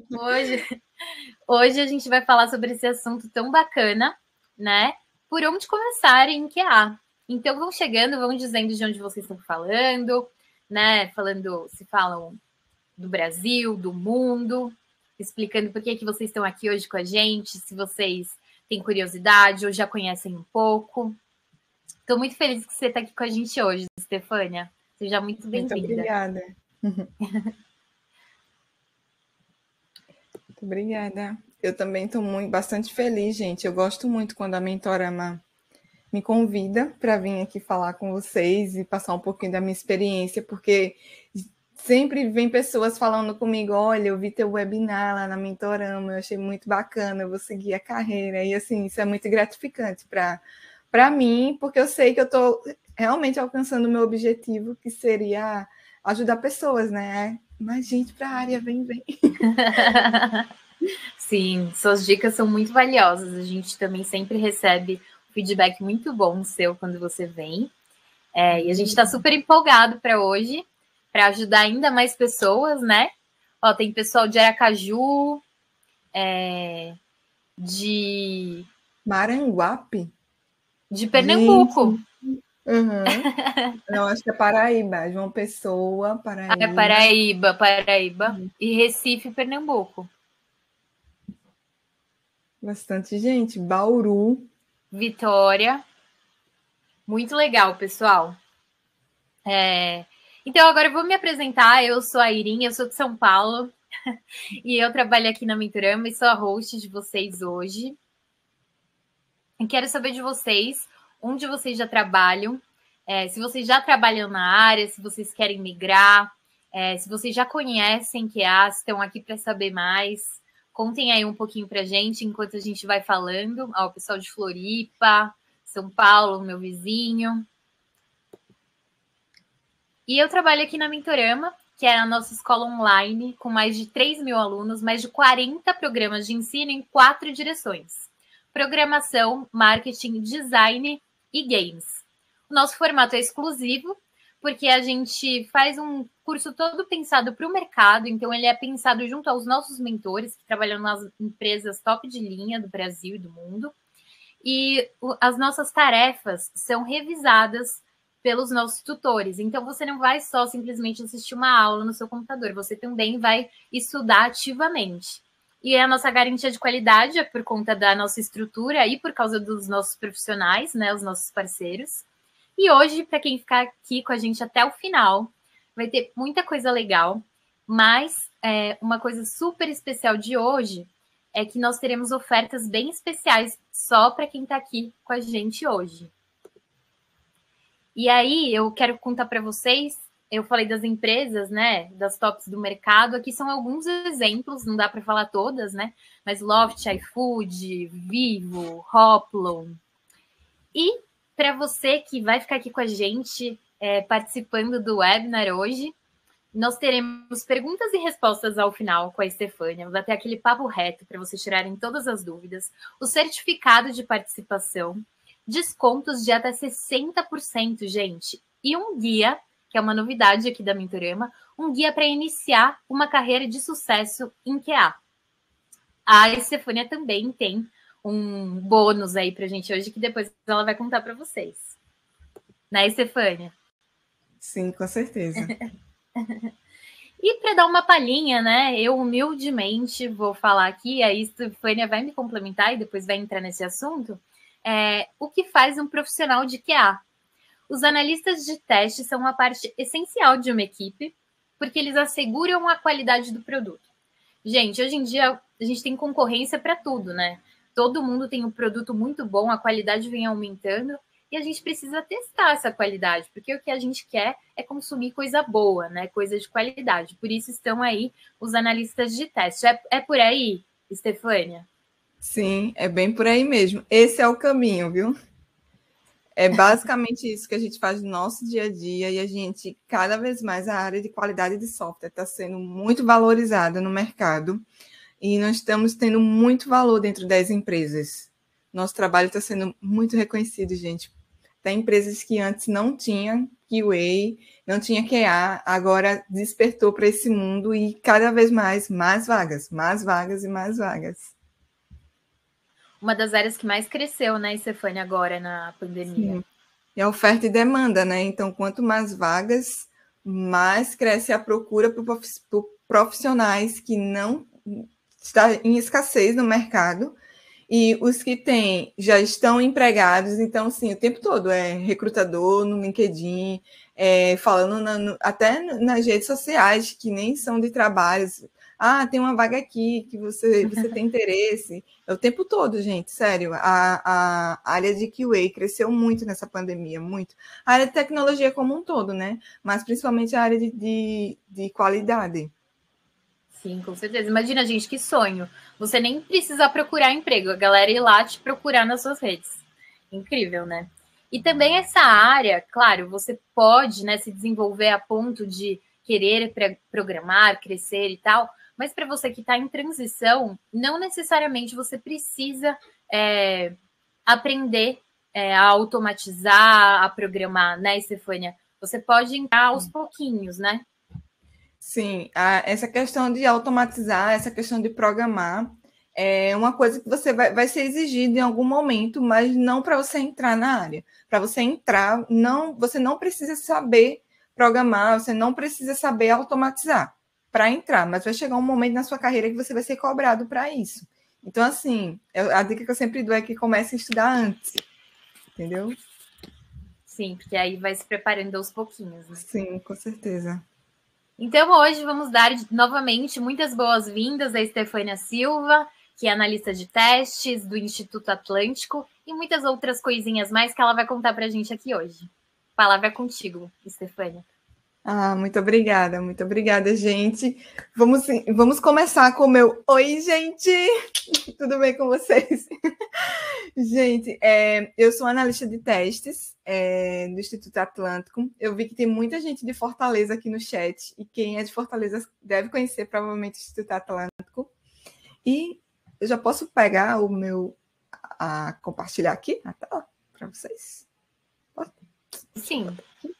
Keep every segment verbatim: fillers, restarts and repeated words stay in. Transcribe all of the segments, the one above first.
Hoje, hoje a gente vai falar sobre esse assunto tão bacana, né? Por onde começar em Q A. Então, vão chegando, vão dizendo de onde vocês estão falando, né? Falando, se falam do Brasil, do mundo, explicando por que, que vocês estão aqui hoje com a gente, se vocês têm curiosidade ou já conhecem um pouco. Estou muito feliz que você está aqui com a gente hoje, Stefânia. Seja muito bem-vinda. Muito obrigada. Muito obrigada. Eu também estou muito, bastante feliz, gente. Eu gosto muito quando a Mentorama me convida para vir aqui falar com vocês e passar um pouquinho da minha experiência, porque sempre vem pessoas falando comigo, olha, eu vi teu webinar lá na Mentorama, eu achei muito bacana, eu vou seguir a carreira. E assim, isso é muito gratificante para para mim, porque eu sei que eu estou realmente alcançando o meu objetivo, que seria ajudar pessoas, né? Mais gente para a área, vem, vem. Sim, suas dicas são muito valiosas. A gente também sempre recebe feedback muito bom seu quando você vem. É, e a gente está super empolgado para hoje, para ajudar ainda mais pessoas, né? Ó, tem pessoal de Aracaju, é, de... Maranguape? De Pernambuco. Uhum. Não, acho que é Paraíba, João Pessoa, Paraíba. Ah, é Paraíba, Paraíba. Uhum. E Recife, Pernambuco. Bastante gente. Bauru. Vitória. Muito legal, pessoal. É... Então, agora eu vou me apresentar. Eu sou a Irim, eu sou de São Paulo. E eu trabalho aqui na Mentorama e sou a host de vocês hoje. E quero saber de vocês, onde vocês já trabalham, é, se vocês já trabalham na área, se vocês querem migrar, é, se vocês já conhecem Q A, se estão aqui para saber mais. Contem aí um pouquinho para a gente, enquanto a gente vai falando. Ó, o pessoal de Floripa, São Paulo, meu vizinho. E eu trabalho aqui na Mentorama, que é a nossa escola online, com mais de três mil alunos, mais de quarenta programas de ensino em quatro direções. Programação, marketing, design e games. O nosso formato é exclusivo, porque a gente faz um curso todo pensado para o mercado, então ele é pensado junto aos nossos mentores, que trabalham nas empresas top de linha do Brasil e do mundo. E as nossas tarefas são revisadas pelos nossos tutores. Então, você não vai só simplesmente assistir uma aula no seu computador, você também vai estudar ativamente. E a nossa garantia de qualidade é por conta da nossa estrutura e por causa dos nossos profissionais, né, os nossos parceiros. E hoje, para quem ficar aqui com a gente até o final, vai ter muita coisa legal, mas é, uma coisa super especial de hoje é que nós teremos ofertas bem especiais só para quem está aqui com a gente hoje. E aí, eu quero contar para vocês, eu falei das empresas, né, das tops do mercado, aqui são alguns exemplos, não dá para falar todas, né, mas Loft, iFood, Vivo, Hoplon. E para você que vai ficar aqui com a gente, é, participando do webinar hoje, nós teremos perguntas e respostas ao final com a Stefânia. Vamos ter aquele papo reto para vocês tirarem todas as dúvidas. O certificado de participação, descontos de até sessenta por cento, gente. E um guia, que é uma novidade aqui da Mentorama, um guia para iniciar uma carreira de sucesso em Q A. A Stefânia também tem um bônus aí para a gente hoje, que depois ela vai contar para vocês. Né, Stefânia? Sim, com certeza. E para dar uma palhinha, né, eu humildemente vou falar aqui, a Stefânia vai me complementar e depois vai entrar nesse assunto, é, o que faz um profissional de Q A. Os analistas de teste são uma parte essencial de uma equipe, porque eles asseguram a qualidade do produto. Gente, hoje em dia a gente tem concorrência para tudo, né? Todo mundo tem um produto muito bom, a qualidade vem aumentando, e a gente precisa testar essa qualidade, porque o que a gente quer é consumir coisa boa, né? Coisa de qualidade. Por isso estão aí os analistas de teste. É, é por aí, Stefânia? Sim, é bem por aí mesmo. Esse é o caminho, viu? É basicamente isso que a gente faz no nosso dia a dia e a gente, cada vez mais, a área de qualidade de software está sendo muito valorizada no mercado e nós estamos tendo muito valor dentro das empresas. Nosso trabalho está sendo muito reconhecido, gente. Tem empresas que antes não tinham Q A, não tinha Q A, agora despertou para esse mundo e cada vez mais, mais vagas, mais vagas e mais vagas. Uma das áreas que mais cresceu, né, Stefânia, agora na pandemia. Sim. É oferta e demanda, né? Então, quanto mais vagas, mais cresce a procura por profissionais que não está em escassez no mercado. E os que têm já estão empregados, então, sim, o tempo todo é recrutador no LinkedIn, é, falando na, no, até nas redes sociais, que nem são de trabalhos. Ah, tem uma vaga aqui que você, você tem interesse. É o tempo todo, gente, sério. A, a área de Q A cresceu muito nessa pandemia, muito. A área de tecnologia como um todo, né? Mas principalmente a área de, de, de qualidade. Sim, com certeza. Imagina, gente, que sonho. Você nem precisa procurar emprego, a galera ir lá te procurar nas suas redes. Incrível, né? E também essa área, claro, você pode, né, se desenvolver a ponto de querer programar, crescer e tal, mas para você que está em transição, não necessariamente você precisa é, aprender é, a automatizar, a programar, né, Stefânia? Você pode entrar aos pouquinhos, né? Sim, a, essa questão de automatizar, essa questão de programar, é uma coisa que você vai, vai ser exigida em algum momento, mas não para você entrar na área. Para você entrar, não, você não precisa saber programar, você não precisa saber automatizar para entrar, mas vai chegar um momento na sua carreira que você vai ser cobrado para isso. Então, assim, a dica que eu sempre dou é que comece a estudar antes, entendeu? Sim, porque aí vai se preparando aos pouquinhos. Né? Sim, com certeza. Então, hoje vamos dar novamente muitas boas-vindas a Stefânia Silva, que é analista de testes do Instituto Atlântico, e muitas outras coisinhas mais que ela vai contar para a gente aqui hoje. A palavra é contigo, Stefânia. Ah, muito obrigada, muito obrigada, gente. Vamos, vamos começar com o meu Oi, gente! Tudo bem com vocês? Gente, é, eu sou analista de testes é, do Instituto Atlântico. Eu vi que tem muita gente de Fortaleza aqui no chat, e quem é de Fortaleza deve conhecer provavelmente o Instituto Atlântico. E eu já posso pegar o meu, a, compartilhar aqui a tela para vocês? Pode? Sim.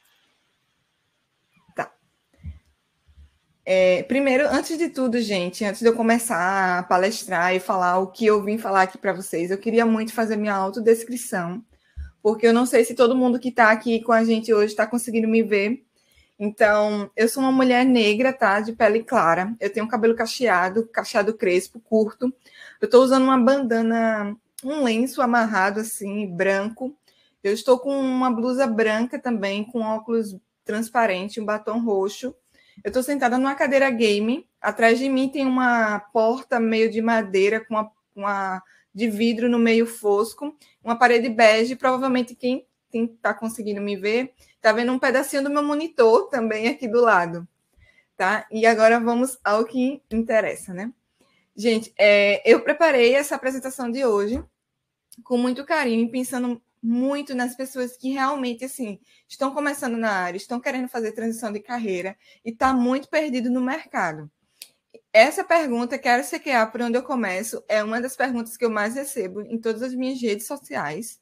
É, primeiro, antes de tudo, gente, antes de eu começar a palestrar e falar o que eu vim falar aqui para vocês, eu queria muito fazer minha autodescrição, porque eu não sei se todo mundo que está aqui com a gente hoje está conseguindo me ver. Então, eu sou uma mulher negra, tá? De pele clara. Eu tenho cabelo cacheado, cacheado crespo, curto. Eu estou usando uma bandana, um lenço amarrado assim, branco. Eu estou com uma blusa branca também, com óculos transparente, um batom roxo. Eu estou sentada numa cadeira game. Atrás de mim tem uma porta meio de madeira com uma, uma de vidro no meio fosco, uma parede bege. Provavelmente quem está conseguindo me ver está vendo um pedacinho do meu monitor também aqui do lado, tá? E agora vamos ao que interessa, né? Gente, é, eu preparei essa apresentação de hoje com muito carinho, pensando muito nas pessoas que realmente, assim, estão começando na área, estão querendo fazer transição de carreira e está muito perdido no mercado. Essa pergunta, quero C Q A por onde eu começo, é uma das perguntas que eu mais recebo em todas as minhas redes sociais.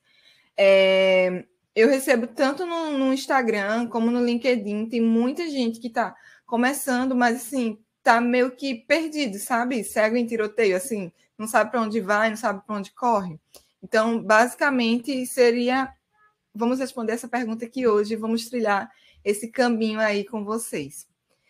É, eu recebo tanto no, no Instagram como no LinkedIn, tem muita gente que está começando, mas, assim, está meio que perdido, sabe? Cego em tiroteio, assim, não sabe para onde vai, não sabe para onde corre. Então, basicamente, seria... Vamos responder essa pergunta aqui hoje, vamos trilhar esse caminho aí com vocês.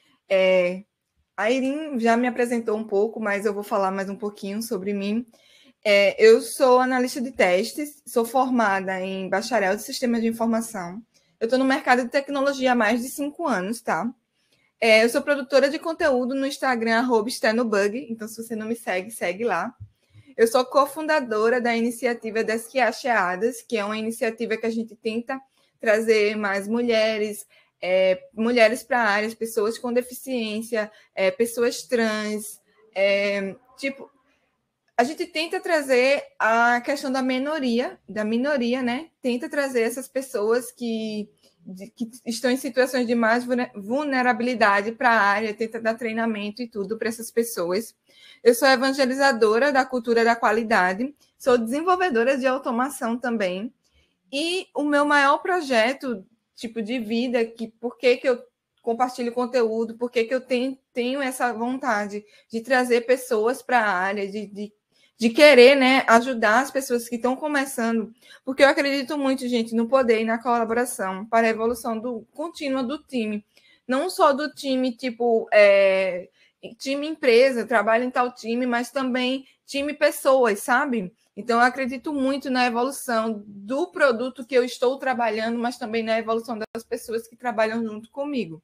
É, a Irin já me apresentou um pouco, mas eu vou falar mais um pouquinho sobre mim. É, eu sou analista de testes, sou formada em bacharel de sistemas de informação. Eu estou no mercado de tecnologia há mais de cinco anos, tá? É, eu sou produtora de conteúdo no Instagram, arroba Stenobug, então se você não me segue, segue lá. Eu sou cofundadora da iniciativa das Quiacheadas, que é uma iniciativa que a gente tenta trazer mais mulheres, é, mulheres para áreas, pessoas com deficiência, é, pessoas trans, é, tipo, a gente tenta trazer a questão da minoria, da minoria, né? Tenta trazer essas pessoas que, de, que estão em situações de mais vulnerabilidade para a área, tenta dar treinamento e tudo para essas pessoas. Eu sou evangelizadora da cultura da qualidade, sou desenvolvedora de automação também, e o meu maior projeto tipo de vida, que por que, que eu compartilho conteúdo, por que, que eu tenho, tenho essa vontade de trazer pessoas para a área, de, de, de querer, né, ajudar as pessoas que estão começando, porque eu acredito muito, gente, no poder e na colaboração para a evolução do, contínua do time. Não só do time, tipo, é, time empresa, trabalho em tal time, mas também time pessoas, sabe? Então, eu acredito muito na evolução do produto que eu estou trabalhando, mas também na evolução das pessoas que trabalham junto comigo.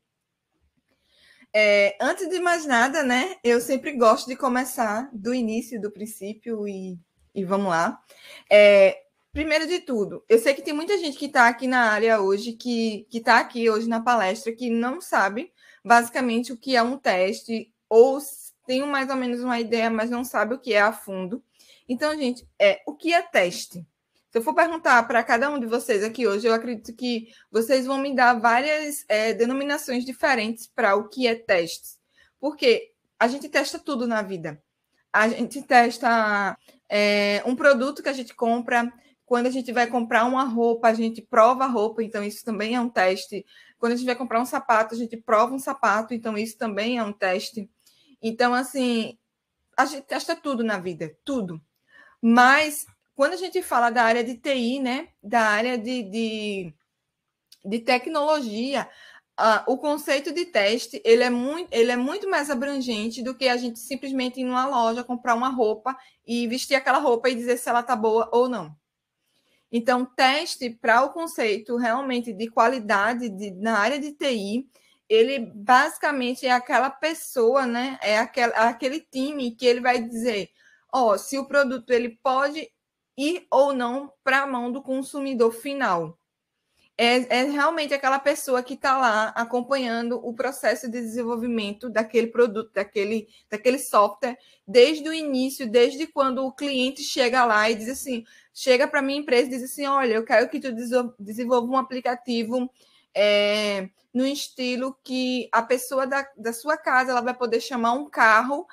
É, antes de mais nada, né, eu sempre gosto de começar do início, do princípio, e, e vamos lá. É, primeiro de tudo, eu sei que tem muita gente que está aqui na área hoje, que está aqui hoje na palestra, que não sabe basicamente o que é um teste, ou tem mais ou menos uma ideia, mas não sabe o que é a fundo. Então, gente, é, o que é teste? Se eu for perguntar para cada um de vocês aqui hoje, eu acredito que vocês vão me dar várias é, denominações diferentes para o que é teste. Porque a gente testa tudo na vida. A gente testa é, um produto que a gente compra. Quando a gente vai comprar uma roupa, a gente prova a roupa, então isso também é um teste. Quando a gente vai comprar um sapato, a gente prova um sapato, então isso também é um teste. Então, assim, a gente testa tudo na vida, tudo. Mas quando a gente fala da área de T I, né, da área de, de, de tecnologia, uh, o conceito de teste ele é, muito, ele é muito mais abrangente do que a gente simplesmente ir numa loja, comprar uma roupa e vestir aquela roupa e dizer se ela está boa ou não. Então, teste para o conceito realmente de qualidade de, na área de T I, ele basicamente é aquela pessoa, né, é aquele, aquele time que ele vai dizer, ó, se o produto ele pode ir ou não para a mão do consumidor final. É, é realmente aquela pessoa que está lá acompanhando o processo de desenvolvimento daquele produto, daquele, daquele software, desde o início, desde quando o cliente chega lá e diz assim, chega para a minha empresa e diz assim, olha, eu quero que tu desenvolva um aplicativo é, no estilo que a pessoa da, da sua casa ela vai poder chamar um carro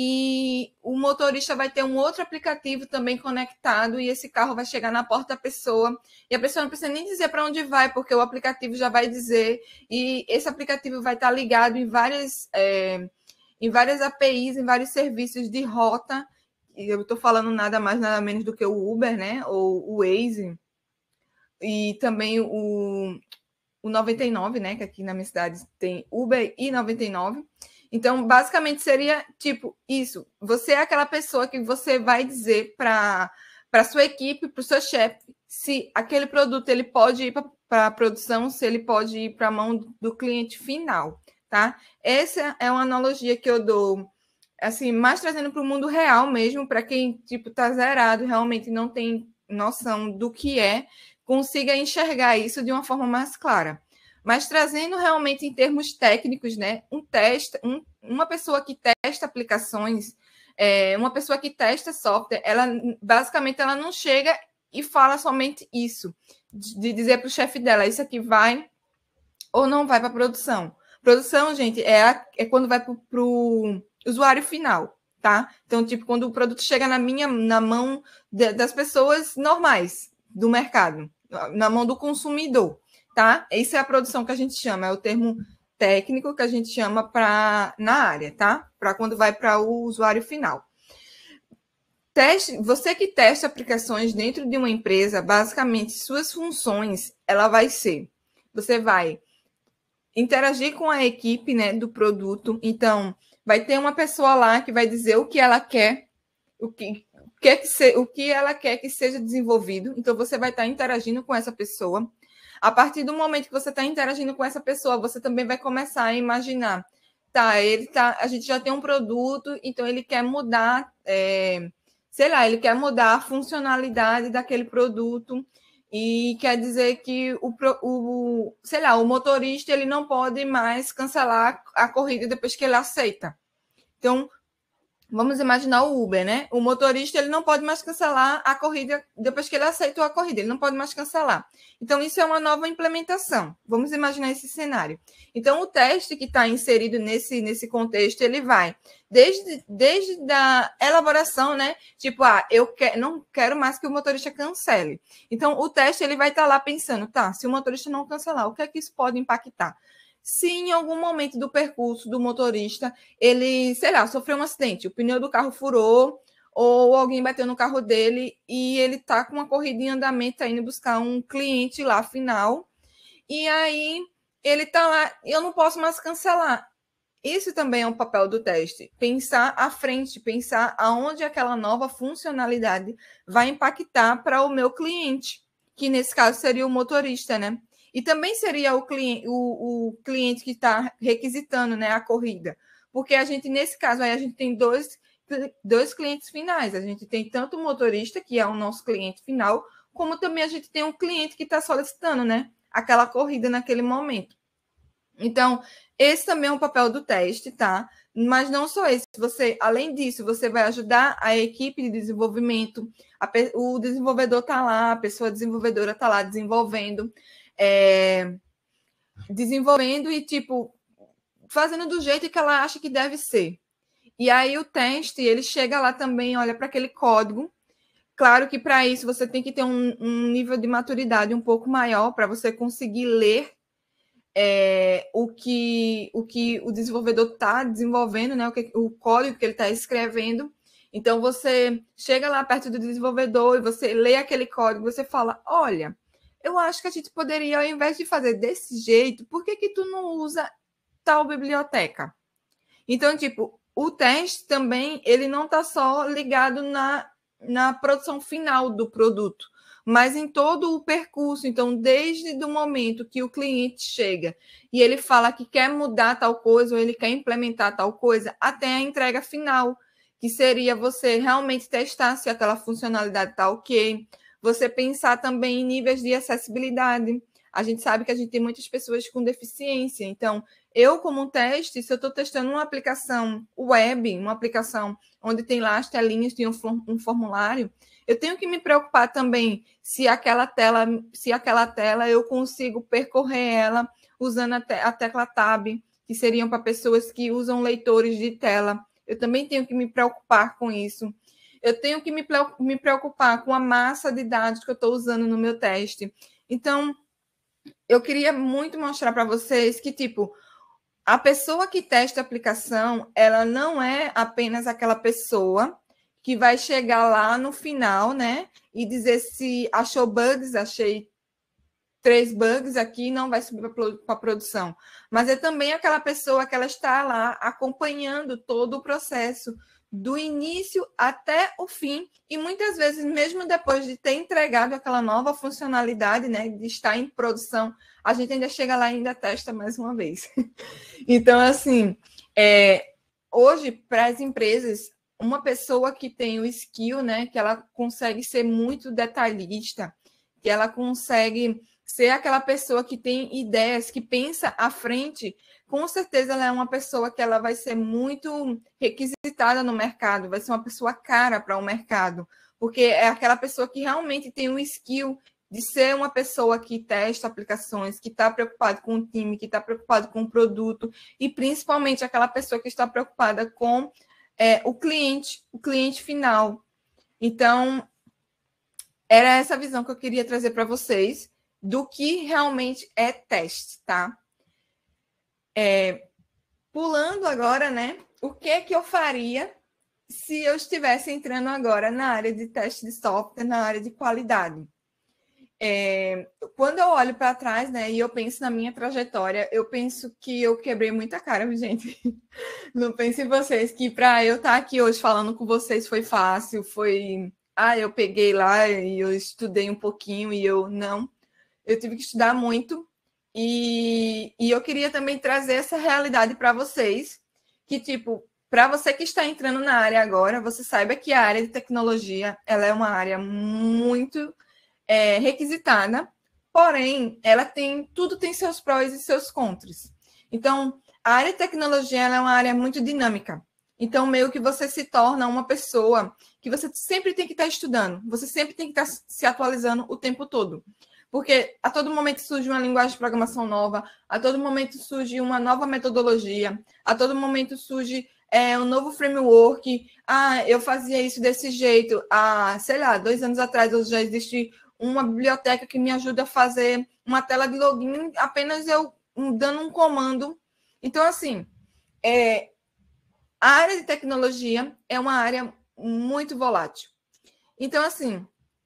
e o motorista vai ter um outro aplicativo também conectado e esse carro vai chegar na porta da pessoa e a pessoa não precisa nem dizer para onde vai, porque o aplicativo já vai dizer e esse aplicativo vai estar ligado em várias, é, em várias A P Is, em vários serviços de rota. E eu estou falando nada mais, nada menos do que o Uber, né? Ou o Waze. E também o, o noventa e nove, né? Que aqui na minha cidade tem Uber e noventa e nove. Então, basicamente, seria tipo isso. Você é aquela pessoa que você vai dizer para a sua equipe, para o seu chefe, se aquele produto ele pode ir para a produção, se ele pode ir para a mão do cliente final, tá? Essa é uma analogia que eu dou, assim, mais trazendo para o mundo real mesmo, para quem tipo está zerado, realmente não tem noção do que é, consiga enxergar isso de uma forma mais clara. Mas trazendo realmente em termos técnicos, né? Um teste, um, uma pessoa que testa aplicações, é, uma pessoa que testa software, ela basicamente ela não chega e fala somente isso, de, de dizer para o chefe dela, isso aqui vai ou não vai para a produção. Produção, gente, é, a, é quando vai para o usuário final, tá? Então, tipo, quando o produto chega na minha, na mão de, das pessoas normais do mercado, na mão do consumidor. Tá? Isso é a produção que a gente chama, é o termo técnico que a gente chama para na área, tá? Para quando vai para o usuário final. Teste, você que testa aplicações dentro de uma empresa, basicamente suas funções, ela vai ser, você vai interagir com a equipe, né, do produto. Então, vai ter uma pessoa lá que vai dizer o que ela quer, o que quer que se, o que ela quer que seja desenvolvido. Então, você vai estar interagindo com essa pessoa. A partir do momento que você está interagindo com essa pessoa, você também vai começar a imaginar, tá, ele tá, a gente já tem um produto, então ele quer mudar, é, sei lá, ele quer mudar a funcionalidade daquele produto e quer dizer que o, o, sei lá, o motorista ele não pode mais cancelar a corrida depois que ele aceita. Então, Vamos imaginar o Uber, né? O motorista ele não pode mais cancelar a corrida depois que ele aceitou a corrida, ele não pode mais cancelar. Então, isso é uma nova implementação. Vamos imaginar esse cenário. Então, o teste que está inserido nesse, nesse contexto, ele vai desde, desde a elaboração, né? Tipo, ah, eu que, não quero mais que o motorista cancele. Então, o teste ele vai estar tá lá pensando, tá, se o motorista não cancelar, o que é que isso pode impactar? Se em algum momento do percurso do motorista, ele, sei lá, sofreu um acidente, o pneu do carro furou, ou alguém bateu no carro dele e ele está com uma corrida em andamento, tá indo buscar um cliente lá final, e aí ele está lá, eu não posso mais cancelar. Isso também é um papel do teste, pensar à frente, pensar aonde aquela nova funcionalidade vai impactar para o meu cliente, que nesse caso seria o motorista, né? E também seria o cliente, o, o cliente que está requisitando, né, a corrida. Porque a gente, nesse caso, aí a gente tem dois, dois clientes finais. A gente tem tanto o motorista, que é o nosso cliente final, como também a gente tem um cliente que está solicitando, né, aquela corrida naquele momento. Então, esse também é um papel do teste, tá? Mas não só esse. Você, além disso, você vai ajudar a equipe de desenvolvimento. A, o desenvolvedor está lá, a pessoa desenvolvedora está lá desenvolvendo. É, desenvolvendo e, tipo, fazendo do jeito que ela acha que deve ser. E aí o teste, ele chega lá também, olha para aquele código. Claro que para isso você tem que ter um, um nível de maturidade um pouco maior para você conseguir ler é, o, que, o que o desenvolvedor está desenvolvendo, né? o, que, o código que ele está escrevendo. Então, você chega lá perto do desenvolvedor e você lê aquele código, você fala, olha, eu acho que a gente poderia, ao invés de fazer desse jeito, por que que tu não usa tal biblioteca? Então, tipo, o teste também, ele não está só ligado na, na produção final do produto, mas em todo o percurso. Então, desde o momento que o cliente chega e ele fala que quer mudar tal coisa ou ele quer implementar tal coisa, até a entrega final, que seria você realmente testar se aquela funcionalidade está ok, você pensar também em níveis de acessibilidade. A gente sabe que a gente tem muitas pessoas com deficiência. Então, eu, como um teste, se eu estou testando uma aplicação web, uma aplicação onde tem lá as telinhas, tem um formulário, eu tenho que me preocupar também se aquela tela, se aquela tela eu consigo percorrer ela usando a, te a tecla Tab, que seriam para pessoas que usam leitores de tela. Eu também tenho que me preocupar com isso. Eu tenho que me, me preocupar com a massa de dados que eu estou usando no meu teste. Então, eu queria muito mostrar para vocês que, tipo, a pessoa que testa a aplicação, ela não é apenas aquela pessoa que vai chegar lá no final, né, e dizer se achou bugs, achei três bugs aqui, não vai subir para a produção. Mas é também aquela pessoa que ela está lá acompanhando todo o processo, do início até o fim, e muitas vezes, mesmo depois de ter entregado aquela nova funcionalidade, né, de estar em produção, a gente ainda chega lá e ainda testa mais uma vez. Então, assim, é, hoje, para as empresas, uma pessoa que tem o skill, né, que ela consegue ser muito detalhista, que ela consegue ser aquela pessoa que tem ideias, que pensa à frente, com certeza ela é uma pessoa que ela vai ser muito requisitada no mercado, vai ser uma pessoa cara para o mercado, porque é aquela pessoa que realmente tem o skill de ser uma pessoa que testa aplicações, que está preocupado com o time, que está preocupado com o produto, e principalmente aquela pessoa que está preocupada com é, o cliente, o cliente final. Então, era essa visão que eu queria trazer para vocês do que realmente é teste, tá? É, pulando agora, né? O que é que eu faria se eu estivesse entrando agora na área de teste de software, na área de qualidade? É, quando eu olho para trás, né, e eu penso na minha trajetória, eu penso que eu quebrei muita cara, gente. Não pense em vocês que para eu estar aqui hoje falando com vocês foi fácil, foi... Ah, eu peguei lá e eu estudei um pouquinho e eu... Não, eu tive que estudar muito. E, e eu queria também trazer essa realidade para vocês, que, tipo, para você que está entrando na área agora, você saiba que a área de tecnologia, ela é uma área muito... É, requisitada, porém, ela tem, tudo tem seus prós e seus contras. Então, a área de tecnologia ela é uma área muito dinâmica. Então, meio que você se torna uma pessoa que você sempre tem que estar estudando, você sempre tem que estar se atualizando o tempo todo. Porque a todo momento surge uma linguagem de programação nova, a todo momento surge uma nova metodologia, a todo momento surge é, um novo framework. Ah, eu fazia isso desse jeito. Ah, sei lá, dois anos atrás já existe uma biblioteca que me ajuda a fazer uma tela de login, apenas eu dando um comando. Então, assim, é, a área de tecnologia é uma área muito volátil. Então, assim,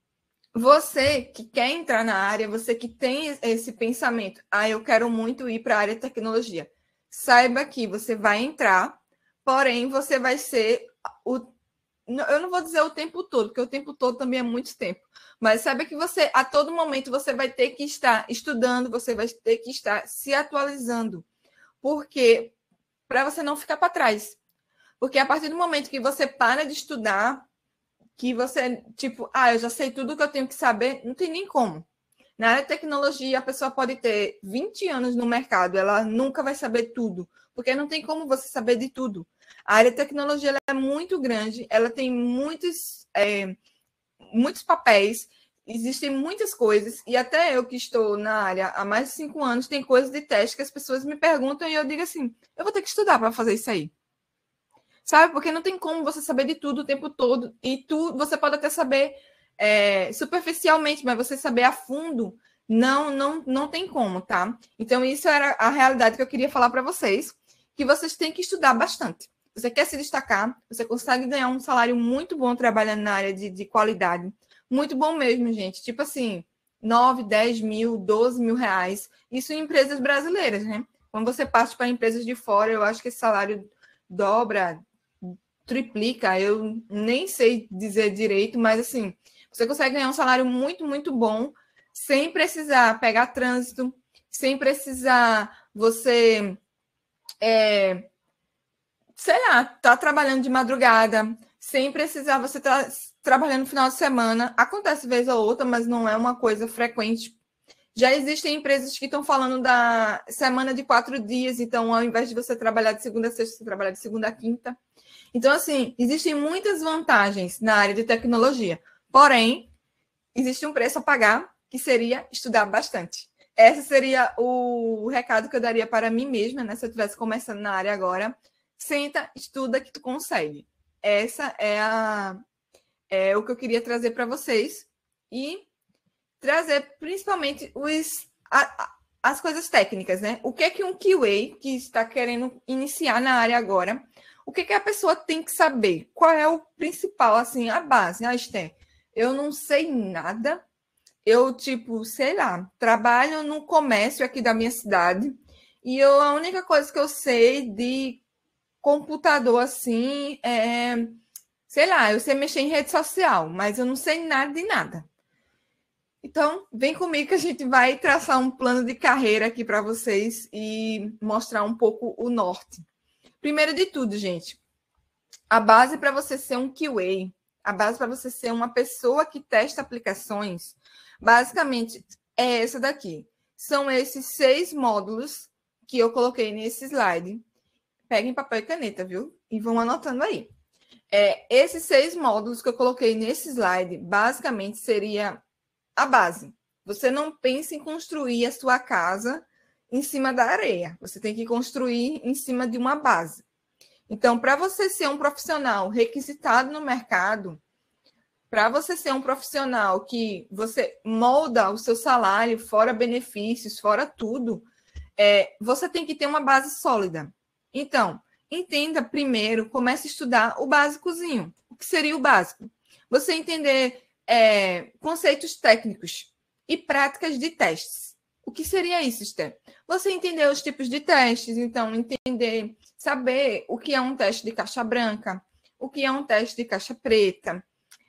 você que quer entrar na área, você que tem esse pensamento, ah, eu quero muito ir para a área de tecnologia, saiba que você vai entrar, porém, você vai ser o... Eu não vou dizer o tempo todo, porque o tempo todo também é muito tempo, mas saiba que você, a todo momento, você vai ter que estar estudando, você vai ter que estar se atualizando, porque para você não ficar para trás. Porque a partir do momento que você para de estudar, que você, tipo, ah, eu já sei tudo que eu tenho que saber, não tem nem como. Na área de tecnologia, a pessoa pode ter vinte anos no mercado, ela nunca vai saber tudo, porque não tem como você saber de tudo. A área de tecnologia ela é muito grande, ela tem muitos, é, muitos papéis, existem muitas coisas, e até eu que estou na área há mais de cinco anos, tem coisas de teste que as pessoas me perguntam e eu digo assim, eu vou ter que estudar para fazer isso aí. Sabe? Porque não tem como você saber de tudo o tempo todo. E tu, você pode até saber é, superficialmente, mas você saber a fundo, não, não, não tem como, tá? Então, isso era a realidade que eu queria falar para vocês, que vocês têm que estudar bastante. Você quer se destacar, você consegue ganhar um salário muito bom trabalhando na área de, de qualidade. Muito bom mesmo, gente. Tipo assim, nove, dez mil, doze mil reais. Isso em empresas brasileiras, né? Quando você passa para empresas de fora, eu acho que esse salário dobra, triplica, eu nem sei dizer direito, mas assim, você consegue ganhar um salário muito, muito bom, sem precisar pegar trânsito, sem precisar você, é, sei lá, tá trabalhando de madrugada, sem precisar você estar trabalhando no final de semana. Acontece vez ou outra, mas não é uma coisa frequente. Já existem empresas que estão falando da semana de quatro dias, então ao invés de você trabalhar de segunda a sexta, você trabalha de segunda a quinta. Então, assim, existem muitas vantagens na área de tecnologia, porém, existe um preço a pagar, que seria estudar bastante. Esse seria o recado que eu daria para mim mesma, né? Se eu estivesse começando na área agora. Senta, estuda que tu consegue. Essa é, a, é o que eu queria trazer para vocês. E trazer principalmente os, a, as coisas técnicas, né? O que é que um Q A que está querendo iniciar na área agora, o que, que a pessoa tem que saber? Qual é o principal, assim, a base? Ah, Esther, eu não sei nada. Eu, tipo, sei lá, trabalho no comércio aqui da minha cidade e eu, a única coisa que eu sei de computador, assim, é... Sei lá, eu sei mexer em rede social, mas eu não sei nada de nada. Então, vem comigo que a gente vai traçar um plano de carreira aqui para vocês e mostrar um pouco o norte. Primeiro de tudo, gente, a base para você ser um Q A, a base para você ser uma pessoa que testa aplicações, basicamente é essa daqui. São esses seis módulos que eu coloquei nesse slide. Peguem papel e caneta, viu? E vão anotando aí. É, esses seis módulos que eu coloquei nesse slide, basicamente seria a base. Você não pense em construir a sua casa em cima da areia. Você tem que construir em cima de uma base. Então, para você ser um profissional requisitado no mercado, para você ser um profissional que você molda o seu salário, fora benefícios, fora tudo, é, você tem que ter uma base sólida. Então, entenda primeiro, comece a estudar o básicozinho. O que seria o básico? Você entender é, conceitos técnicos e práticas de testes. O que seria isso, Esther? Você entender os tipos de testes, então, entender, saber o que é um teste de caixa branca, o que é um teste de caixa preta,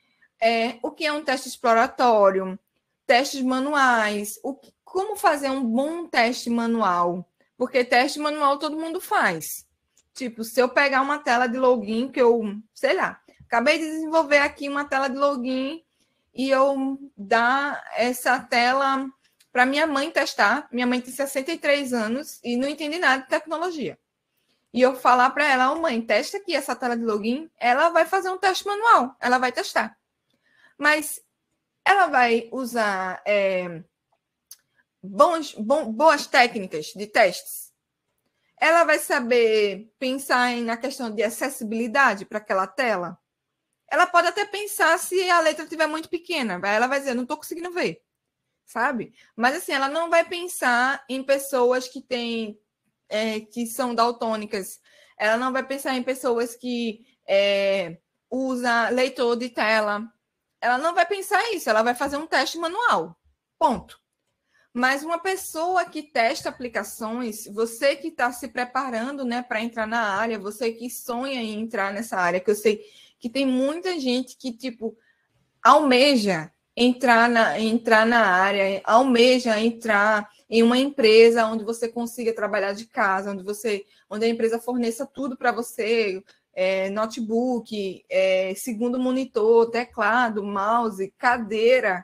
é, o que é um teste exploratório, testes manuais, o, como fazer um bom teste manual, porque teste manual todo mundo faz. Tipo, se eu pegar uma tela de login que eu, sei lá, acabei de desenvolver aqui uma tela de login e eu dar essa tela para minha mãe testar. Minha mãe tem sessenta e três anos e não entende nada de tecnologia. e eu falar para ela, oh, mãe, testa aqui essa tela de login, ela vai fazer um teste manual, ela vai testar. Mas ela vai usar é, bons, bom, boas técnicas de testes. Ela vai saber pensar em, na questão de acessibilidade para aquela tela. Ela pode até pensar se a letra estiver muito pequena. Ela vai dizer, não estou conseguindo ver, sabe? Mas assim, ela não vai pensar em pessoas que têm, é, que são daltônicas. Ela não vai pensar em pessoas que é, usam leitor de tela. Ela não vai pensar isso. Ela vai fazer um teste manual. Ponto. Mas uma pessoa que testa aplicações, você que está se preparando, né, para entrar na área, você que sonha em entrar nessa área, que eu sei que tem muita gente que, tipo, almeja entrar na, entrar na área, almeja entrar em uma empresa onde você consiga trabalhar de casa, onde, você, onde a empresa forneça tudo para você, é, notebook, é, segundo monitor, teclado, mouse, cadeira,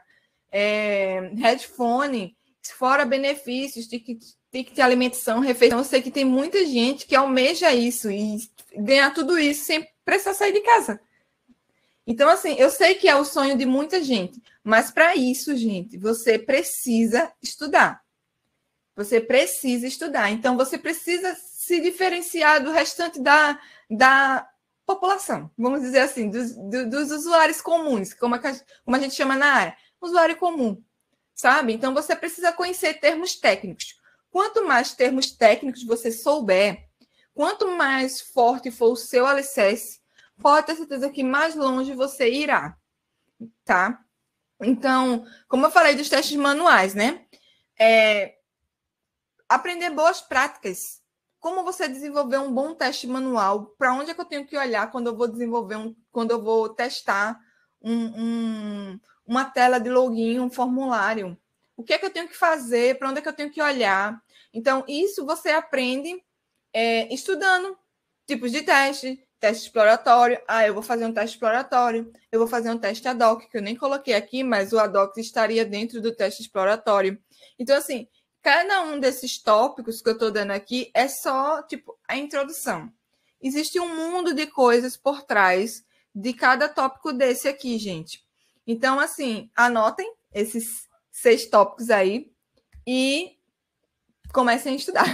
é, headphone, fora benefícios, ticket de alimentação, refeição. Eu sei que tem muita gente que almeja isso e ganhar tudo isso sem precisar sair de casa. Então, assim, eu sei que é o sonho de muita gente, mas para isso, gente, você precisa estudar. Você precisa estudar. Então, você precisa se diferenciar do restante da, da população, vamos dizer assim, dos, dos usuários comuns, como a, como a gente chama na área, usuário comum, sabe? Então, você precisa conhecer termos técnicos. Quanto mais termos técnicos você souber, quanto mais forte for o seu alicerce, pode ter certeza que mais longe você irá, tá? Então, como eu falei dos testes manuais, né? É, aprender boas práticas. Como você desenvolver um bom teste manual? Para onde é que eu tenho que olhar quando eu vou desenvolver um, quando eu vou testar um, um, uma tela de login, um formulário? O que é que eu tenho que fazer? Para onde é que eu tenho que olhar? Então, isso você aprende é, estudando tipos de teste, teste exploratório. Ah, eu vou fazer um teste exploratório. Eu vou fazer um teste ad hoc, que eu nem coloquei aqui, mas o ad hoc estaria dentro do teste exploratório. Então, assim, cada um desses tópicos que eu estou dando aqui é só, tipo, a introdução. Existe um mundo de coisas por trás de cada tópico desse aqui, gente. Então, assim, anotem esses seis tópicos aí e comecem a estudar.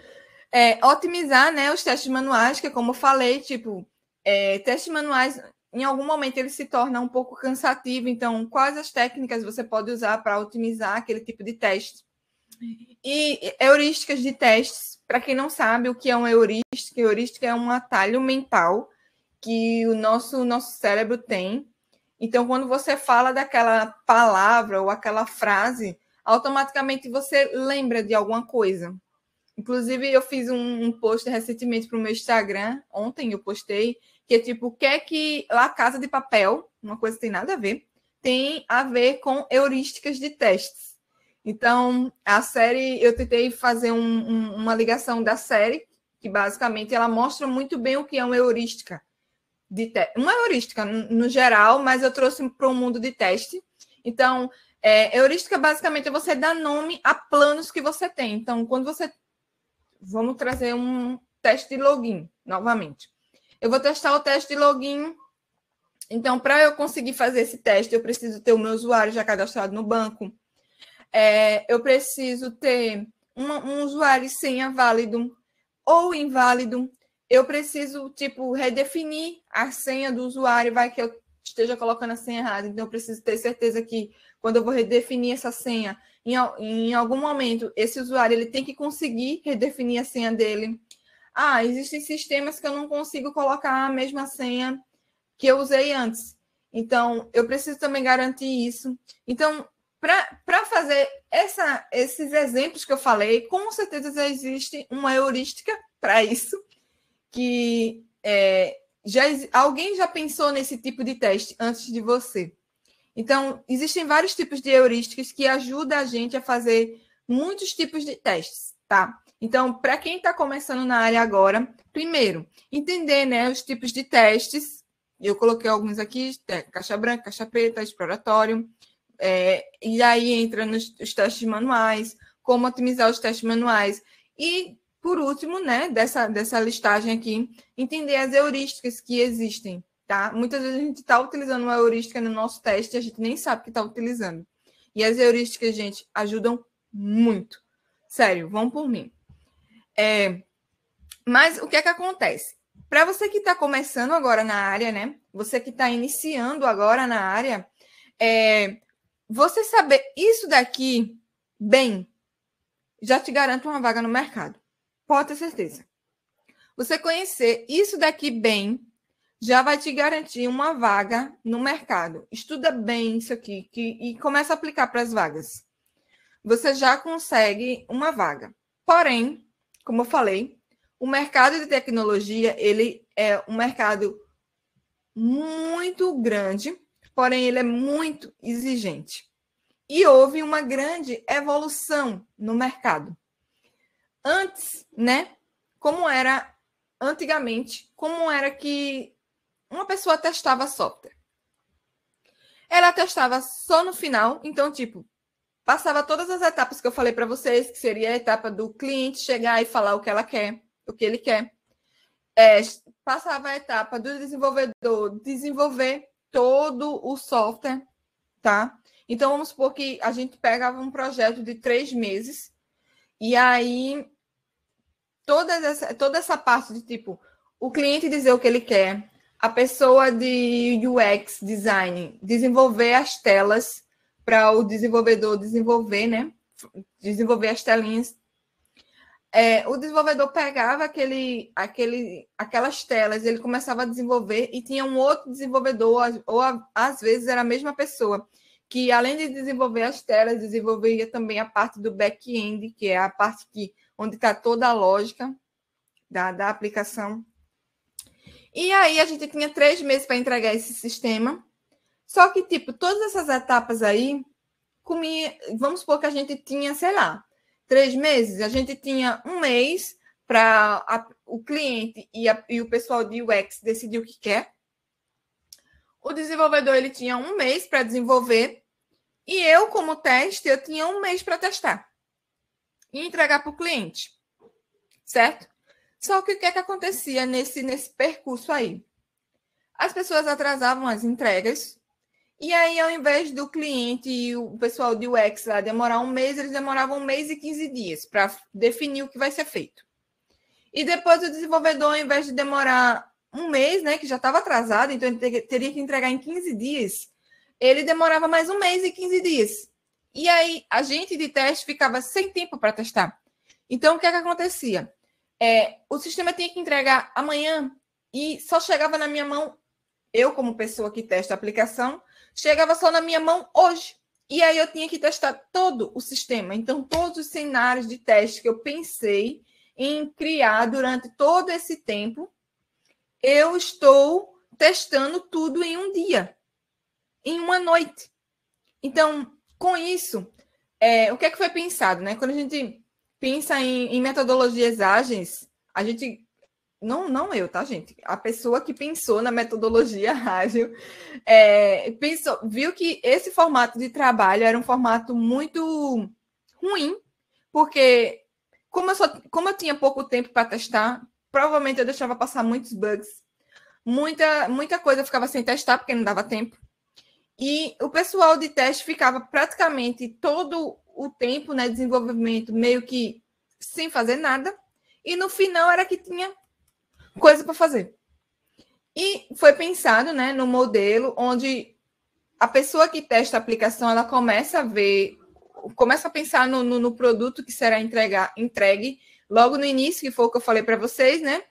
É, otimizar, né, os testes manuais, que como eu falei, tipo, é, testes manuais, em algum momento ele se torna um pouco cansativo, então quais as técnicas você pode usar para otimizar aquele tipo de teste? E heurísticas de testes, para quem não sabe o que é uma heurística, heurística é um atalho mental que o nosso, nosso cérebro tem. Então, quando você fala daquela palavra ou aquela frase, automaticamente você lembra de alguma coisa. Inclusive, eu fiz um, um post recentemente para o meu Instagram, ontem eu postei, que é tipo, o que é que La Casa de Papel, uma coisa que tem nada a ver, tem a ver com heurísticas de testes. Então, a série, eu tentei fazer um, um, uma ligação da série, que basicamente ela mostra muito bem o que é uma heurística. De te... Uma heurística no geral, mas eu trouxe para o mundo de teste. Então, é, heurística basicamente é você dar nome a planos que você tem. Então, quando você... Vamos trazer um teste de login, novamente. Eu vou testar o teste de login. Então, para eu conseguir fazer esse teste, eu preciso ter o meu usuário já cadastrado no banco. É, eu preciso ter uma, um usuário e senha válido ou inválido. Eu preciso, tipo, redefinir a senha do usuário, vai que eu esteja colocando a senha errada. Então, eu preciso ter certeza que, quando eu vou redefinir essa senha, em, em algum momento, esse usuário ele tem que conseguir redefinir a senha dele. Ah, existem sistemas que eu não consigo colocar a mesma senha que eu usei antes. Então, eu preciso também garantir isso. Então, para fazer essa, esses exemplos que eu falei, com certeza já existe uma heurística para isso, que é, já, alguém já pensou nesse tipo de teste antes de você. Então, existem vários tipos de heurísticas que ajudam a gente a fazer muitos tipos de testes, tá? Então, para quem está começando na área agora, primeiro, entender, né, os tipos de testes. Eu coloquei alguns aqui, caixa branca, caixa preta, exploratório. É, e aí entra nos os testes manuais, como otimizar os testes manuais. E por último, né, dessa, dessa listagem aqui, entender as heurísticas que existem, tá? Muitas vezes a gente está utilizando uma heurística no nosso teste e a gente nem sabe que está utilizando. E as heurísticas, gente, ajudam muito. Sério, vão por mim. É, mas o que é que acontece? Para você que está começando agora na área, né? Você que está iniciando agora na área, é, você saber isso daqui bem, já te garante uma vaga no mercado. Pode ter certeza. Você conhecer isso daqui bem, já vai te garantir uma vaga no mercado. Estuda bem isso aqui que, e começa a aplicar para as vagas. Você já consegue uma vaga. Porém, como eu falei, o mercado de tecnologia, ele é um mercado muito grande, porém ele é muito exigente. E houve uma grande evolução no mercado. Antes, né? Como era antigamente, como era que uma pessoa testava software? Ela testava só no final, então, tipo, passava todas as etapas que eu falei para vocês, que seria a etapa do cliente chegar e falar o que ela quer, o que ele quer. É, passava a etapa do desenvolvedor desenvolver todo o software, tá? Então, vamos supor que a gente pegava um projeto de três meses e aí toda essa, toda essa parte de tipo, o cliente dizer o que ele quer, a pessoa de U X design desenvolver as telas para o desenvolvedor desenvolver, né? Desenvolver as telinhas. É, o desenvolvedor pegava aquele, aquele, aquelas telas, ele começava a desenvolver e tinha um outro desenvolvedor, ou às vezes era a mesma pessoa, que além de desenvolver as telas, desenvolvia também a parte do back-end, que é a parte que, onde está toda a lógica da, da aplicação. E aí a gente tinha três meses para entregar esse sistema. Só que, tipo, todas essas etapas aí, comia, vamos supor que a gente tinha, sei lá, três meses, a gente tinha um mês para o cliente e, a, e o pessoal de U X decidir o que quer. O desenvolvedor ele tinha um mês para desenvolver e eu, como teste, eu tinha um mês para testar e entregar para o cliente, certo? Só que o que é que acontecia nesse, nesse percurso aí? As pessoas atrasavam as entregas e aí, ao invés do cliente e o pessoal de U X lá demorar um mês, eles demoravam um mês e quinze dias para definir o que vai ser feito. E depois o desenvolvedor, ao invés de demorar um mês, né, que já estava atrasado, então ele teria que entregar em quinze dias, ele demorava mais um mês e quinze dias. E aí, a gente de teste ficava sem tempo para testar. Então, o que é que acontecia? É, o sistema tinha que entregar amanhã e só chegava na minha mão, eu como pessoa que testa a aplicação, chegava só na minha mão hoje. E aí eu tinha que testar todo o sistema. Então, todos os cenários de teste que eu pensei em criar durante todo esse tempo, eu estou testando tudo em um dia, em uma noite. Então, com isso, é, o que é que foi pensado, né? Quando a gente pensa em, em metodologias ágeis, a gente... Não, não eu, tá, gente? A pessoa que pensou na metodologia ágil é, pensou, viu que esse formato de trabalho era um formato muito ruim, porque como eu, só, como eu tinha pouco tempo para testar, provavelmente eu deixava passar muitos bugs. Muita, muita coisa ficava sem testar, porque não dava tempo. E o pessoal de teste ficava praticamente todo o tempo, né, de desenvolvimento, meio que sem fazer nada. E no final era que tinha coisa para fazer. E foi pensado, né, no modelo onde a pessoa que testa a aplicação, ela começa a ver, começa a pensar no, no, no produto que será entregar, entregue logo no início, que foi o que eu falei para vocês, né?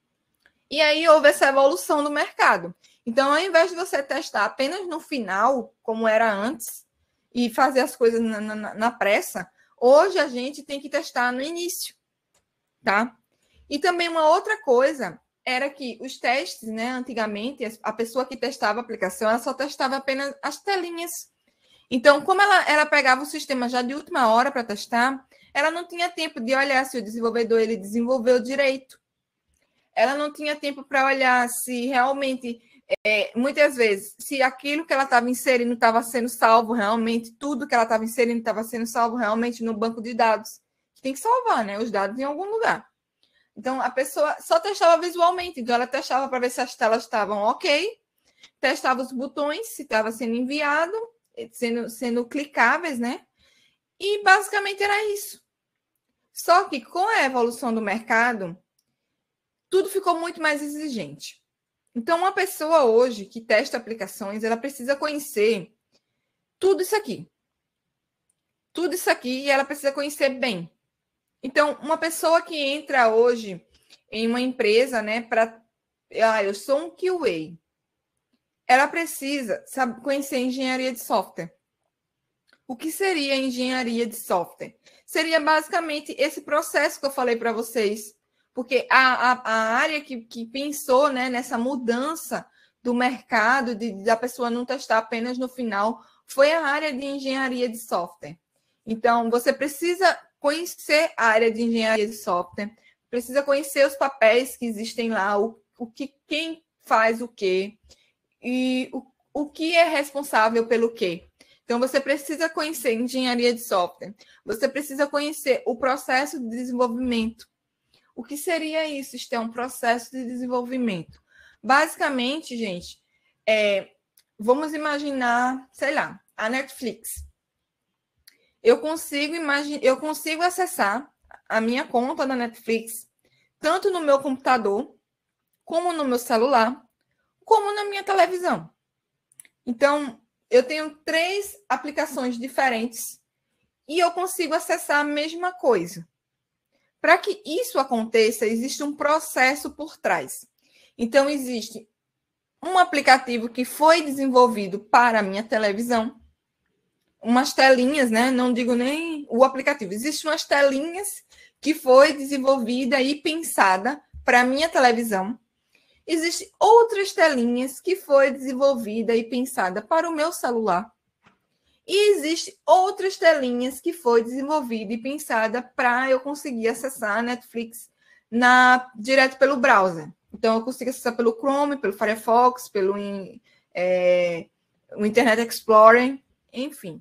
E aí houve essa evolução do mercado. Então, ao invés de você testar apenas no final, como era antes, e fazer as coisas na, na, na pressa, hoje a gente tem que testar no início, tá? E também uma outra coisa era que os testes, né, antigamente, a pessoa que testava a aplicação, ela só testava apenas as telinhas. Então, como ela, ela pegava o sistema já de última hora para testar, ela não tinha tempo de olhar se o desenvolvedor ele desenvolveu direito. Ela não tinha tempo para olhar se realmente, é, muitas vezes, se aquilo que ela estava inserindo estava sendo salvo realmente, tudo que ela estava inserindo estava sendo salvo realmente no banco de dados. Tem que salvar, né, os dados em algum lugar. Então, a pessoa só testava visualmente. Então, ela testava para ver se as telas estavam ok, testava os botões, se estava sendo enviado, sendo, sendo clicáveis, né? E, basicamente, era isso. Só que, com a evolução do mercado, tudo ficou muito mais exigente. Então, uma pessoa hoje que testa aplicações, ela precisa conhecer tudo isso aqui. Tudo isso aqui e ela precisa conhecer bem. Então, uma pessoa que entra hoje em uma empresa, né, para... Ah, eu sou um Q A. Ela precisa sabe, conhecer engenharia de software. O que seria engenharia de software? Seria basicamente esse processo que eu falei para vocês. Porque a, a, a área que, que pensou, né, nessa mudança do mercado, de, da pessoa não testar apenas no final, foi a área de engenharia de software. Então, você precisa conhecer a área de engenharia de software, precisa conhecer os papéis que existem lá, o, o que, quem faz o quê, e o, o que é responsável pelo quê. Então, você precisa conhecer engenharia de software, você precisa conhecer o processo de desenvolvimento. O que seria isso? Isto é um processo de desenvolvimento. Basicamente, gente, é, vamos imaginar, sei lá, a Netflix. Eu consigo imaginar, eu consigo acessar a minha conta da Netflix tanto no meu computador, como no meu celular, como na minha televisão. Então, eu tenho três aplicações diferentes e eu consigo acessar a mesma coisa. Para que isso aconteça, existe um processo por trás. Então, existe um aplicativo que foi desenvolvido para a minha televisão, umas telinhas, né? Não digo nem o aplicativo. Existem umas telinhas que foi desenvolvida e pensada para a minha televisão. Existem outras telinhas que foi desenvolvida e pensada para o meu celular. E existem outras telinhas que foi desenvolvida e pensada para eu conseguir acessar a Netflix na, direto pelo browser. Então, eu consigo acessar pelo Chrome, pelo Firefox, pelo é, o Internet Explorer, enfim.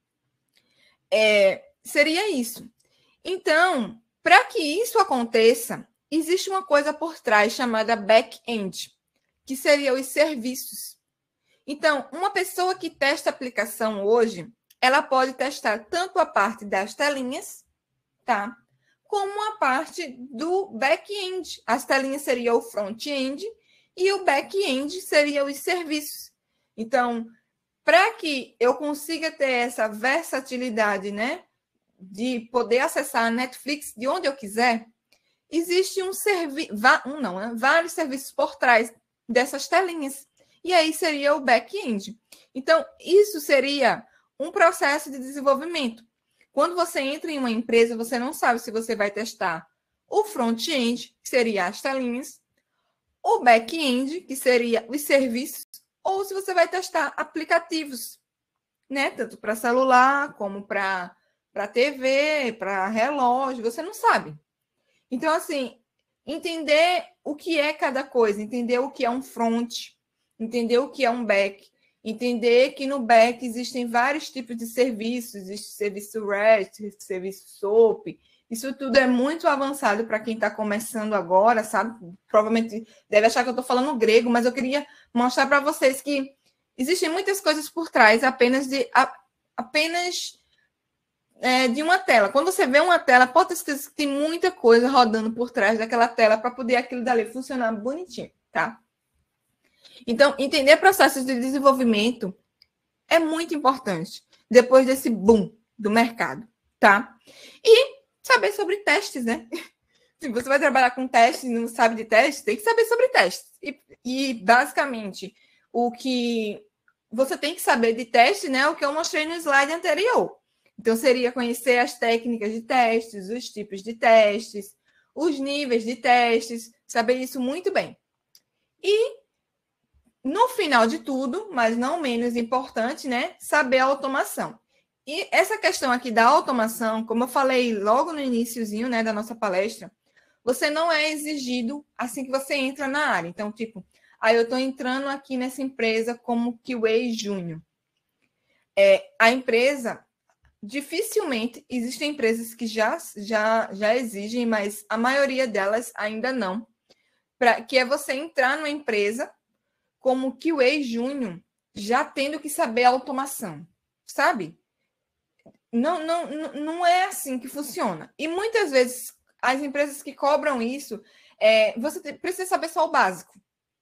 É, seria isso. Então, para que isso aconteça, existe uma coisa por trás chamada back-end, que seria os serviços. Então, uma pessoa que testa a aplicação hoje, ela pode testar tanto a parte das telinhas, tá? Como a parte do back-end. As telinhas seriam o front-end e o back-end seria os serviços. Então, para que eu consiga ter essa versatilidade, né, de poder acessar a Netflix de onde eu quiser, existe um serviço, um não, né? vários serviços por trás dessas telinhas. E aí seria o back-end. Então, isso seria um processo de desenvolvimento. Quando você entra em uma empresa, você não sabe se você vai testar o front-end, que seria as telinhas, o back-end, que seria os serviços, ou se você vai testar aplicativos, né? Tanto para celular, como para para T V, para relógio, você não sabe. Então, assim, entender o que é cada coisa, entender o que é um front, entender o que é um back, entender que no back existem vários tipos de serviços, existe serviço REST, serviço SOAP, isso tudo é muito avançado para quem está começando agora, sabe? Provavelmente deve achar que eu estou falando grego, mas eu queria mostrar para vocês que existem muitas coisas por trás apenas de, apenas, é, de uma tela. Quando você vê uma tela, pode ter certeza que tem muita coisa rodando por trás daquela tela para poder aquilo dali funcionar bonitinho, tá? Então, entender processos de desenvolvimento é muito importante depois desse boom do mercado, tá? E saber sobre testes, né? Se você vai trabalhar com testes e não sabe de testes, tem que saber sobre testes. E, e, basicamente, o que você tem que saber de teste, né? O que eu mostrei no slide anterior. Então, seria conhecer as técnicas de testes, os tipos de testes, os níveis de testes, saber isso muito bem. E, no final de tudo, mas não menos importante, né? Saber a automação. E essa questão aqui da automação, como eu falei logo no iniciozinho, né, da nossa palestra, você não é exigido assim que você entra na área. Então, tipo, aí eu estou entrando aqui nessa empresa como Q A Júnior. É, a empresa, dificilmente existem empresas que já, já, já exigem, mas a maioria delas ainda não, pra, que é você entrar numa empresa como Q A Júnior, já tendo que saber automação, sabe? Não, não, não é assim que funciona. E muitas vezes as empresas que cobram isso, é, você precisa saber só o básico.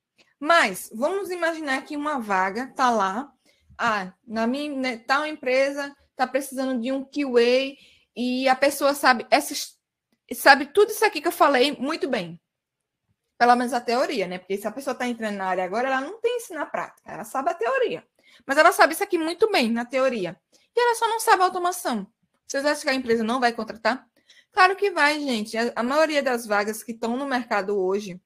Mas vamos imaginar que uma vaga está lá, ah, na minha né, tal empresa está precisando de um Q A e a pessoa sabe, essas, sabe tudo isso aqui que eu falei muito bem. Pelo menos a teoria, né? Porque se a pessoa está entrando na área agora, ela não tem isso na prática, ela sabe a teoria. Mas ela sabe isso aqui muito bem na teoria. E ela só não sabe a automação. Vocês acham que a empresa não vai contratar? Claro que vai, gente. A, a maioria das vagas que estão no mercado hoje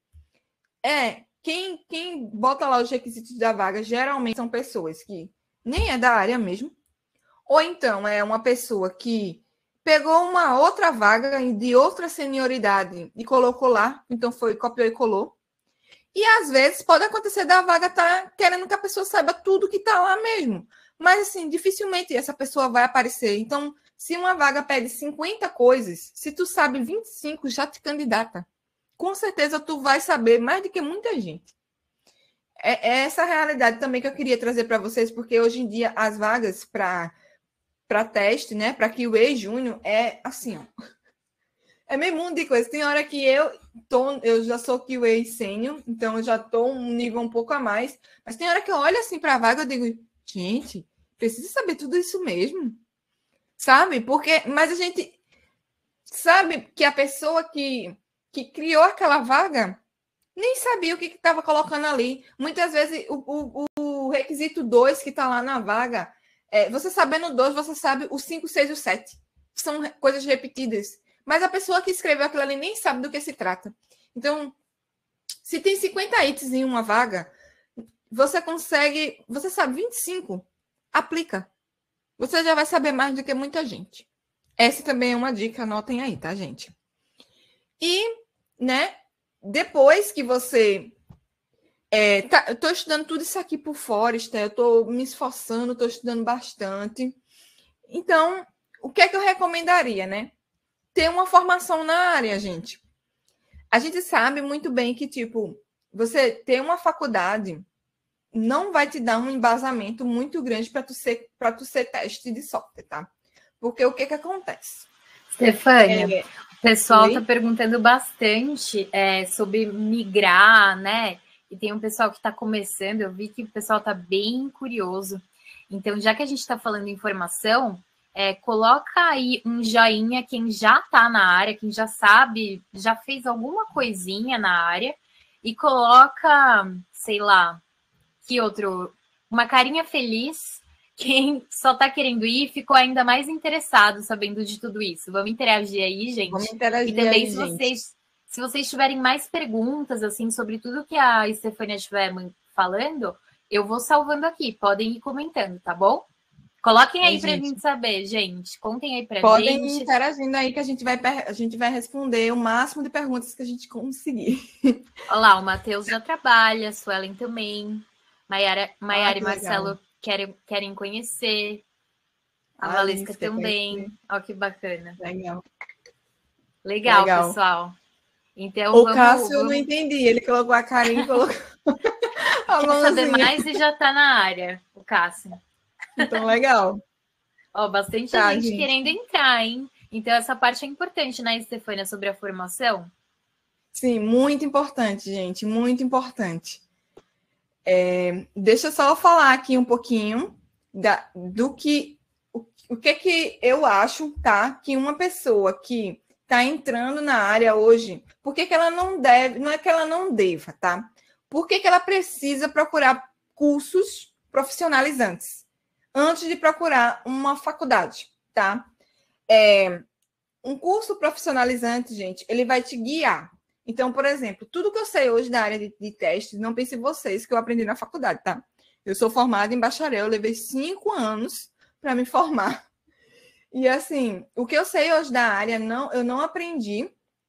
é quem, quem bota lá os requisitos da vaga geralmente são pessoas que nem é da área mesmo, ou então é uma pessoa que pegou uma outra vaga de outra senioridade e colocou lá, então foi, copiou e colou. E às vezes pode acontecer da vaga estar tá querendo que a pessoa saiba tudo que está lá mesmo. Mas assim, dificilmente essa pessoa vai aparecer. Então, se uma vaga pede cinquenta coisas, se tu sabe vinte e cinco, já te candidata. Com certeza tu vai saber mais do que muita gente. É, é essa a realidade também que eu queria trazer para vocês, porque hoje em dia as vagas para para teste, né, para Q A Júnior é assim, ó. É meio mundo de coisa. Tem hora que eu tô, eu já sou Q A sênior, então eu já tô um nível um pouco a mais, mas tem hora que eu olho assim para a vaga e digo, gente, precisa saber tudo isso mesmo. Sabe? Porque mas a gente sabe que a pessoa que que criou aquela vaga nem sabia o que estava colocando ali. Muitas vezes o, o, o requisito dois que está lá na vaga, é, você sabendo dois, você sabe o cinco, seis e o sete. São coisas repetidas. Mas a pessoa que escreveu aquilo ali nem sabe do que se trata. Então, se tem cinquenta itens em uma vaga, você consegue, você sabe vinte e cinco, aplica. Você já vai saber mais do que muita gente. Essa também é uma dica, anotem aí, tá, gente? E, né, depois que você... É, tá, eu estou estudando tudo isso aqui por fora, Esté, eu estou me esforçando, estou estudando bastante. Então, o que é que eu recomendaria, né? Ter uma formação na área, gente. A gente sabe muito bem que, tipo, você ter uma faculdade não vai te dar um embasamento muito grande para tu ser, para tu ser teste de software, tá? Porque o que que acontece? Stefânia, é... o pessoal está perguntando bastante é, sobre migrar, né? E tem um pessoal que está começando, eu vi que o pessoal está bem curioso. Então, já que a gente está falando em formação, é, coloca aí um joinha quem já está na área, quem já sabe, já fez alguma coisinha na área, e coloca, sei lá, que outro, uma carinha feliz, quem só está querendo ir ficou ainda mais interessado sabendo de tudo isso. Vamos interagir aí, gente. Vamos interagir e também, aí, se gente. vocês, se vocês tiverem mais perguntas, assim, sobre tudo que a Stefânia estiver falando, eu vou salvando aqui. Podem ir comentando, tá bom? Coloquem aí, aí para a gente saber, gente. Contem aí para gente. Podem ir interagindo aí que a gente, vai, a gente vai responder o máximo de perguntas que a gente conseguir. Olha lá, o Matheus já trabalha, a Suelen também. Maiara, Maiara ah, e Marcelo legal. querem, querem conhecer. A, a Valesca Alice também. Olha que bacana. Legal. Legal, Legal. pessoal. Então, o vamos, Cássio, vamos... eu não entendi. Ele colocou a carinha e colocou a Quer mãozinha. saber mais e já está na área, o Cássio. Então, legal. Ó, bastante tá, gente, gente querendo entrar, hein? Então, essa parte é importante, né, Stefânia, sobre a formação? Sim, muito importante, gente. Muito importante. É, deixa eu só falar aqui um pouquinho da, do que o, o que que eu acho, tá? Que uma pessoa que está entrando na área hoje, por que, que ela não deve, não é que ela não deva, tá? Por que, que ela precisa procurar cursos profissionalizantes antes de procurar uma faculdade, tá? É, um curso profissionalizante, gente, ele vai te guiar. Então, por exemplo, tudo que eu sei hoje da área de, de testes, não pense vocês que eu aprendi na faculdade, tá? Eu sou formada em bacharel, eu levei cinco anos para me formar. E, assim, o que eu sei hoje da área, não, eu não aprendi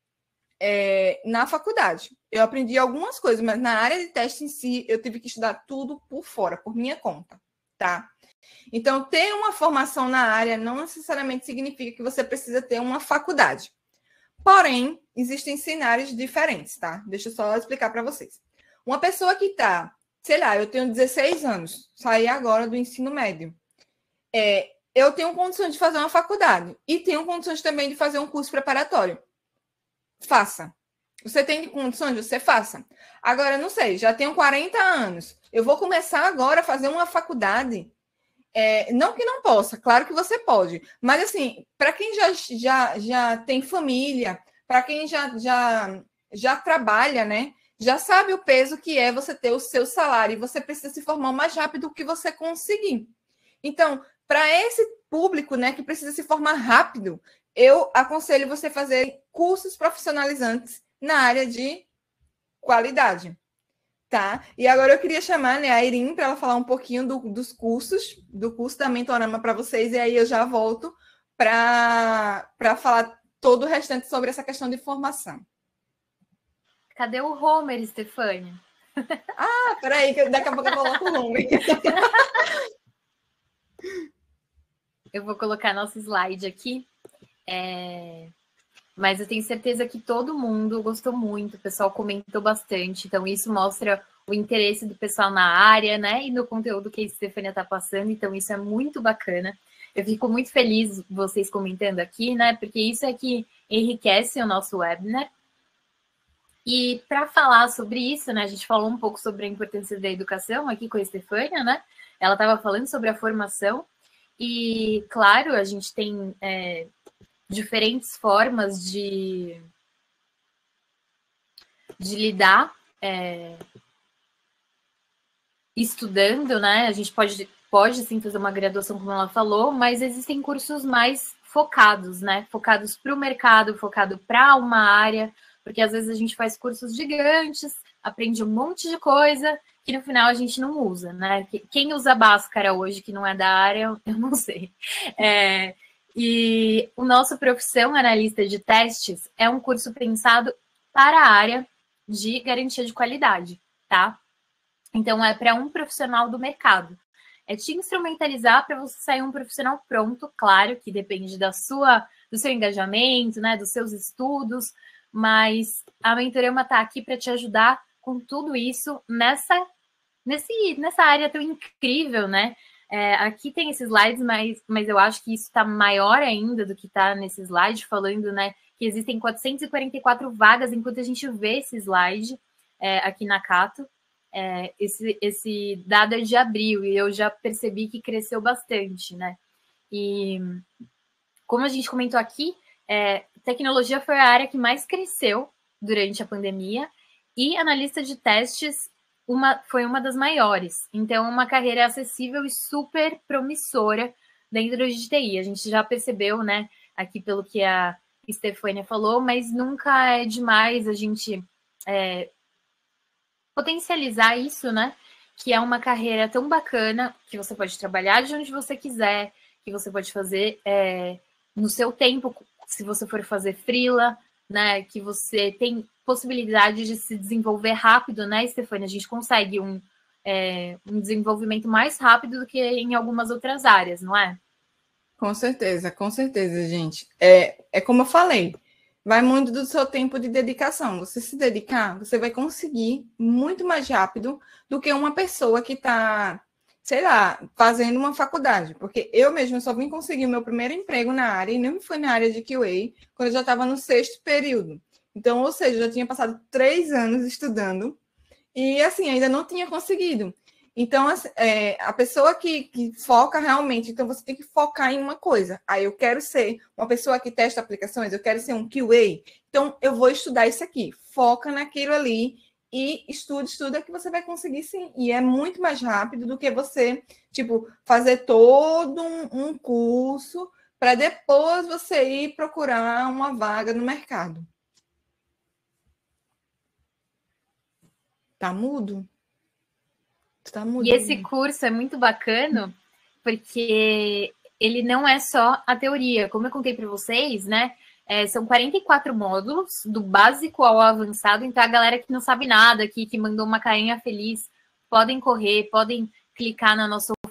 é, na faculdade. Eu aprendi algumas coisas, mas na área de teste em si, eu tive que estudar tudo por fora, por minha conta, tá? Então, ter uma formação na área não necessariamente significa que você precisa ter uma faculdade. Porém, existem cenários diferentes, tá? Deixa eu só explicar para vocês. Uma pessoa que está, sei lá, eu tenho dezesseis anos, saí agora do ensino médio. É, eu tenho condições de fazer uma faculdade e tenho condições também de fazer um curso preparatório. Faça. Você tem condições, você faça. Agora, não sei, já tenho quarenta anos. Eu vou começar agora a fazer uma faculdade. É, não que não possa, claro que você pode. Mas, assim, para quem já, já, já tem família, para quem já, já, já trabalha, né? Já sabe o peso que é você ter o seu salário e você precisa se formar o mais rápido que você conseguir. Então, para esse público, né, que precisa se formar rápido, eu aconselho você fazer cursos profissionalizantes na área de qualidade, tá? E agora eu queria chamar, né, a Irim para ela falar um pouquinho do, dos cursos, do curso da Mentorama para vocês, e aí eu já volto para falar todo o restante sobre essa questão de formação. Cadê o Homer, Stefânia? Ah, peraí, que daqui a pouco eu coloco o Homer. Eu vou colocar nosso slide aqui. É... Mas eu tenho certeza que todo mundo gostou muito, o pessoal comentou bastante, então isso mostra o interesse do pessoal na área, né, e no conteúdo que a Stefânia está passando, então isso é muito bacana. Eu fico muito feliz vocês comentando aqui, né, porque isso é que enriquece o nosso webinar. E para falar sobre isso, né, a gente falou um pouco sobre a importância da educação aqui com a Stefânia, né, ela estava falando sobre a formação, e claro, a gente tem... É, diferentes formas de, de lidar é, estudando, né? A gente pode, pode sim fazer uma graduação, como ela falou, mas existem cursos mais focados, né? Focados para o mercado, focado para uma área, porque às vezes a gente faz cursos gigantes, aprende um monte de coisa que no final a gente não usa, né? Quem usa Bhaskara hoje que não é da área, eu não sei. É, E o nosso Profissão Analista de Testes é um curso pensado para a área de garantia de qualidade, tá? Então, é para um profissional do mercado. É te instrumentalizar para você sair um profissional pronto, claro, que depende da sua, do seu engajamento, né, dos seus estudos, mas a Mentorama está aqui para te ajudar com tudo isso nessa, nesse, nessa área tão incrível, né? É, aqui tem esses slides, mas, mas eu acho que isso está maior ainda do que está nesse slide, falando, né, que existem quatrocentas e quarenta e quatro vagas enquanto a gente vê esse slide é, aqui na Cato. É, esse, esse dado é de abril e eu já percebi que cresceu bastante, né? E como a gente comentou aqui, é, tecnologia foi a área que mais cresceu durante a pandemia e analista de testes Uma, foi uma das maiores. Então, uma carreira acessível e super promissora dentro de T I. A gente já percebeu, né, aqui pelo que a Stefânia falou, mas nunca é demais a gente é, potencializar isso, né? Que é uma carreira tão bacana, que você pode trabalhar de onde você quiser, que você pode fazer é, no seu tempo, se você for fazer freela, né? Que você tem possibilidade de se desenvolver rápido, né, Stefânia? A gente consegue um, é, um desenvolvimento mais rápido do que em algumas outras áreas, não é? Com certeza, com certeza, gente. É, é como eu falei, vai muito do seu tempo de dedicação. Você se dedicar, você vai conseguir muito mais rápido do que uma pessoa que está, sei lá, fazendo uma faculdade. Porque eu mesma só vim conseguir o meu primeiro emprego na área, e não foi na área de Q A, quando eu já estava no sexto período. Então, ou seja, eu já tinha passado três anos estudando e, assim, ainda não tinha conseguido. Então, é, a pessoa que, que foca realmente, então você tem que focar em uma coisa. Aí eu quero ser uma pessoa que testa aplicações, eu quero ser um Q A, então eu vou estudar isso aqui. Foca naquilo ali e estuda, estuda que você vai conseguir sim. E é muito mais rápido do que você, tipo, fazer todo um, um curso para depois você ir procurar uma vaga no mercado. Tá mudo? Tá mudo. E esse curso é muito bacana, porque ele não é só a teoria. Como eu contei para vocês, né? É, são quarenta e quatro módulos, do básico ao avançado. Então, a galera que não sabe nada aqui, que mandou uma carinha feliz, podem correr, podem clicar na nossa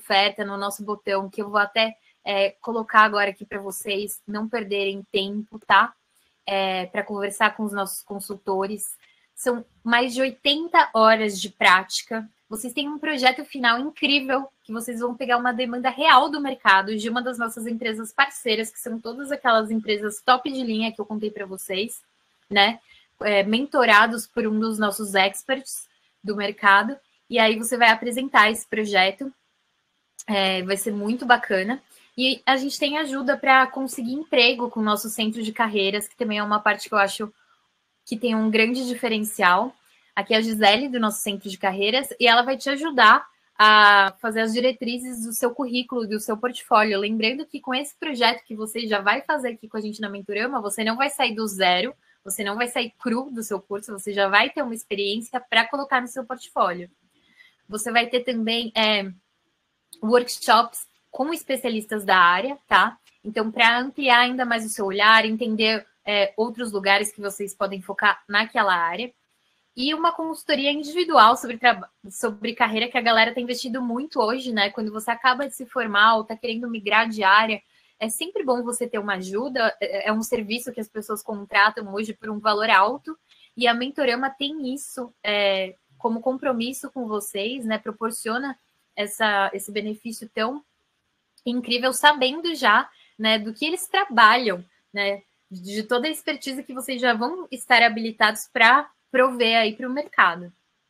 oferta, no nosso botão, que eu vou até é, colocar agora aqui para vocês não perderem tempo, tá? É, para conversar com os nossos consultores. São mais de oitenta horas de prática. Vocês têm um projeto final incrível, que vocês vão pegar uma demanda real do mercado, de uma das nossas empresas parceiras, que são todas aquelas empresas top de linha que eu contei para vocês, né? É, mentorados por um dos nossos experts do mercado. E aí você vai apresentar esse projeto. É, vai ser muito bacana. E a gente tem ajuda para conseguir emprego com o nosso centro de carreiras, que também é uma parte que eu acho que tem um grande diferencial. Aqui é a Gisele, do nosso centro de carreiras, e ela vai te ajudar a fazer as diretrizes do seu currículo, do seu portfólio. Lembrando que com esse projeto que você já vai fazer aqui com a gente na Mentorama, você não vai sair do zero, você não vai sair cru do seu curso, você já vai ter uma experiência para colocar no seu portfólio. Você vai ter também é, workshops com especialistas da área, tá? Então, para ampliar ainda mais o seu olhar, entender é, outros lugares que vocês podem focar naquela área. E uma consultoria individual sobre, sobre carreira, que a galera está investindo muito hoje, né? Quando você acaba de se formar ou está querendo migrar de área, é sempre bom você ter uma ajuda. É um serviço que as pessoas contratam hoje por um valor alto. E a Mentorama tem isso é, como compromisso com vocês, né? Proporciona essa, esse benefício tão incrível, sabendo já, né, do que eles trabalham, né? De toda a expertise que vocês já vão estar habilitados para prover aí para o mercado.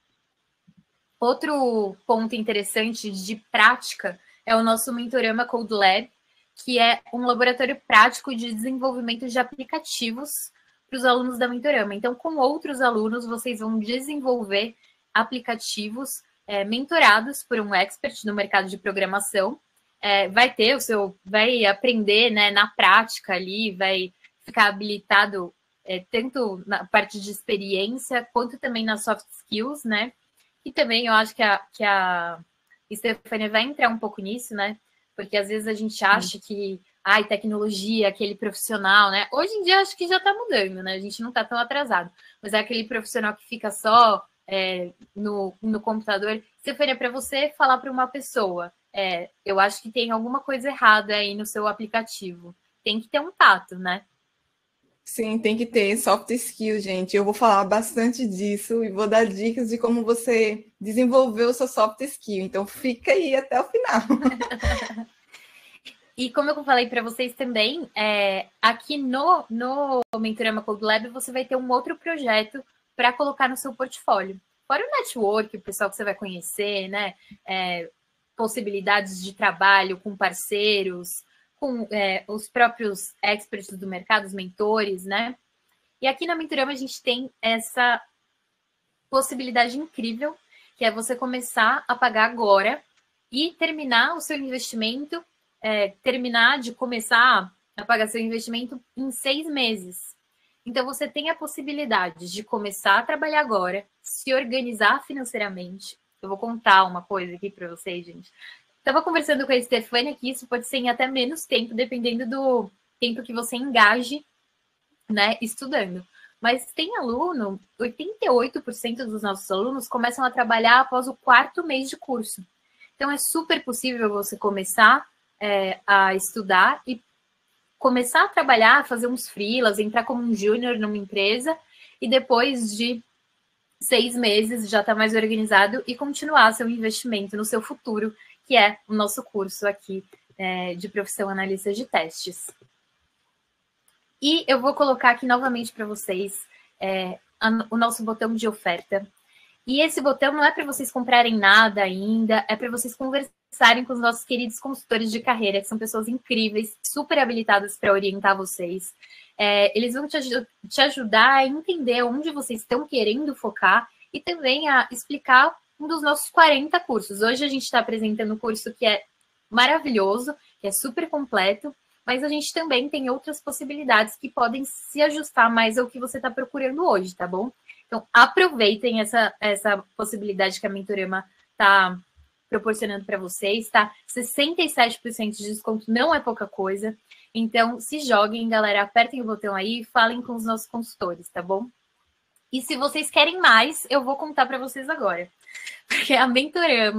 Outro ponto interessante de prática é o nosso Mentorama Code Lab, que é um laboratório prático de desenvolvimento de aplicativos para os alunos da Mentorama. Então, com outros alunos, vocês vão desenvolver aplicativos é, mentorados por um expert no mercado de programação. É, vai ter o seu, vai aprender, né, na prática ali, vai ficar habilitado É, tanto na parte de experiência, quanto também nas soft skills, né? E também eu acho que a, que a Stefania vai entrar um pouco nisso, né? Porque às vezes a gente acha que, ai, tecnologia, aquele profissional, né? Hoje em dia acho que já tá mudando, né? A gente não tá tão atrasado. Mas é aquele profissional que fica só é, no, no computador. Stefania, para você falar para uma pessoa, é, eu acho que tem alguma coisa errada aí no seu aplicativo. Tem que ter um tato, né? Sim, tem que ter soft skills, gente. Eu vou falar bastante disso e vou dar dicas de como você desenvolveu o seu soft skill. Então, fica aí até o final. E como eu falei para vocês também, é, aqui no, no Mentorama Code Lab, você vai ter um outro projeto para colocar no seu portfólio. Fora o network, o pessoal que você vai conhecer, né? É, possibilidades de trabalho com parceiros, com é, os próprios experts do mercado, os mentores, né? E aqui na Mentorama a gente tem essa possibilidade incrível, que é você começar a pagar agora e terminar o seu investimento, é, terminar de começar a pagar seu investimento em seis meses. Então, você tem a possibilidade de começar a trabalhar agora, se organizar financeiramente. Eu vou contar uma coisa aqui para vocês, gente. Estava conversando com a Stefania que isso pode ser em até menos tempo, dependendo do tempo que você engaje, né, estudando. Mas tem aluno, oitenta e oito por cento dos nossos alunos começam a trabalhar após o quarto mês de curso. Então, é super possível você começar é, a estudar e começar a trabalhar, fazer uns freelas, entrar como um júnior numa empresa e depois de seis meses já está mais organizado e continuar seu investimento no seu futuro, que é o nosso curso aqui é, de profissão analista de testes. E eu vou colocar aqui novamente para vocês é, a, o nosso botão de oferta. E esse botão não é para vocês comprarem nada ainda, é para vocês conversarem com os nossos queridos consultores de carreira, que são pessoas incríveis, super habilitadas para orientar vocês. É, eles vão te, te ajudar a entender onde vocês estão querendo focar e também a explicar um dos nossos quarenta cursos. Hoje a gente está apresentando um curso que é maravilhoso, que é super completo, mas a gente também tem outras possibilidades que podem se ajustar mais ao que você está procurando hoje, tá bom? Então, aproveitem essa, essa possibilidade que a Mentorama está proporcionando para vocês, tá? sessenta e sete por cento de desconto não é pouca coisa. Então, se joguem, galera, apertem o botão aí e falem com os nossos consultores, tá bom? E se vocês querem mais, eu vou contar para vocês agora. Porque a Mentorama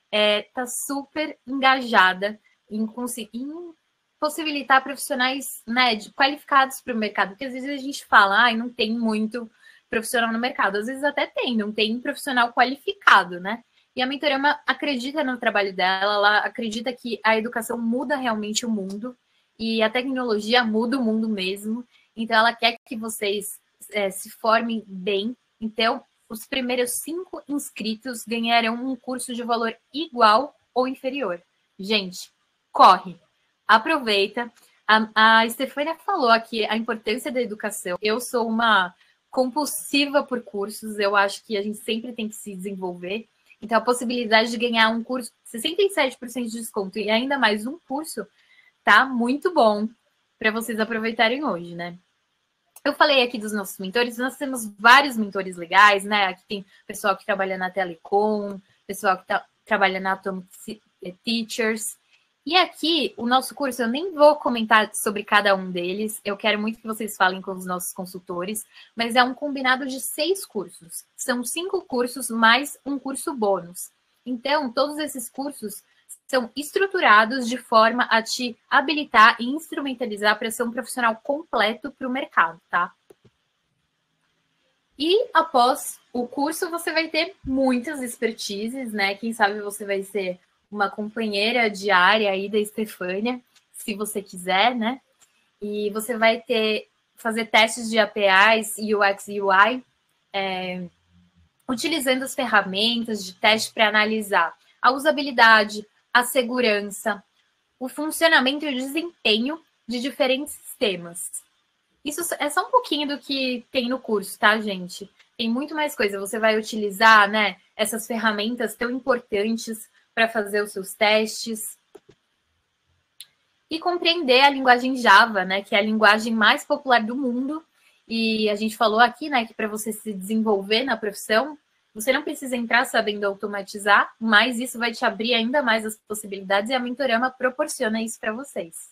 está super engajada em conseguir possibilitar profissionais, né, de, qualificados para o mercado, porque às vezes a gente fala, ah, não tem muito profissional no mercado, às vezes até tem, não tem profissional qualificado, né? E a Mentorama acredita no trabalho dela, ela acredita que a educação muda realmente o mundo e a tecnologia muda o mundo mesmo, então ela quer que vocês é, se formem bem. Então, os primeiros cinco inscritos ganharão um curso de valor igual ou inferior. Gente, corre! Aproveita. A, a Estefânia falou aqui a importância da educação. Eu sou uma compulsiva por cursos. Eu acho que a gente sempre tem que se desenvolver. Então, a possibilidade de ganhar um curso, sessenta e sete por cento de desconto e ainda mais um curso, tá muito bom para vocês aproveitarem hoje, né? Eu falei aqui dos nossos mentores, nós temos vários mentores legais, né? Aqui tem pessoal que trabalha na Telecom, pessoal que tá, trabalha na Atomic Teachers. E aqui, o nosso curso, eu nem vou comentar sobre cada um deles, eu quero muito que vocês falem com os nossos consultores, mas é um combinado de seis cursos. São cinco cursos mais um curso bônus. Então, todos esses cursos são estruturados de forma a te habilitar e instrumentalizar para ser um profissional completo para o mercado, tá? E após o curso, você vai ter muitas expertises, né? Quem sabe você vai ser uma companheira diária aí da Estefânia, se você quiser, né? E você vai ter, fazer testes de A P Is, U X e U I, é, utilizando as ferramentas de teste para analisar a usabilidade, a segurança, o funcionamento e o desempenho de diferentes sistemas. Isso é só um pouquinho do que tem no curso, tá, gente? Tem muito mais coisa. Você vai utilizar, né, essas ferramentas tão importantes para fazer os seus testes e compreender a linguagem Java, né, que é a linguagem mais popular do mundo. E a gente falou aqui, né, que para você se desenvolver na profissão, você não precisa entrar sabendo automatizar, mas isso vai te abrir ainda mais as possibilidades e a Mentorama proporciona isso para vocês.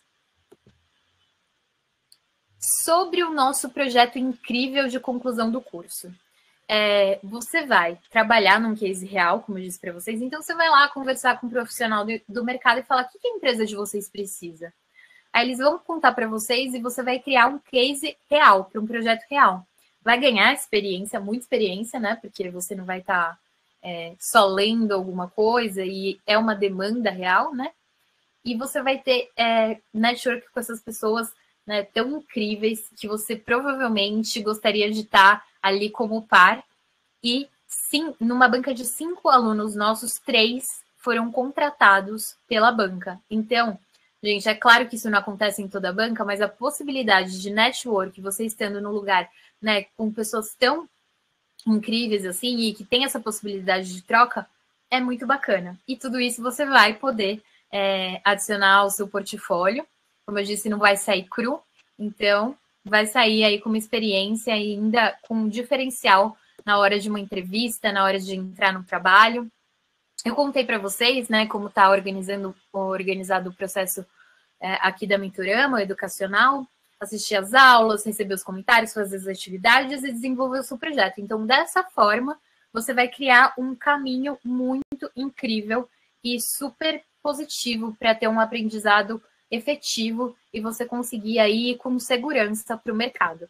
Sobre o nosso projeto incrível de conclusão do curso. É, você vai trabalhar num case real, como eu disse para vocês, então você vai lá conversar com um profissional do, do mercado e falar o que, que a empresa de vocês precisa. Aí eles vão contar para vocês e você vai criar um case real, para um projeto real. Vai ganhar experiência, muita experiência, né? Porque você não vai estar tá, é, só lendo alguma coisa e é uma demanda real, né? E você vai ter é, network com essas pessoas, né, tão incríveis que você provavelmente gostaria de estar ali como par. E sim, numa banca de cinco alunos nossos, três foram contratados pela banca. Então, gente, é claro que isso não acontece em toda a banca, mas a possibilidade de network, você estando no lugar, né, com pessoas tão incríveis assim e que tem essa possibilidade de troca, é muito bacana. E tudo isso você vai poder é, adicionar ao seu portfólio. Como eu disse, não vai sair cru, então vai sair aí com uma experiência e ainda com um diferencial na hora de uma entrevista, na hora de entrar no trabalho. Eu contei para vocês, né, como está organizando, organizado o processo é, aqui da Mentorama, educacional, assistir às aulas, receber os comentários, fazer as atividades e desenvolver o seu projeto. Então, dessa forma, você vai criar um caminho muito incrível e super positivo para ter um aprendizado efetivo e você conseguir aí com segurança para o mercado.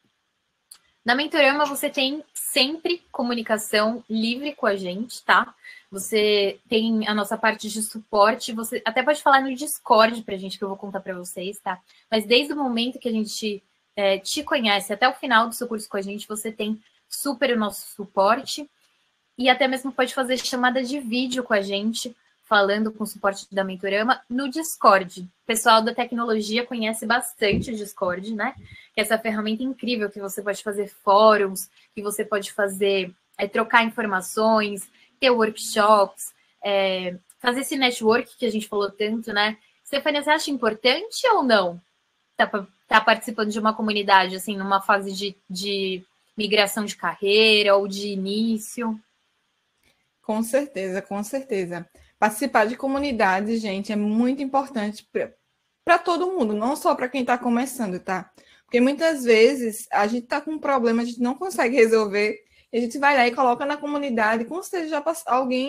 Na Mentorama, você tem sempre comunicação livre com a gente, tá? Você tem a nossa parte de suporte, você até pode falar no Discord pra gente, que eu vou contar para vocês, tá? Mas desde o momento que a gente é, te conhece até o final do seu curso com a gente, você tem super o nosso suporte e até mesmo pode fazer chamada de vídeo com a gente, falando com o suporte da Mentorama no Discord. O pessoal da tecnologia conhece bastante o Discord, né? Que é essa ferramenta incrível que você pode fazer fóruns, que você pode fazer, é, trocar informações, ter workshops, é, fazer esse network que a gente falou tanto, né? Stefânia, você acha importante ou não tá, tá participando de uma comunidade, assim, numa fase de, de migração de carreira ou de início? Com certeza, com certeza. Participar de comunidade, gente, é muito importante para todo mundo, não só para quem está começando, tá? Porque muitas vezes a gente está com um problema, a gente não consegue resolver, e a gente vai lá e coloca na comunidade, com certeza já alguém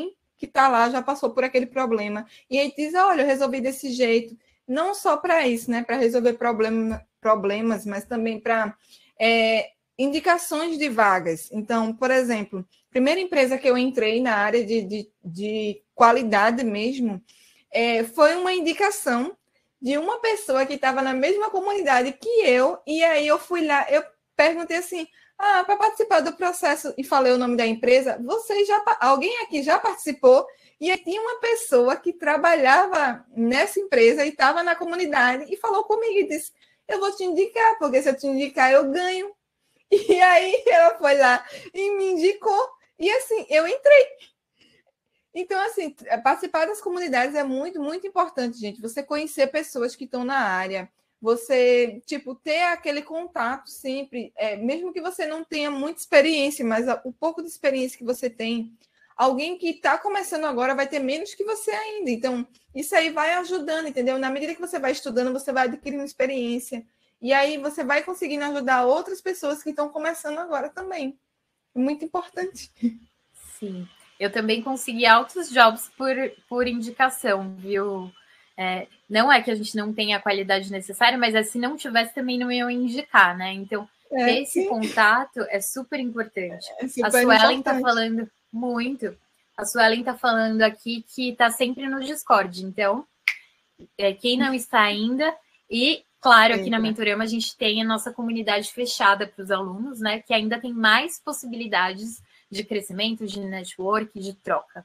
que está lá já passou por aquele problema. E aí diz, olha, eu resolvi desse jeito. Não só para isso, né? Para resolver problema, problemas, mas também para é, indicações de vagas. Então, por exemplo, primeira empresa que eu entrei na área de, de, de qualidade mesmo, é, foi uma indicação de uma pessoa que estava na mesma comunidade que eu, e aí eu fui lá, eu perguntei assim, ah, para participar do processo, e falei o nome da empresa, você já, alguém aqui já participou? E aí tinha uma pessoa que trabalhava nessa empresa e estava na comunidade e falou comigo e disse, eu vou te indicar, porque se eu te indicar, eu ganho. E aí ela foi lá e me indicou, e assim, eu entrei. Então, assim, participar das comunidades é muito, muito importante, gente. Você conhecer pessoas que estão na área, você, tipo, ter aquele contato sempre, é, mesmo que você não tenha muita experiência, mas o pouco de experiência que você tem, alguém que está começando agora vai ter menos que você ainda. Então, isso aí vai ajudando, entendeu? Na medida que você vai estudando, você vai adquirindo experiência. E aí você vai conseguindo ajudar outras pessoas que estão começando agora também. É muito importante. Sim. Eu também consegui altos jobs por, por indicação, viu? É, não é que a gente não tenha a qualidade necessária, mas é, se não tivesse, também não iam indicar, né? Então, É, ter esse sim. contato é super importante. É super a Suelen está importante. falando muito. A Suelen está falando aqui que está sempre no Discord. Então, é, quem não está ainda... E, claro, aqui na Mentorama a gente tem a nossa comunidade fechada para os alunos, né? Que ainda tem mais possibilidades de crescimento, de network, de troca.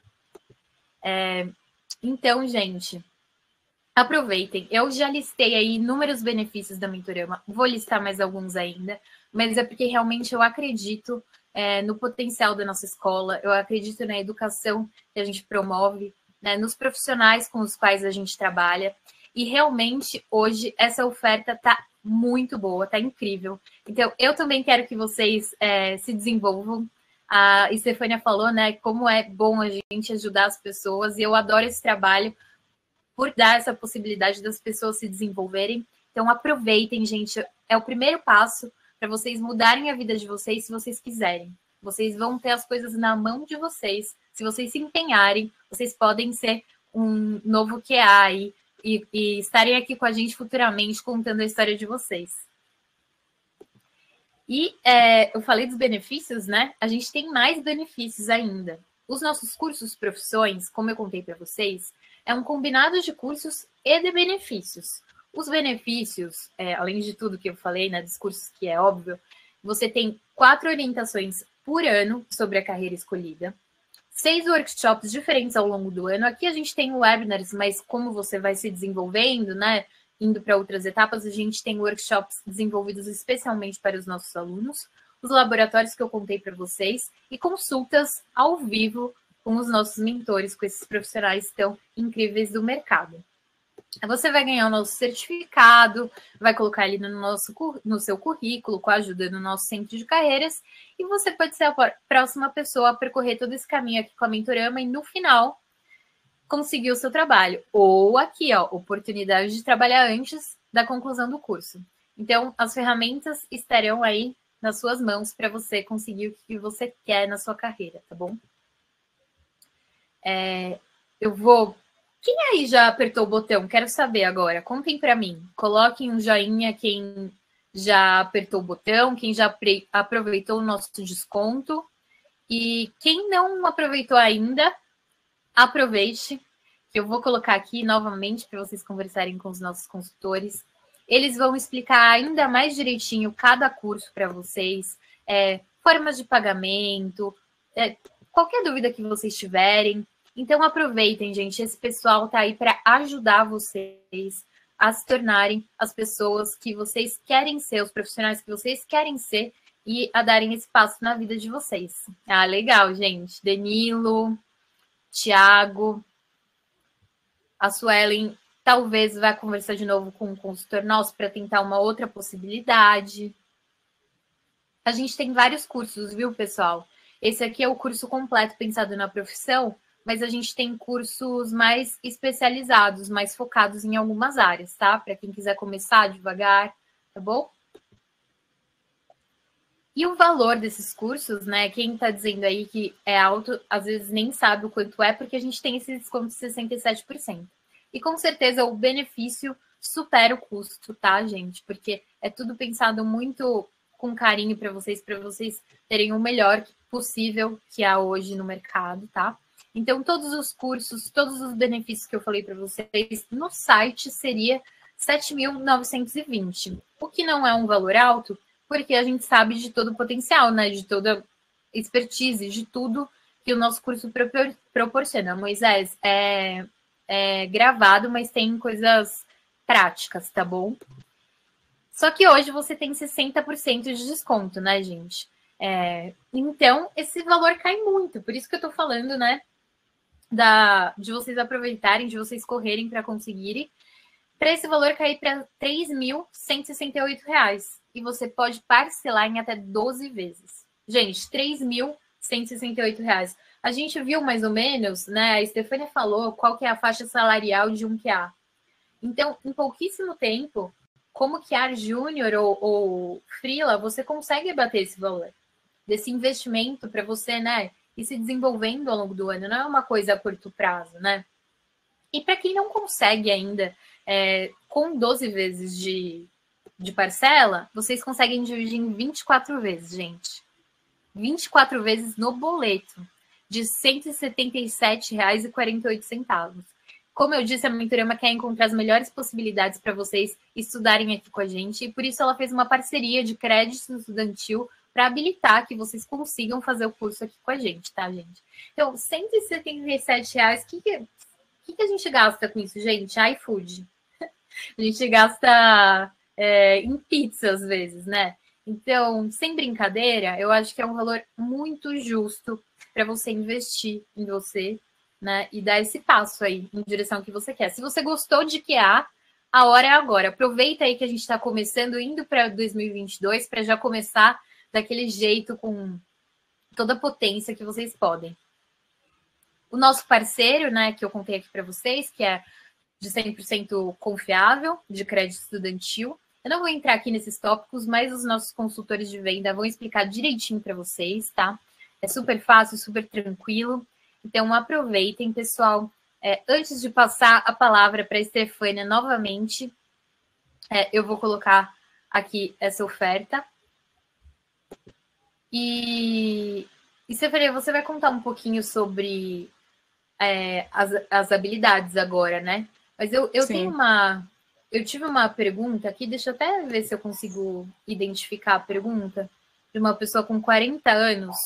É, então, gente, aproveitem. Eu já listei aí inúmeros benefícios da Mentorama, vou listar mais alguns ainda, mas é porque realmente eu acredito é, no potencial da nossa escola, eu acredito na educação que a gente promove, né, nos profissionais com os quais a gente trabalha, e realmente hoje essa oferta está muito boa, está incrível. Então, eu também quero que vocês é, se desenvolvam. A Estefânia falou, né, como é bom a gente ajudar as pessoas, e eu adoro esse trabalho por dar essa possibilidade das pessoas se desenvolverem. Então, aproveitem, gente, é o primeiro passo para vocês mudarem a vida de vocês, se vocês quiserem. Vocês vão ter as coisas na mão de vocês. Se vocês se empenharem, vocês podem ser um novo Q A aí e, e estarem aqui com a gente futuramente contando a história de vocês. E é, eu falei dos benefícios, né? A gente tem mais benefícios ainda. Os nossos cursos profissões, como eu contei para vocês, é um combinado de cursos e de benefícios. Os benefícios, é, além de tudo que eu falei, né, dos cursos que é óbvio, você tem quatro orientações por ano sobre a carreira escolhida, seis workshops diferentes ao longo do ano. Aqui a gente tem webinars, mas como você vai se desenvolvendo, né? Indo para outras etapas, a gente tem workshops desenvolvidos especialmente para os nossos alunos, os laboratórios que eu contei para vocês e consultas ao vivo com os nossos mentores, com esses profissionais tão incríveis do mercado. Você vai ganhar o nosso certificado, vai colocar ali no, nosso, no seu currículo, com a ajuda do nosso centro de carreiras, e você pode ser a próxima pessoa a percorrer todo esse caminho aqui com a Mentorama e no final conseguir o seu trabalho. Ou aqui, ó, oportunidade de trabalhar antes da conclusão do curso. Então, as ferramentas estarão aí nas suas mãos para você conseguir o que você quer na sua carreira, tá bom? É, eu vou... Quem aí já apertou o botão? Quero saber agora. Contem para mim. Coloquem um joinha quem já apertou o botão, quem já aproveitou o nosso desconto. E quem não aproveitou ainda, aproveite, que eu vou colocar aqui novamente para vocês conversarem com os nossos consultores. Eles vão explicar ainda mais direitinho cada curso para vocês, é, formas de pagamento, é, qualquer dúvida que vocês tiverem. Então, aproveitem, gente. Esse pessoal está aí para ajudar vocês a se tornarem as pessoas que vocês querem ser, os profissionais que vocês querem ser e a darem esse passo na vida de vocês. Ah, legal, gente. Danilo, Tiago, a Suelen talvez vá conversar de novo com um consultor nosso para tentar uma outra possibilidade. A gente tem vários cursos, viu, pessoal? Esse aqui é o curso completo pensado na profissão, mas a gente tem cursos mais especializados, mais focados em algumas áreas, tá? Para quem quiser começar devagar, tá bom? E o valor desses cursos, né? Quem está dizendo aí que é alto, às vezes nem sabe o quanto é, porque a gente tem esse desconto de sessenta e sete por cento. E com certeza o benefício supera o custo, tá, gente? Porque é tudo pensado muito com carinho para vocês, para vocês terem o melhor possível que há hoje no mercado, tá? Então, todos os cursos, todos os benefícios que eu falei para vocês no site seria sete mil novecentos e vinte, o que não é um valor alto, porque a gente sabe de todo o potencial, né? De toda expertise, de tudo que o nosso curso propor proporciona. Moisés, é, é gravado, mas tem coisas práticas, tá bom? Só que hoje você tem sessenta por cento de desconto, né, gente? É, então, esse valor cai muito. Por isso que eu tô falando, né? Da, de vocês aproveitarem, de vocês correrem para conseguirem. Para esse valor cair para três mil cento e sessenta e oito reais. E você pode parcelar em até doze vezes. Gente, três mil cento e sessenta e oito reais. A gente viu mais ou menos, né? A Estefânia falou qual que é a faixa salarial de um Q A. Então, em pouquíssimo tempo, como Q A Júnior ou, ou Freela, você consegue bater esse valor. Desse investimento para você, né? Ir se desenvolvendo ao longo do ano. Não é uma coisa a curto prazo, né? E para quem não consegue ainda, é, com doze vezes de, de parcela, vocês conseguem dividir em vinte e quatro vezes, gente. vinte e quatro vezes no boleto, de cento e setenta e sete reais e quarenta e oito centavos. Como eu disse, a Mentorama quer encontrar as melhores possibilidades para vocês estudarem aqui com a gente, e por isso ela fez uma parceria de crédito estudantil para habilitar que vocês consigam fazer o curso aqui com a gente, tá, gente? Então, cento e setenta e sete reais, o que, que, que, que a gente gasta com isso, gente? iFood. A gente gasta é, em pizza, às vezes, né? Então, sem brincadeira, eu acho que é um valor muito justo para você investir em você, né? E dar esse passo aí em direção que você quer. Se você gostou de Q A, a hora é agora. Aproveita aí que a gente está começando, indo para dois mil e vinte e dois, para já começar daquele jeito, com toda a potência que vocês podem. O nosso parceiro, né, que eu contei aqui para vocês, que é de cem por cento confiável, de crédito estudantil. Eu não vou entrar aqui nesses tópicos, mas os nossos consultores de venda vão explicar direitinho para vocês, tá? É super fácil, super tranquilo. Então, aproveitem, pessoal. É, antes de passar a palavra para a Estefânia novamente, é, eu vou colocar aqui essa oferta. E, e Estefânia, você vai contar um pouquinho sobre é, as, as habilidades agora, né? Mas eu, eu tenho uma... Eu tive uma pergunta aqui, deixa eu até ver se eu consigo identificar a pergunta, de uma pessoa com quarenta anos.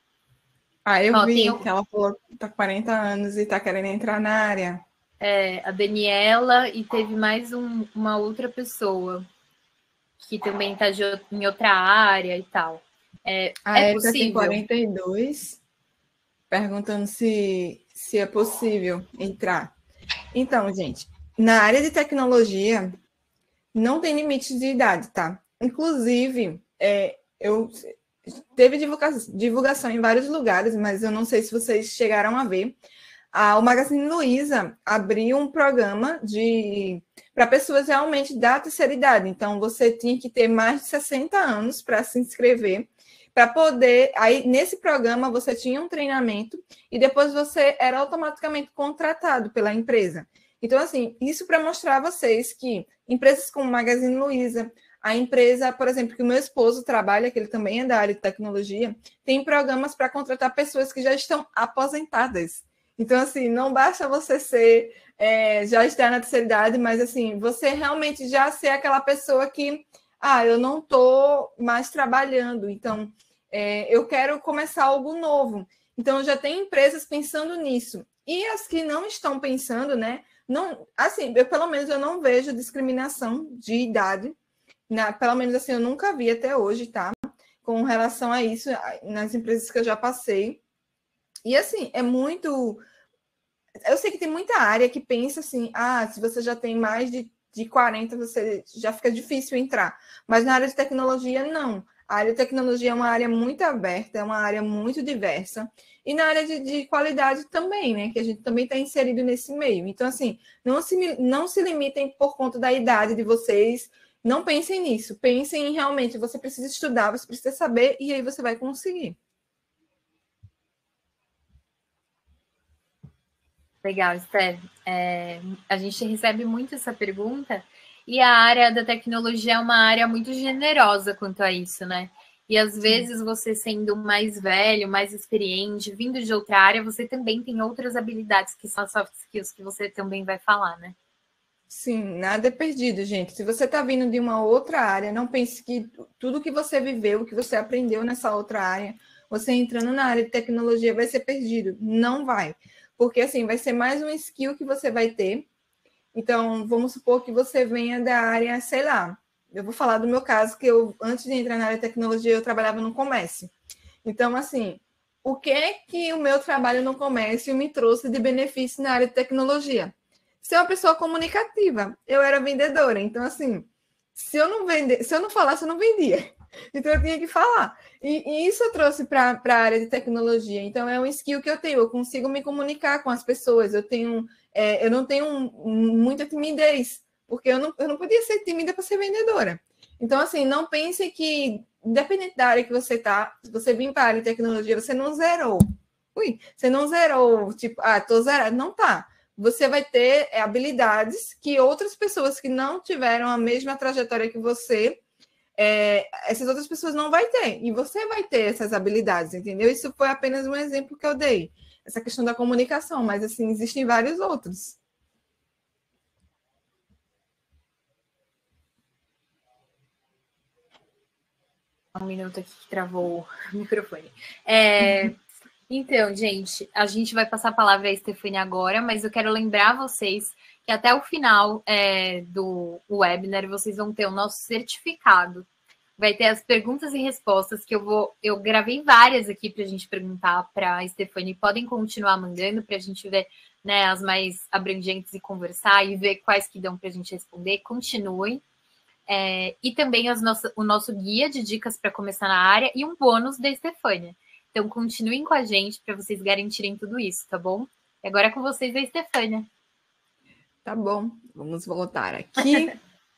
Ah, eu Ó, vi tem... que ela falou que tá com quarenta anos e tá querendo entrar na área. É, a Daniela, e teve mais um, uma outra pessoa que também tá de, em outra área e tal. É, a é Erika tem quarenta e dois, perguntando se, se é possível entrar. Então, gente, na área de tecnologia, não tem limite de idade, tá? Inclusive, é, eu teve divulgação, divulgação em vários lugares, mas eu não sei se vocês chegaram a ver. A, o Magazine Luiza abriu um programa de para pessoas realmente da terceira idade. Então, você tinha que ter mais de sessenta anos para se inscrever, para poder... Aí, nesse programa, você tinha um treinamento e depois você era automaticamente contratado pela empresa. Então, assim, isso para mostrar a vocês que empresas como Magazine Luiza, a empresa, por exemplo, que o meu esposo trabalha, que ele também é da área de tecnologia, tem programas para contratar pessoas que já estão aposentadas. Então, assim, não basta você ser, é, já estar na terceira idade, mas, assim, você realmente já ser aquela pessoa que, ah, eu não estou mais trabalhando, então, é, eu quero começar algo novo. Então, já tem empresas pensando nisso. E as que não estão pensando, né, não, assim, eu, pelo menos eu não vejo discriminação de idade, na, pelo menos assim, eu nunca vi até hoje, tá? Com relação a isso, nas empresas que eu já passei. E assim, é muito... Eu sei que tem muita área que pensa assim, ah, se você já tem mais de, de quarenta, você já fica difícil entrar. Mas na área de tecnologia, não. A área de tecnologia é uma área muito aberta, é uma área muito diversa. E na área de, de qualidade também, né? Que a gente também está inserido nesse meio. Então, assim, não se, não se limitem por conta da idade de vocês Não pensem nisso. Pensem em realmente, você precisa estudar, você precisa saber, e aí você vai conseguir. Legal, Esther. É, a gente recebe muito essa pergunta e a área da tecnologia é uma área muito generosa quanto a isso, né? E às vezes você sendo mais velho, mais experiente, vindo de outra área, você também tem outras habilidades que são as soft skills que você também vai falar, né? Sim, nada é perdido, gente. Se você está vindo de uma outra área, não pense que tudo que você viveu, que você aprendeu nessa outra área, você entrando na área de tecnologia vai ser perdido. Não vai. Porque, assim, vai ser mais um skill que você vai ter. Então, vamos supor que você venha da área, sei lá, eu vou falar do meu caso, que eu, antes de entrar na área de tecnologia, eu trabalhava no comércio. Então, assim, o que é que o meu trabalho no comércio me trouxe de benefício na área de tecnologia? Ser uma pessoa comunicativa. Eu era vendedora, então, assim, se eu não vender, se eu não falasse, eu não vendia. Então, eu tinha que falar. E, e isso eu trouxe para a área de tecnologia. Então, é um skill que eu tenho. Eu consigo me comunicar com as pessoas. Eu tenho, é, eu não tenho um, muita timidez, porque eu não, eu não podia ser tímida para ser vendedora. Então, assim, não pense que, independente da área que você está, se você vir para a área de tecnologia, você não zerou. Ui, você não zerou, tipo, ah, tô zerado. Não tá. Você vai ter é, habilidades que outras pessoas que não tiveram a mesma trajetória que você, é, essas outras pessoas não vai ter. E você vai ter essas habilidades, entendeu? Isso foi apenas um exemplo que eu dei. Essa questão da comunicação, mas, assim, existem vários outros. Um minuto aqui que travou o microfone. É, então, gente, a gente vai passar a palavra à Stefania agora, mas eu quero lembrar vocês que até o final é, do webinar vocês vão ter o nosso certificado. Vai ter as perguntas e respostas que eu vou. Eu gravei várias aqui para a gente perguntar para a Stefania. Podem continuar mandando para a gente ver, né, as mais abrangentes e conversar e ver quais que dão para a gente responder. Continuem. É, e também as nossa, o nosso guia de dicas para começar na área e um bônus da Stefania. Então, continuem com a gente para vocês garantirem tudo isso, tá bom? E agora é com vocês, a Stefania. Tá bom, vamos voltar aqui.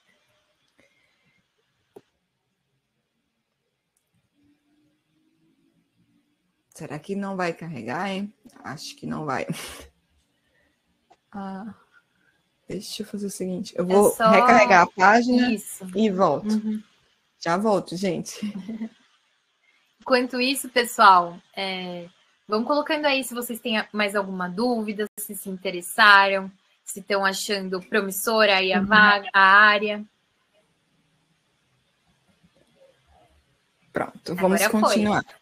Será que não vai carregar, hein? Acho que não vai. Ah, deixa eu fazer o seguinte. Eu vou é só... recarregar a página isso. E volto. Uhum. Já volto, gente. Enquanto isso, pessoal, é... vão colocando aí se vocês têm mais alguma dúvida, se se interessaram, se estão achando promissora aí a uhum. vaga, a área. Pronto, vamos Agora continuar. Foi.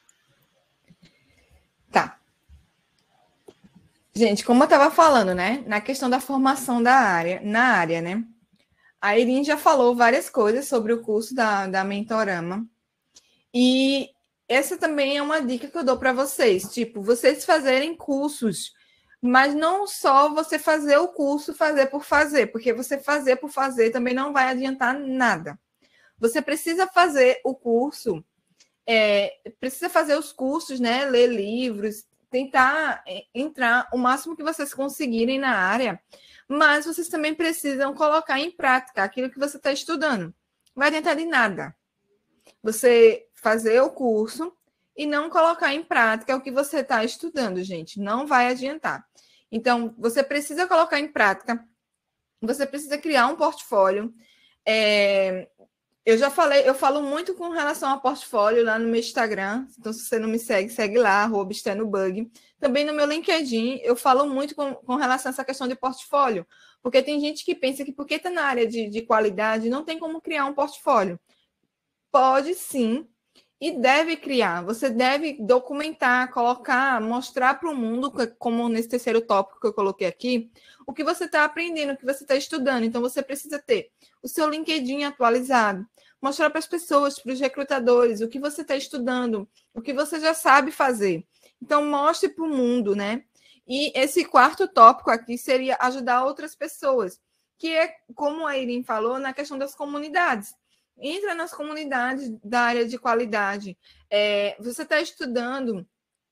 Tá. Gente, como eu estava falando, né? Na questão da formação da área, na área, né? A Irin já falou várias coisas sobre o curso da, da Mentorama. E essa também é uma dica que eu dou para vocês. Tipo, vocês fazerem cursos, mas não só você fazer o curso, fazer por fazer, porque você fazer por fazer também não vai adiantar nada. Você precisa fazer o curso, é, precisa fazer os cursos, né? Ler livros, tentar entrar o máximo que vocês conseguirem na área, mas vocês também precisam colocar em prática aquilo que você está estudando. Não vai adiantar de nada você fazer o curso e não colocar em prática o que você está estudando, gente. Não vai adiantar. Então, você precisa colocar em prática, você precisa criar um portfólio. É... Eu já falei, eu falo muito com relação ao portfólio lá no meu Instagram. Então, se você não me segue, segue lá, arroba Bug. Também no meu LinkedIn, eu falo muito com, com relação a essa questão de portfólio. Porque tem gente que pensa que porque está na área de, de qualidade, não tem como criar um portfólio. Pode sim, e deve criar. Você deve documentar, colocar, mostrar para o mundo, como nesse terceiro tópico que eu coloquei aqui, o que você está aprendendo, o que você está estudando. Então, você precisa ter o seu LinkedIn atualizado, mostrar para as pessoas, para os recrutadores, o que você está estudando, o que você já sabe fazer. Então, mostre para o mundo, né? E esse quarto tópico aqui seria ajudar outras pessoas, que é, como a Irin falou, na questão das comunidades. Entra nas comunidades da área de qualidade. É, você está estudando,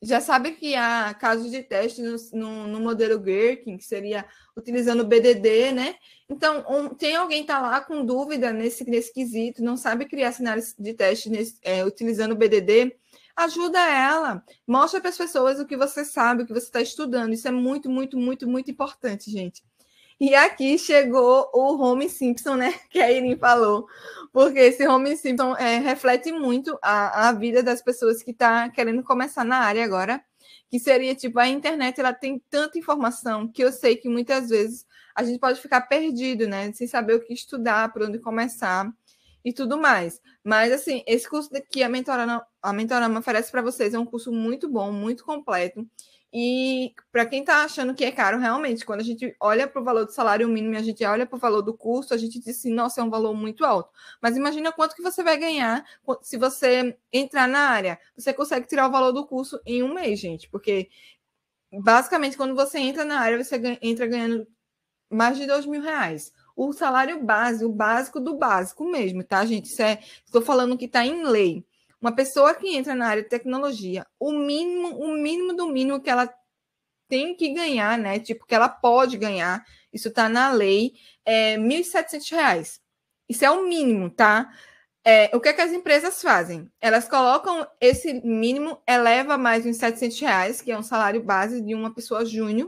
Já sabe que há casos de teste no, no, no modelo Gherkin, que seria utilizando o B D D, né? Então, um, tem alguém que está lá com dúvida nesse, nesse quesito, não sabe criar cenários de teste nesse, é, utilizando o B D D, ajuda ela, mostra para as pessoas o que você sabe, o que você está estudando. Isso é muito, muito, muito, muito importante, gente. E aqui chegou o Home Simpson, né? Que a Irin falou. Porque esse Home Simpson é, reflete muito a, a vida das pessoas que estão tá querendo começar na área agora. Que seria, tipo, a internet, ela tem tanta informação que eu sei que muitas vezes a gente pode ficar perdido, né? Sem saber o que estudar, por onde começar e tudo mais. Mas, assim, esse curso que a Mentorama, a Mentorama oferece para vocês é um curso muito bom, muito completo. E para quem está achando que é caro, realmente, quando a gente olha para o valor do salário mínimo e a gente olha para o valor do curso, a gente diz assim, nossa, é um valor muito alto. Mas imagina quanto que você vai ganhar se você entrar na área. Você consegue tirar o valor do curso em um mês, gente, porque basicamente quando você entra na área, você ganha, entra ganhando mais de dois mil reais. O salário base, o básico do básico mesmo, tá, gente? Isso é, estou falando que está em lei. Uma pessoa que entra na área de tecnologia, o mínimo, o mínimo do mínimo que ela tem que ganhar, né? Tipo, que ela pode ganhar, isso está na lei, é mil e setecentos reais. Isso é o mínimo, tá? É, o que é que as empresas fazem? Elas colocam esse mínimo, eleva mais uns setecentos reais, que é um salário base de uma pessoa júnior.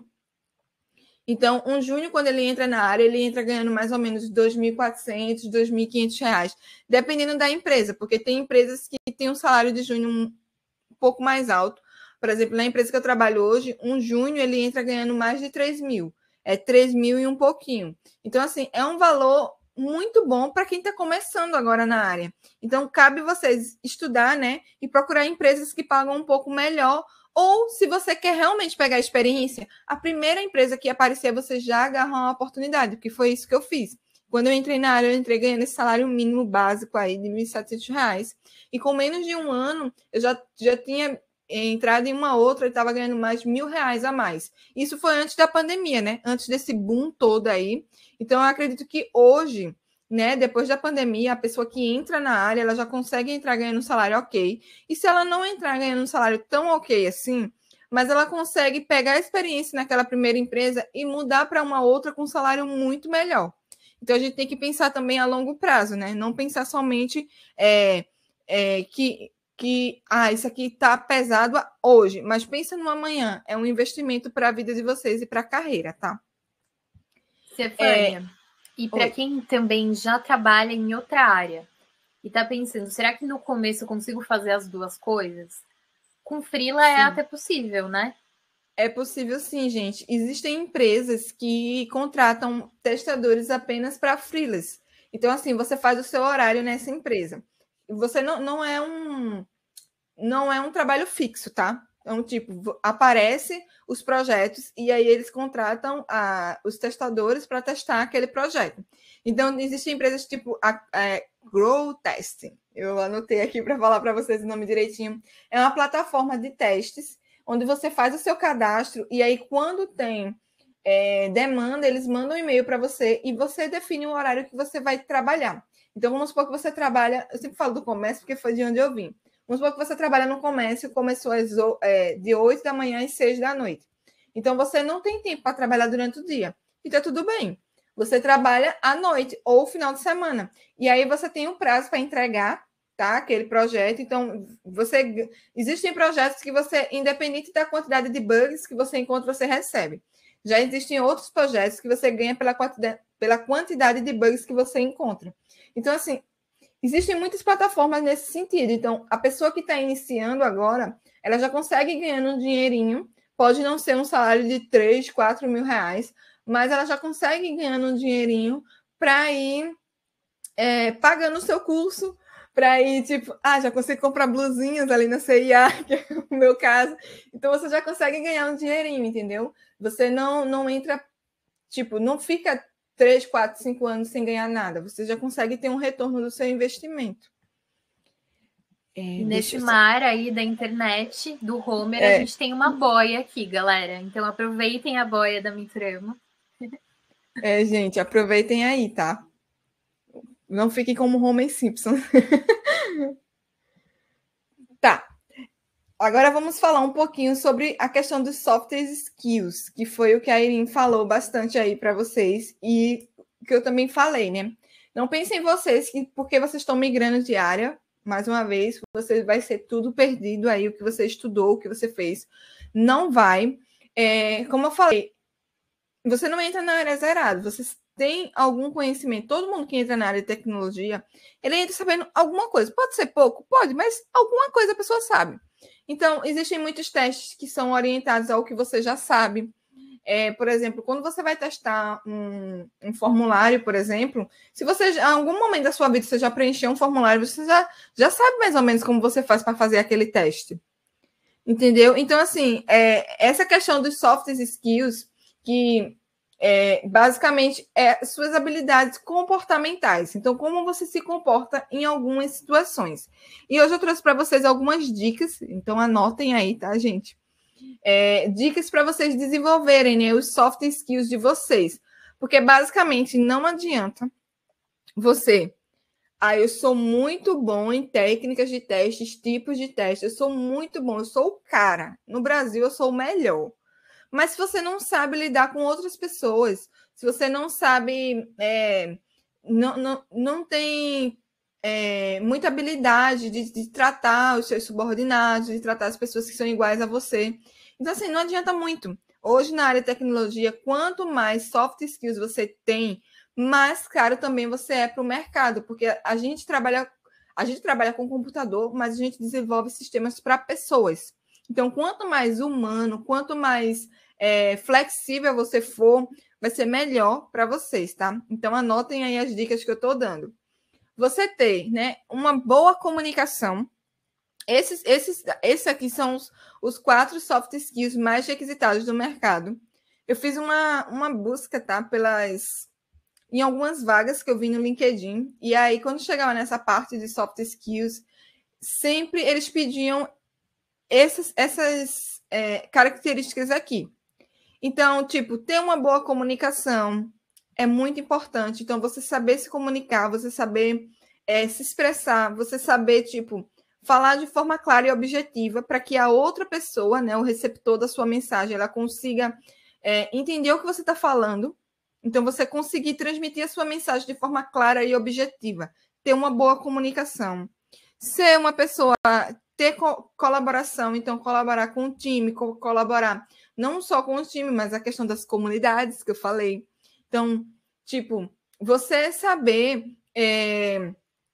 Então, um júnior, quando ele entra na área, ele entra ganhando mais ou menos dois mil e quatrocentos, dois mil e quinhentos reais, dependendo da empresa, porque tem empresas que têm um salário de júnior um pouco mais alto. Por exemplo, na empresa que eu trabalho hoje, um júnior ele entra ganhando mais de três mil. É três mil e um pouquinho. Então, assim, é um valor muito bom para quem está começando agora na área. Então, cabe vocês estudar, né? E procurar empresas que pagam um pouco melhor. Ou, se você quer realmente pegar experiência, a primeira empresa que aparecer, você já agarra uma oportunidade, porque foi isso que eu fiz. Quando eu entrei na área, eu entrei ganhando esse salário mínimo básico aí de mil e setecentos reais. E com menos de um ano, eu já, já tinha entrado em uma outra e estava ganhando mais de mil reais a mais. Isso foi antes da pandemia, né? Antes desse boom todo aí. Então, eu acredito que hoje, né, depois da pandemia, a pessoa que entra na área, ela já consegue entrar ganhando um salário ok. E se ela não entrar ganhando um salário tão ok assim, mas ela consegue pegar a experiência naquela primeira empresa e mudar para uma outra com um salário muito melhor. Então, a gente tem que pensar também a longo prazo, né? Não pensar somente é, é, que, que ah, isso aqui está pesado hoje, mas pensa no amanhã. É um investimento para a vida de vocês e para a carreira, tá? Stefânia, é... e para quem também já trabalha em outra área e está pensando, será que no começo eu consigo fazer as duas coisas? Com freela sim. É até possível, né? É possível sim, gente. Existem empresas que contratam testadores apenas para freelas. Então, assim, você faz o seu horário nessa empresa. Você não, não é um não é um trabalho fixo, tá? Então, tipo, aparece os projetos e aí eles contratam a, os testadores para testar aquele projeto. Então, existem empresas tipo a, a Grow Testing. Eu anotei aqui para falar para vocês o nome direitinho. É uma plataforma de testes onde você faz o seu cadastro e aí quando tem é, demanda, eles mandam um e-mail para você e você define o horário que você vai trabalhar. Então, vamos supor que você trabalha... Eu sempre falo do comércio porque foi de onde eu vim. Vamos supor que você trabalha no comércio, começou às, é, de oito da manhã às seis da noite. Então, você não tem tempo para trabalhar durante o dia. Então, tudo bem. Você trabalha à noite ou final de semana. E aí, você tem um prazo para entregar, tá? Aquele projeto. Então, você existem projetos que você, independente da quantidade de bugs que você encontra, você recebe. Já existem outros projetos que você ganha pela quantidade, pela quantidade de bugs que você encontra. Então, assim, existem muitas plataformas nesse sentido. Então, a pessoa que está iniciando agora, ela já consegue ganhando um dinheirinho. Pode não ser um salário de três, quatro mil reais, mas ela já consegue ganhando um dinheirinho para ir é, pagando o seu curso, para ir, tipo, ah, já consigo comprar blusinhas ali na C e A, que é o meu caso. Então, você já consegue ganhar um dinheirinho, entendeu? Você não, não entra, tipo, não fica três, quatro, cinco anos sem ganhar nada. Você já consegue ter um retorno do seu investimento. É, Nesse mar aí da internet, do Homer, é. A gente tem uma boia aqui, galera. Então, aproveitem a boia da Mentorama. É, gente, aproveitem aí, tá? Não fiquem como Homer Simpson. Tá. Agora vamos falar um pouquinho sobre a questão dos soft skills, que foi o que a Irene falou bastante aí para vocês e que eu também falei, né? Não pensem em vocês que porque vocês estão migrando de área, mais uma vez, você vai ser tudo perdido aí, o que você estudou, o que você fez. Não vai. É, como eu falei, você não entra na área zerado, você tem algum conhecimento. Todo mundo que entra na área de tecnologia, ele entra sabendo alguma coisa. Pode ser pouco? Pode, mas alguma coisa a pessoa sabe. Então, existem muitos testes que são orientados ao que você já sabe. É, por exemplo, quando você vai testar um, um formulário, por exemplo, se você, em algum momento da sua vida, você já preencheu um formulário, você já, já sabe mais ou menos como você faz para fazer aquele teste. Entendeu? Então, assim, é, essa questão dos soft skills, que é, basicamente é suas habilidades comportamentais. Então, como você se comporta em algumas situações. E hoje eu trouxe para vocês algumas dicas, então anotem aí, tá, gente? É, dicas para vocês desenvolverem, né, os soft skills de vocês. Porque basicamente não adianta você. Ah, eu sou muito bom em técnicas de testes, tipos de testes. Eu sou muito bom, eu sou o cara. No Brasil, eu sou o melhor. Mas se você não sabe lidar com outras pessoas, se você não sabe, é, não, não, não tem é, muita habilidade de, de tratar os seus subordinados, de tratar as pessoas que são iguais a você. Então, assim, não adianta muito. Hoje, na área de tecnologia, quanto mais soft skills você tem, mais caro também você é para o mercado, porque a gente trabalha, a gente trabalha com computador, mas a gente desenvolve sistemas para pessoas. Então, quanto mais humano, quanto mais é, flexível você for, vai ser melhor para vocês, tá? Então, anotem aí as dicas que eu estou dando. Você ter, né, uma boa comunicação. Esses, esses, esses aqui são os, os quatro soft skills mais requisitados do mercado. Eu fiz uma, uma busca, tá? Pelas, em algumas vagas que eu vi no LinkedIn. E aí, quando chegava nessa parte de soft skills, sempre eles pediam essas, essas é, características aqui. Então, tipo, ter uma boa comunicação é muito importante. Então, você saber se comunicar, você saber é, se expressar, você saber, tipo, falar de forma clara e objetiva para que a outra pessoa, né, o receptor da sua mensagem, ela consiga é, entender o que você está falando. Então, você conseguir transmitir a sua mensagem de forma clara e objetiva. Ter uma boa comunicação. Ser uma pessoa, ter co colaboração, então colaborar com o time, co colaborar não só com o time, mas a questão das comunidades que eu falei. Então, tipo, você saber... É,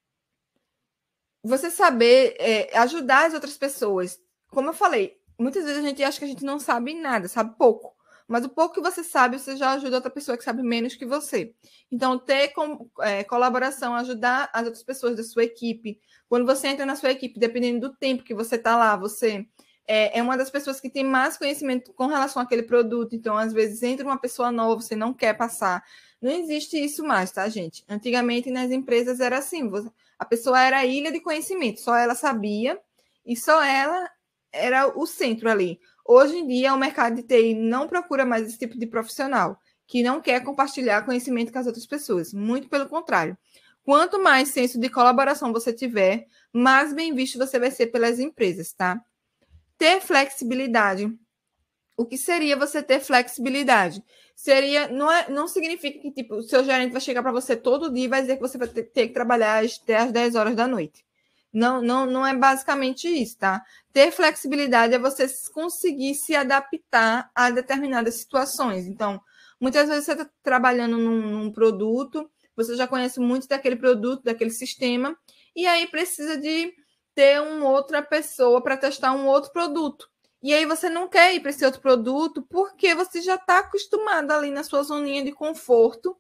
você saber é, ajudar as outras pessoas. Como eu falei, muitas vezes a gente acha que a gente não sabe nada, sabe pouco. Mas o pouco que você sabe, você já ajuda outra pessoa que sabe menos que você. Então, ter com, é, colaboração, ajudar as outras pessoas da sua equipe. Quando você entra na sua equipe, dependendo do tempo que você está lá, você é, é uma das pessoas que tem mais conhecimento com relação àquele produto. Então, às vezes, entra uma pessoa nova, você não quer passar. Não existe isso mais, tá, gente? Antigamente, nas empresas, era assim. Você, a pessoa era a ilha de conhecimento. Só ela sabia e só ela era o centro ali. Hoje em dia, o mercado de T I não procura mais esse tipo de profissional, que não quer compartilhar conhecimento com as outras pessoas. Muito pelo contrário. Quanto mais senso de colaboração você tiver, mais bem visto você vai ser pelas empresas, tá? Ter flexibilidade. O que seria você ter flexibilidade? Seria, não, é, não significa que tipo, o seu gerente vai chegar para você todo dia e vai dizer que você vai ter, ter que trabalhar até as dez horas da noite. Não, não, não é basicamente isso, tá? Ter flexibilidade é você conseguir se adaptar a determinadas situações. Então, muitas vezes você está trabalhando num, num produto, você já conhece muito daquele produto, daquele sistema, e aí precisa de ter uma outra pessoa para testar um outro produto. E aí você não quer ir para esse outro produto porque você já está acostumado ali na sua zoninha de conforto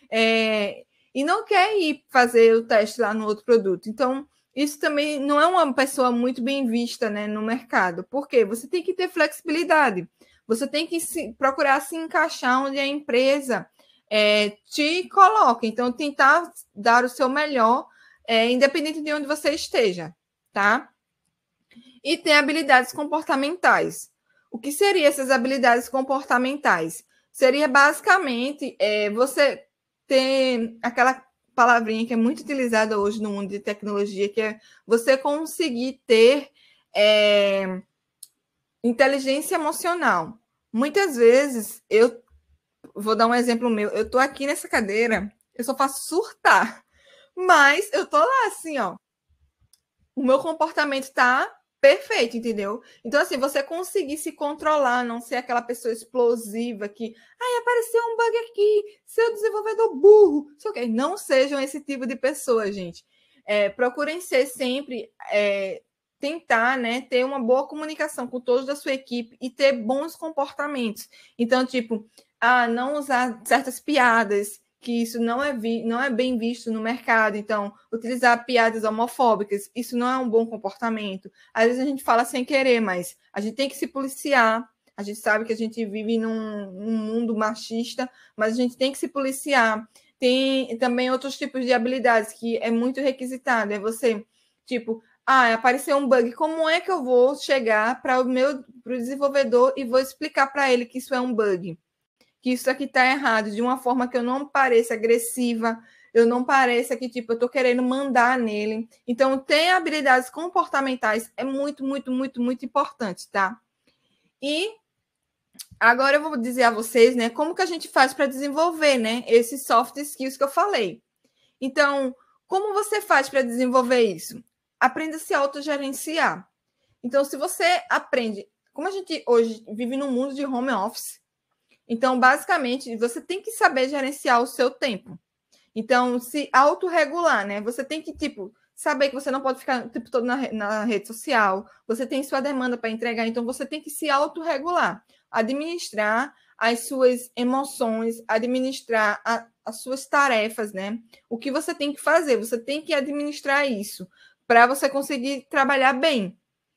é, e não quer ir fazer o teste lá no outro produto. Então, isso também não é uma pessoa muito bem vista, né, no mercado. Por quê? Você tem que ter flexibilidade. Você tem que se, procurar se encaixar onde a empresa é, te coloca. Então, tentar dar o seu melhor, é, independente de onde você esteja, tá? E ter habilidades comportamentais. O que seriam essas habilidades comportamentais? Seria basicamente é, você ter aquela palavrinha que é muito utilizada hoje no mundo de tecnologia, que é você conseguir ter é, Inteligência emocional. Muitas vezes, eu vou dar um exemplo meu, eu tô aqui nessa cadeira, eu só faço surtar, mas eu tô lá assim, ó, o meu comportamento tá perfeito, entendeu? Então, assim, você conseguir se controlar, não ser aquela pessoa explosiva que, ai, apareceu um bug aqui, seu desenvolvedor burro, sei o quê. Não sejam esse tipo de pessoa, gente. É, procurem ser sempre, é, tentar, né, ter uma boa comunicação com todos da sua equipe e ter bons comportamentos. Então, tipo, ah, não usar certas piadas, que isso não é, vi, não é bem visto no mercado. Então, utilizar piadas homofóbicas, isso não é um bom comportamento. Às vezes a gente fala sem querer, mas a gente tem que se policiar. A gente sabe que a gente vive num, num mundo machista, mas a gente tem que se policiar. Tem também outros tipos de habilidades que é muito requisitado. É você, tipo, ah, apareceu um bug. Como é que eu vou chegar para o meu pro desenvolvedor e vou explicar para ele que isso é um bug? Que isso aqui está errado, de uma forma que eu não pareça agressiva, eu não pareça que, tipo, eu estou querendo mandar nele. Então, ter habilidades comportamentais é muito, muito, muito, muito importante, tá? E agora eu vou dizer a vocês, né, como que a gente faz para desenvolver, né, esses soft skills que eu falei. Então, como você faz para desenvolver isso? Aprenda a se autogerenciar. Então, se você aprende, como a gente hoje vive num mundo de home office, então, basicamente, você tem que saber gerenciar o seu tempo. Então, se autorregular, né? Você tem que, tipo, saber que você não pode ficar o tempo todo na, na rede social, você tem sua demanda para entregar, então você tem que se autorregular, administrar as suas emoções, administrar a, as suas tarefas, né? O que você tem que fazer, você tem que administrar isso para você conseguir trabalhar bem.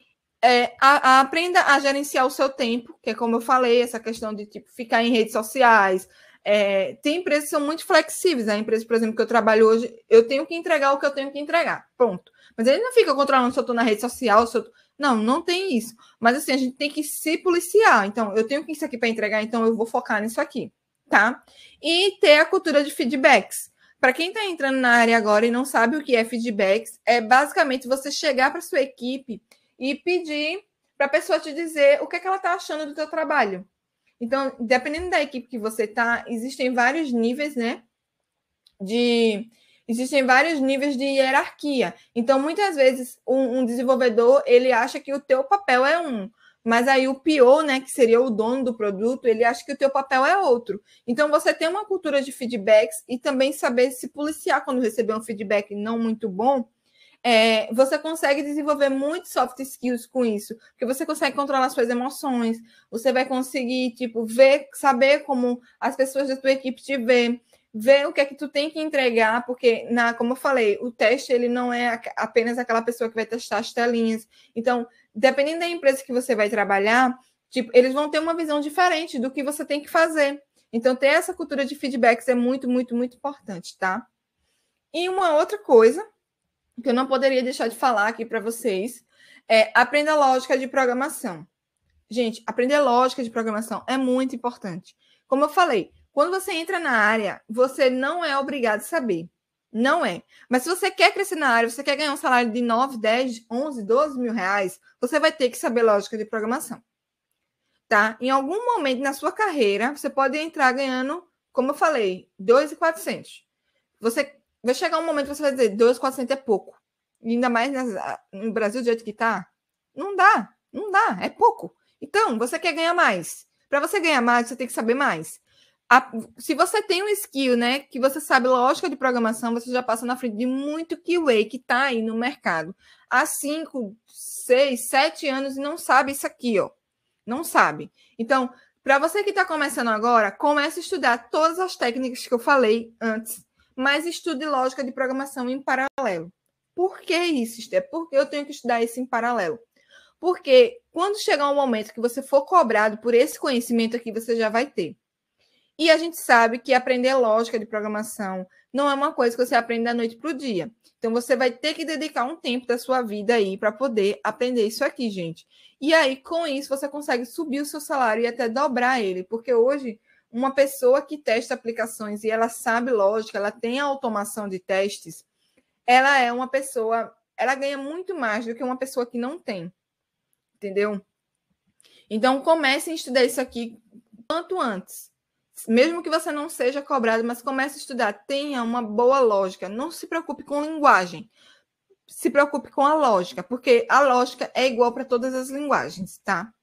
É, a, a, aprenda a gerenciar o seu tempo, que é como eu falei, essa questão de tipo, ficar em redes sociais. É, tem empresas que são muito flexíveis. A empresa, por exemplo, que eu trabalho hoje, eu tenho que entregar o que eu tenho que entregar. Pronto. Mas ele não fica controlando se eu estou na rede social, se eu tô... Não, não tem isso. Mas assim, a gente tem que se policiar. Então, eu tenho que isso aqui para entregar, então eu vou focar nisso aqui. Tá? E ter a cultura de feedbacks. Para quem está entrando na área agora e não sabe o que é feedbacks, é basicamente você chegar para sua equipe e pedir para a pessoa te dizer o que, é que ela está achando do teu trabalho. Então, dependendo da equipe que você está, existem vários níveis, né? De existem vários níveis de hierarquia. Então, muitas vezes, um, um desenvolvedor ele acha que o teu papel é um, mas aí o P O, né, que seria o dono do produto, ele acha que o teu papel é outro. Então, você tem uma cultura de feedbacks e também saber se policiar quando receber um feedback não muito bom. É, você consegue desenvolver muitos soft skills com isso, porque você consegue controlar suas emoções, você vai conseguir, tipo, ver, saber como as pessoas da tua equipe te vê, ver o que é que tu tem que entregar, porque, na, como eu falei, o teste, ele não é apenas aquela pessoa que vai testar as telinhas. Então, dependendo da empresa que você vai trabalhar, tipo, eles vão ter uma visão diferente do que você tem que fazer. Então, ter essa cultura de feedbacks é muito, muito, muito importante, tá? E uma outra coisa que eu não poderia deixar de falar aqui para vocês é aprenda lógica de programação. Gente, aprender lógica de programação é muito importante. Como eu falei, quando você entra na área, você não é obrigado a saber. Não é. Mas se você quer crescer na área, você quer ganhar um salário de nove, dez, onze, doze mil reais, você vai ter que saber lógica de programação. Tá? Em algum momento na sua carreira, você pode entrar ganhando, como eu falei, dois mil e quatrocentos. Você vai chegar um momento que você vai dizer dois mil e quatrocentos é pouco. E ainda mais no Brasil, do jeito que está, não dá, não dá, é pouco. Então, você quer ganhar mais. Para você ganhar mais, você tem que saber mais. A, se você tem um skill, né, que você sabe lógica de programação, você já passa na frente de muito Q A que está aí no mercado há cinco, seis, sete anos e não sabe isso aqui, ó. Não sabe. Então, para você que está começando agora, comece a estudar todas as técnicas que eu falei antes, mas estude lógica de programação em paralelo. Por que isso, Esther? Porque eu tenho que estudar isso em paralelo. Porque quando chegar um momento que você for cobrado por esse conhecimento aqui, você já vai ter. E a gente sabe que aprender lógica de programação não é uma coisa que você aprende da noite para o dia. Então, você vai ter que dedicar um tempo da sua vida aí para poder aprender isso aqui, gente. E aí, com isso, você consegue subir o seu salário e até dobrar ele. Porque hoje, uma pessoa que testa aplicações e ela sabe lógica, ela tem automação de testes, ela é uma pessoa, ela ganha muito mais do que uma pessoa que não tem. Entendeu? Então, comece a estudar isso aqui quanto antes. Mesmo que você não seja cobrado, mas comece a estudar. Tenha uma boa lógica. Não se preocupe com linguagem. Se preocupe com a lógica, porque a lógica é igual para todas as linguagens, tá?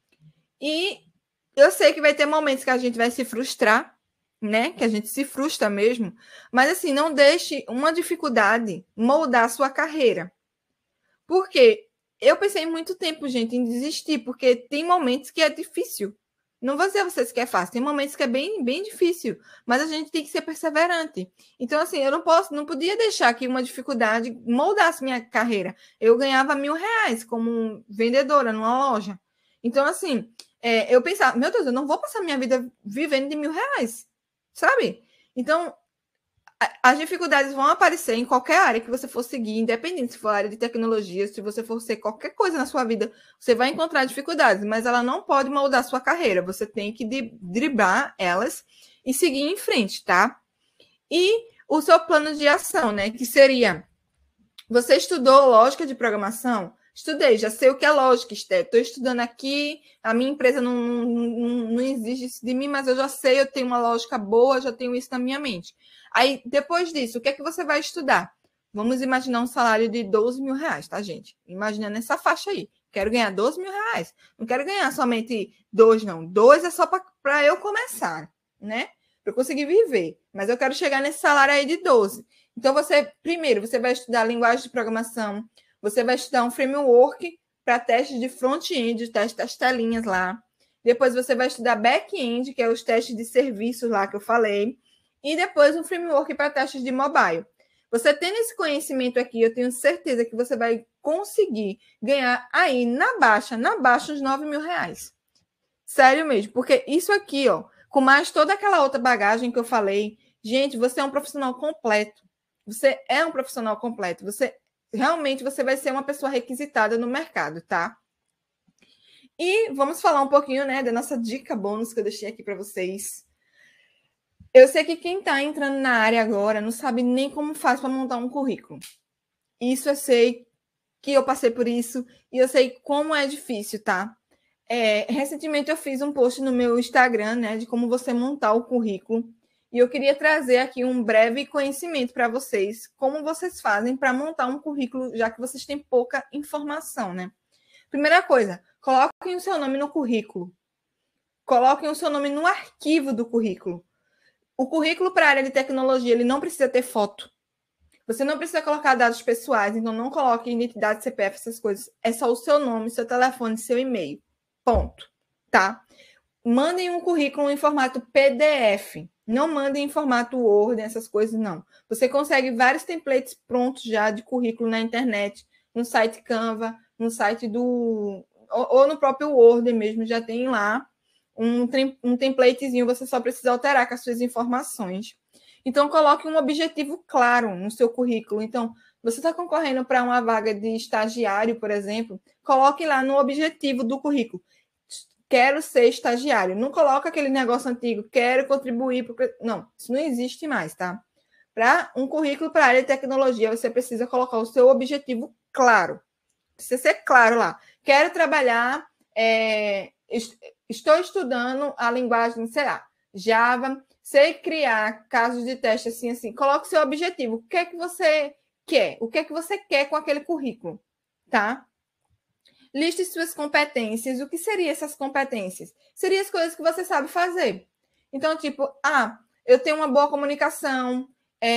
E eu sei que vai ter momentos que a gente vai se frustrar, né? Que a gente se frustra mesmo. Mas, assim, não deixe uma dificuldade moldar a sua carreira. Por quê? Eu pensei muito tempo, gente, em desistir, porque tem momentos que é difícil. Não vou dizer a vocês que é fácil, tem momentos que é bem, bem difícil, mas a gente tem que ser perseverante. Então, assim, eu não posso, não podia deixar que uma dificuldade moldasse minha carreira. Eu ganhava mil reais como vendedora numa loja. Então, assim, é, eu pensava, meu Deus, eu não vou passar minha vida vivendo de mil reais, sabe? Então, as dificuldades vão aparecer em qualquer área que você for seguir, independente se for área de tecnologia, se você for ser qualquer coisa na sua vida, você vai encontrar dificuldades, mas ela não pode moldar a sua carreira. Você tem que driblar elas e seguir em frente, tá? E o seu plano de ação, né? Que seria: você estudou lógica de programação? Estudei, já sei o que é lógica, estou estudando aqui, a minha empresa não, não, não exige isso de mim, mas eu já sei, eu tenho uma lógica boa, já tenho isso na minha mente. Aí, depois disso, o que é que você vai estudar? Vamos imaginar um salário de doze mil reais, tá, gente? Imaginando essa faixa aí. Quero ganhar doze mil reais. Não quero ganhar somente dois, não. Dois é só para eu começar, né? Para eu conseguir viver. Mas eu quero chegar nesse salário aí de doze. Então, você, primeiro, você vai estudar linguagem de programação, você vai estudar um framework para testes de front-end, testes das telinhas lá. Depois você vai estudar back-end, que é os testes de serviços lá que eu falei. E depois um framework para testes de mobile. Você tendo esse conhecimento aqui, eu tenho certeza que você vai conseguir ganhar aí, na baixa, na baixa, uns nove mil reais. Sério mesmo, porque isso aqui, ó, com mais toda aquela outra bagagem que eu falei, gente, você é um profissional completo. Você é um profissional completo. Você realmente você vai ser uma pessoa requisitada no mercado, tá? E vamos falar um pouquinho, né, da nossa dica bônus que eu deixei aqui para vocês. Eu sei que quem está entrando na área agora não sabe nem como faz para montar um currículo. Isso eu sei que eu passei por isso e eu sei como é difícil, tá? É, recentemente eu fiz um post no meu Instagram, né, de como você montar o currículo. E eu queria trazer aqui um breve conhecimento para vocês, como vocês fazem para montar um currículo, já que vocês têm pouca informação, né? Primeira coisa, coloquem o seu nome no currículo. Coloquem o seu nome no arquivo do currículo. O currículo para a área de tecnologia, ele não precisa ter foto. Você não precisa colocar dados pessoais, então não coloque identidade, C P F, essas coisas. É só o seu nome, seu telefone, seu e-mail. Ponto. Tá? Mandem um currículo em formato P D F. Não mandem em formato Word, essas coisas, não. Você consegue vários templates prontos já de currículo na internet, no site Canva, no site do... Ou, ou no próprio Word mesmo, já tem lá um, um templatezinho, você só precisa alterar com as suas informações. Então, coloque um objetivo claro no seu currículo. Então, você está concorrendo para uma vaga de estagiário, por exemplo, coloque lá no objetivo do currículo: quero ser estagiário. Não coloca aquele negócio antigo, quero contribuir. Porque... Não, isso não existe mais, tá? Para um currículo para a área de tecnologia, você precisa colocar o seu objetivo claro. Precisa ser claro lá. Quero trabalhar, é... estou estudando a linguagem, sei lá, Java, sei criar casos de teste assim, assim. Coloque o seu objetivo. O que é que você quer? O que é que você quer com aquele currículo, tá? Liste suas competências. O que seriam essas competências? Seriam as coisas que você sabe fazer. Então, tipo, ah, eu tenho uma boa comunicação,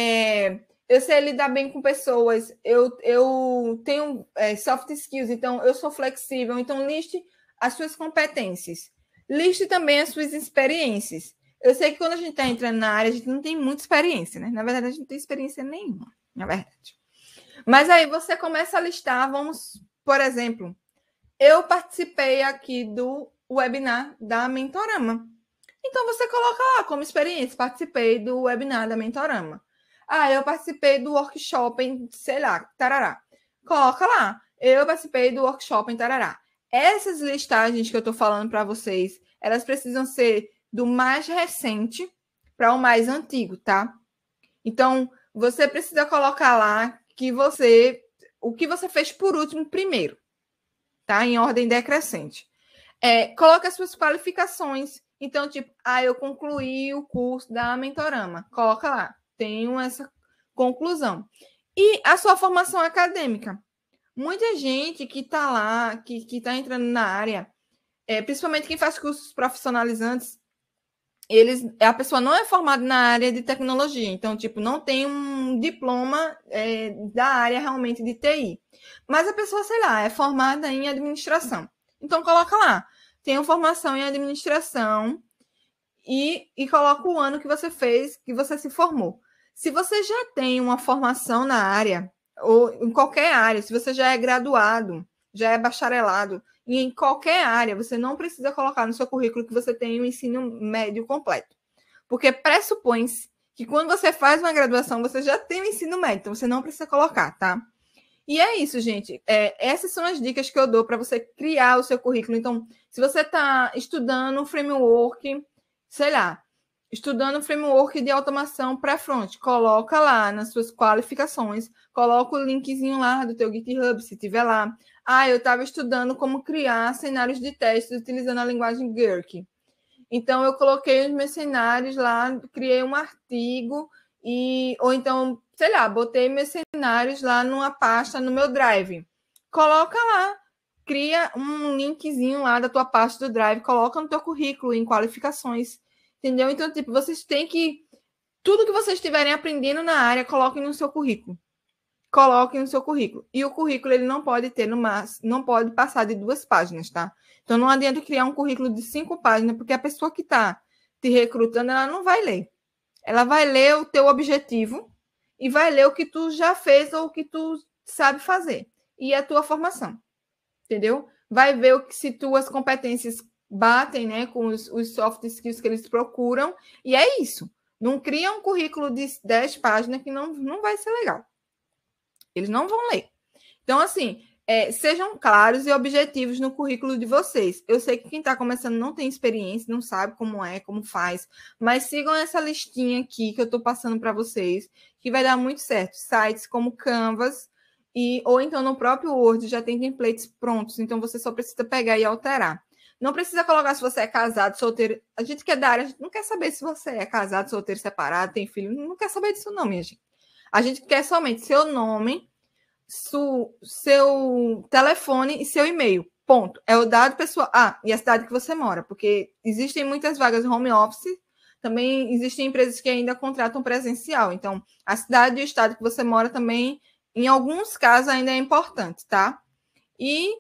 é, eu sei lidar bem com pessoas, eu, eu tenho é, soft skills, então eu sou flexível. Então, liste as suas competências. Liste também as suas experiências. Eu sei que quando a gente está entrando na área, a gente não tem muita experiência, né? Na verdade, a gente não tem experiência nenhuma, na verdade. Mas aí você começa a listar, vamos, por exemplo... Eu participei aqui do webinar da Mentorama. Então, você coloca lá como experiência: participei do webinar da Mentorama. Ah, eu participei do workshop em, sei lá, tarará. Coloca lá: eu participei do workshop em tarará. Essas listagens que eu estou falando para vocês, elas precisam ser do mais recente para o mais antigo, tá? Então, você precisa colocar lá que você, o que você fez por último primeiro. Tá? Em ordem decrescente. É, coloca as suas qualificações. Então, tipo, ah, eu concluí o curso da Mentorama. Coloca lá, tenho essa conclusão. E a sua formação acadêmica. Muita gente que está lá, que está entrando na área, é, principalmente quem faz cursos profissionalizantes, eles, a pessoa não é formada na área de tecnologia, então, tipo, não tem um diploma é, da área realmente de T I. Mas a pessoa, sei lá, é formada em administração. Então, coloca lá, tenho formação em administração e, e coloca o ano que você fez, que você se formou. Se você já tem uma formação na área, ou em qualquer área, se você já é graduado, já é bacharelado, e em qualquer área, você não precisa colocar no seu currículo que você tem o um ensino médio completo. Porque pressupõe-se que quando você faz uma graduação, você já tem o um ensino médio, então você não precisa colocar, tá? E é isso, gente. É, essas são as dicas que eu dou para você criar o seu currículo. Então, se você está estudando um framework, sei lá, estudando um framework de automação para front, coloca lá nas suas qualificações, coloca o linkzinho lá do teu GitHub, se tiver lá. Ah, eu estava estudando como criar cenários de testes utilizando a linguagem Gherkin. Então, eu coloquei os meus cenários lá, criei um artigo, e ou então, sei lá, botei meus cenários lá numa pasta no meu Drive. Coloca lá, cria um linkzinho lá da tua pasta do Drive, coloca no teu currículo, em qualificações, entendeu? Então, tipo, vocês têm que... Tudo que vocês estiverem aprendendo na área, coloquem no seu currículo. Coloquem no seu currículo. E o currículo, ele não pode ter no máximo, não pode passar de duas páginas, tá? Então, não adianta criar um currículo de cinco páginas, porque a pessoa que está te recrutando, ela não vai ler. Ela vai ler o teu objetivo e vai ler o que tu já fez ou o que tu sabe fazer. E a tua formação. Entendeu? Vai ver o que, se tuas competências batem, né, com os, os soft skills que eles procuram. E é isso. Não cria um currículo de dez páginas que não, não vai ser legal. Eles não vão ler. Então, assim, é, sejam claros e objetivos no currículo de vocês. Eu sei que quem está começando não tem experiência, não sabe como é, como faz, mas sigam essa listinha aqui que eu estou passando para vocês, que vai dar muito certo. Sites como Canvas, e, ou então no próprio Word já tem templates prontos, então você só precisa pegar e alterar. Não precisa colocar se você é casado, solteiro. A gente que é da área, a gente não quer saber se você é casado, solteiro, separado, tem filho. Não quer saber disso não, minha gente. A gente quer somente seu nome, su, seu telefone e seu e-mail. Ponto. É o dado pessoal. Ah, e a cidade que você mora, porque existem muitas vagas home office, também existem empresas que ainda contratam presencial. Então, a cidade e o estado que você mora também, em alguns casos, ainda é importante, tá? E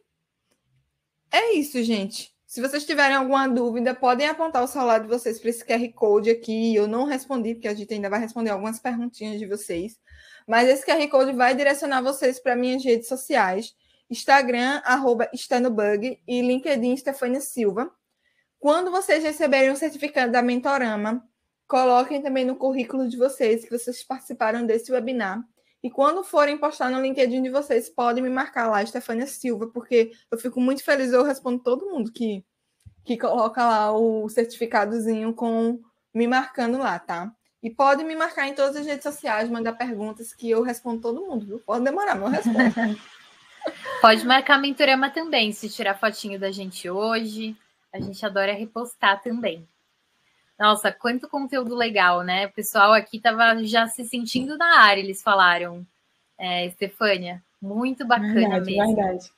é isso, gente. Se vocês tiverem alguma dúvida, podem apontar o celular de vocês para esse Q R Code aqui. Eu não respondi, porque a gente ainda vai responder algumas perguntinhas de vocês. Mas esse Q R Code vai direcionar vocês para minhas redes sociais. Instagram, arroba Estanobug, e LinkedIn, Stefânia Silva. Quando vocês receberem o certificado da Mentorama, coloquem também no currículo de vocês que vocês participaram desse webinar. E quando forem postar no LinkedIn de vocês, podem me marcar lá, Stefânia Silva, porque eu fico muito feliz, eu respondo todo mundo que, que coloca lá o certificadozinho com me marcando lá, tá? E pode me marcar em todas as redes sociais, mandar perguntas que eu respondo todo mundo, viu? Pode demorar, mas eu respondo. Pode marcar a Mentorama também, se tirar fotinho da gente hoje. A gente adora repostar também. Nossa, quanto conteúdo legal, né? O pessoal aqui estava já se sentindo na área, eles falaram. É, Estefânia, muito bacana verdade, mesmo. Verdade.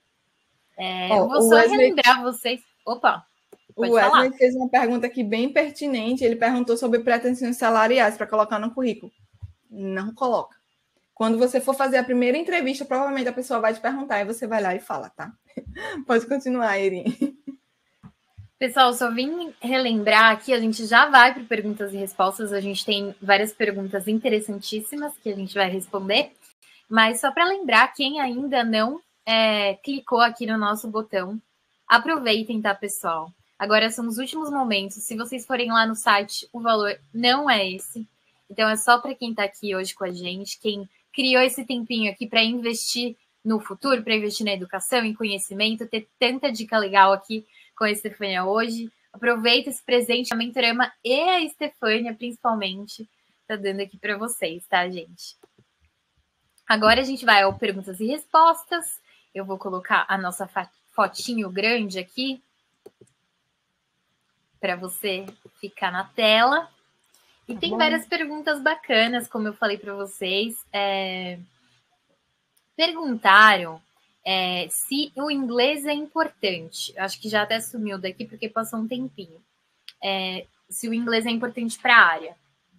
É, Ó, eu vou só Wesley... relembrar vocês. Opa! O Wesley falar. fez uma pergunta aqui bem pertinente. Ele perguntou sobre pretensões salariais para colocar no currículo. Não coloca. Quando você for fazer a primeira entrevista, provavelmente a pessoa vai te perguntar e você vai lá e fala, tá? Pode continuar, Erin. Pessoal, só vim relembrar aqui, a gente já vai para perguntas e respostas, a gente tem várias perguntas interessantíssimas que a gente vai responder, mas só para lembrar, quem ainda não é, clicou aqui no nosso botão, aproveitem, tá, pessoal? Agora são os últimos momentos, se vocês forem lá no site, o valor não é esse, então é só para quem está aqui hoje com a gente, quem criou esse tempinho aqui para investir no futuro, para investir na educação, em conhecimento, ter tanta dica legal aqui com a Estefânia hoje. Aproveita esse presente, a Mentorama e a Estefânia, principalmente, tá dando aqui para vocês, tá, gente? Agora a gente vai ao perguntas e respostas. Eu vou colocar a nossa fotinho grande aqui para você ficar na tela. E tá tem bom. várias perguntas bacanas, como eu falei para vocês. É... Perguntaram é, se o inglês é importante. Acho que já até sumiu daqui porque passou um tempinho. É, se o inglês é importante para a área.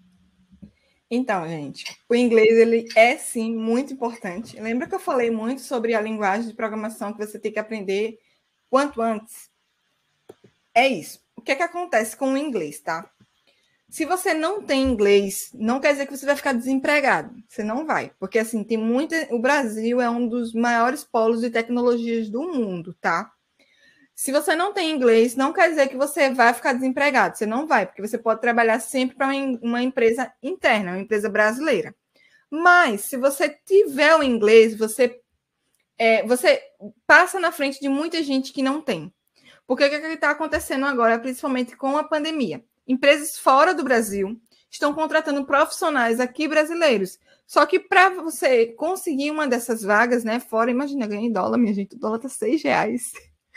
Então, gente, o inglês ele é sim muito importante. Lembra que eu falei muito sobre a linguagem de programação que você tem que aprender quanto antes? É isso. O que é que acontece com o inglês, tá? Se você não tem inglês, não quer dizer que você vai ficar desempregado. Você não vai, porque assim, tem muita, o Brasil é um dos maiores polos de tecnologias do mundo, tá? Se você não tem inglês, não quer dizer que você vai ficar desempregado. Você não vai, porque você pode trabalhar sempre para uma empresa interna, uma empresa brasileira. Mas, se você tiver o inglês, você, é, você passa na frente de muita gente que não tem. Porque o que está acontecendo agora, principalmente com a pandemia? Empresas fora do Brasil estão contratando profissionais aqui brasileiros. Só que para você conseguir uma dessas vagas, né, fora, imagina, ganhar em dólar, minha gente, o dólar tá seis reais.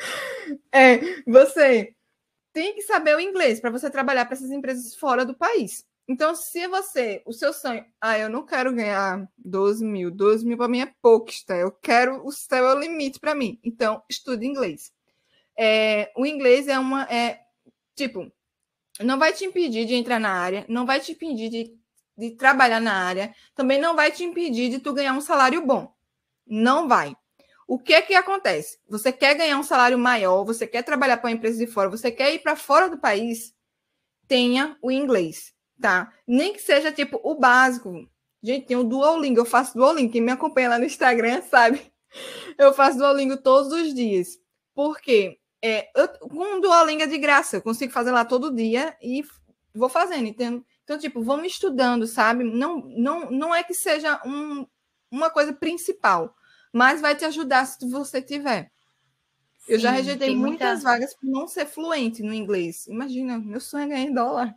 É, você tem que saber o inglês para você trabalhar para essas empresas fora do país. Então, se você, o seu sonho, ah, eu não quero ganhar doze mil, doze mil para mim é pouco, tá? Eu quero, o céu é o limite para mim. Então, estude inglês. É, o inglês é uma, é, tipo, não vai te impedir de entrar na área, não vai te impedir de, de trabalhar na área, também não vai te impedir de tu ganhar um salário bom. Não vai. O que é que acontece? Você quer ganhar um salário maior, você quer trabalhar para uma empresa de fora, você quer ir para fora do país, tenha o inglês, tá? Nem que seja tipo o básico. Gente, tem o Duolingo, eu faço Duolingo, quem me acompanha lá no Instagram sabe. Eu faço Duolingo todos os dias. Por quê? É, eu, com o Duolingo é de graça, eu consigo fazer lá todo dia e vou fazendo, entendo? Então, tipo, vamos estudando, sabe? Não, não, não é que seja um, uma coisa principal, mas vai te ajudar se você tiver. Sim, eu já rejeitei muitas muita... vagas por não ser fluente no inglês. Imagina, meu sonho é ganhar em dólar.